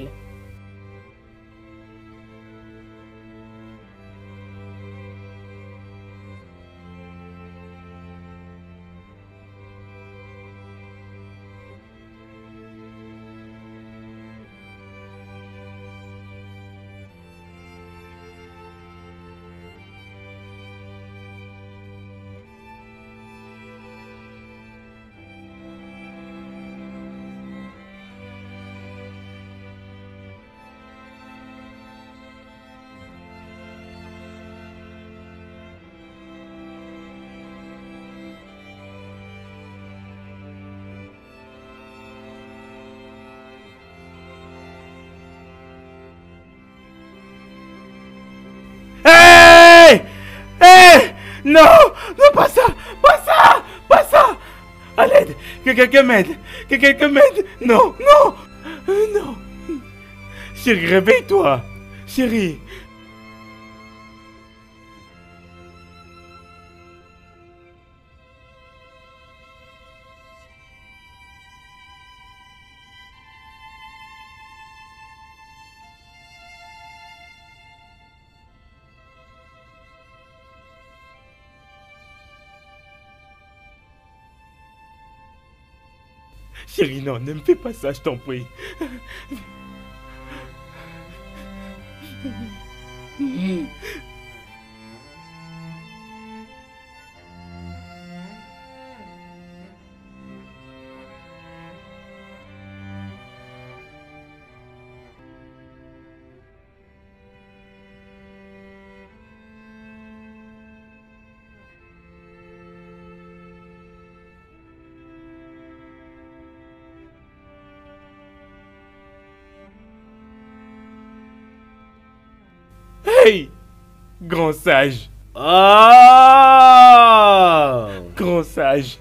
Hey! Hey! Non! Non, pas ça! Pas ça! Pas ça! À l'aide! Que quelqu'un m'aide! Que quelqu'un m'aide! Non! Non! Non! Chérie, réveille-toi! Chérie! Chérie, non, ne me fais pas ça, je t'en prie. Hey! Grand sage! Ah! Grand sage!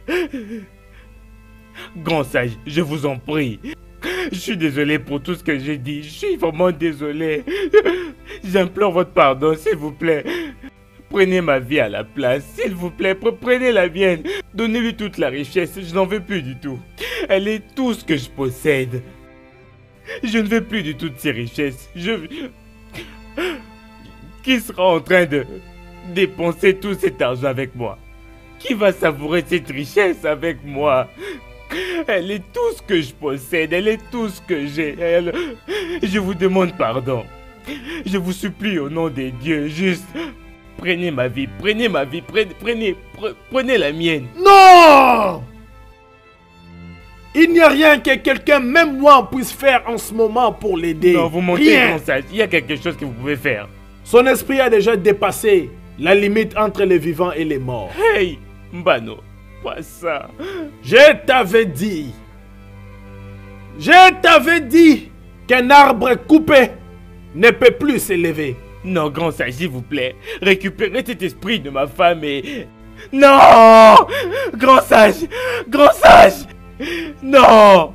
Grand sage, je vous en prie. Je suis désolé pour tout ce que j'ai dit. Je suis vraiment désolé. J'implore votre pardon, s'il vous plaît. Prenez ma vie à la place, s'il vous plaît. Prenez la mienne. Donnez-lui toute la richesse. Je n'en veux plus du tout. Elle est tout ce que je possède. Je ne veux plus du tout de ces richesses. Qui sera en train de dépenser tout cet argent avec moi? Qui va savourer cette richesse avec moi? Elle est tout ce que je possède, elle est tout ce que j'ai. Je vous demande pardon. Je vous supplie au nom des dieux, juste prenez ma vie, prenez la mienne. Non! Il n'y a rien que quelqu'un, même moi, puisse faire en ce moment pour l'aider. Non, vous mentez, Rien. grand sage. Il y a quelque chose que vous pouvez faire. Son esprit a déjà dépassé la limite entre les vivants et les morts. Hey, Mbano, pas ça. Je t'avais dit qu'un arbre coupé ne peut plus s'élever. Non, grand sage, s'il vous plaît. Récupérez cet esprit de ma femme et... Non! Grand sage! Grand sage! Non!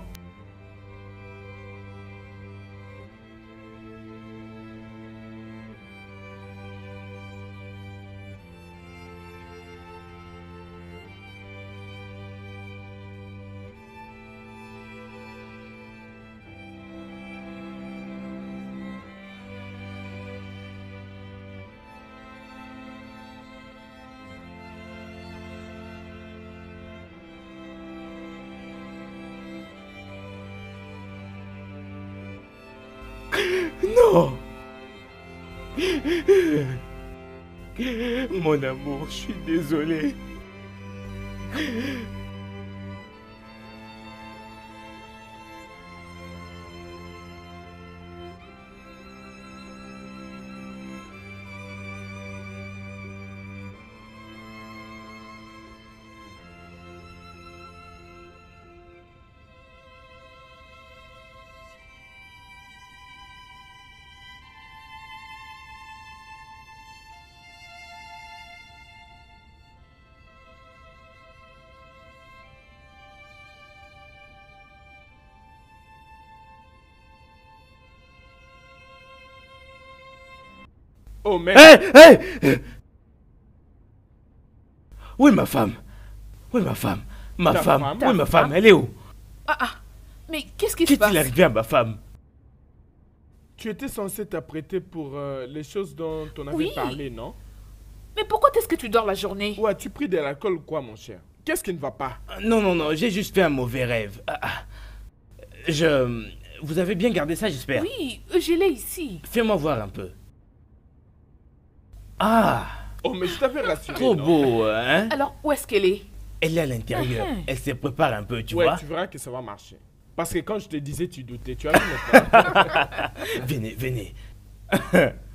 Non! Mon amour, je suis désolé. Oh merde. Hey! Hey! Où est ma femme? Où est ma femme? Ma Ta femme? femme? Où est ma femme? Elle est où? Mais qu'est-ce qui se passe? Qu'est-il arrivé à ma femme? Tu étais censé t'apprêter pour les choses dont on avait parlé, non? Mais pourquoi est-ce que tu dors la journée? Ouais, tu pris de l'alcool ou quoi, mon cher? Qu'est-ce qui ne va pas? Non, j'ai juste fait un mauvais rêve. Vous avez bien gardé ça, j'espère? Oui, je l'ai ici. Fais-moi voir un peu. Ah! Oh, mais je t'avais rassuré. Trop non? beau, hein? Alors, où est-ce qu'elle est? Elle est à l'intérieur. Elle se prépare un peu, tu Ouais, vois? tu verras que ça va marcher. Parce que quand je te disais, tu doutais. Tu as vu maintenant? Venez.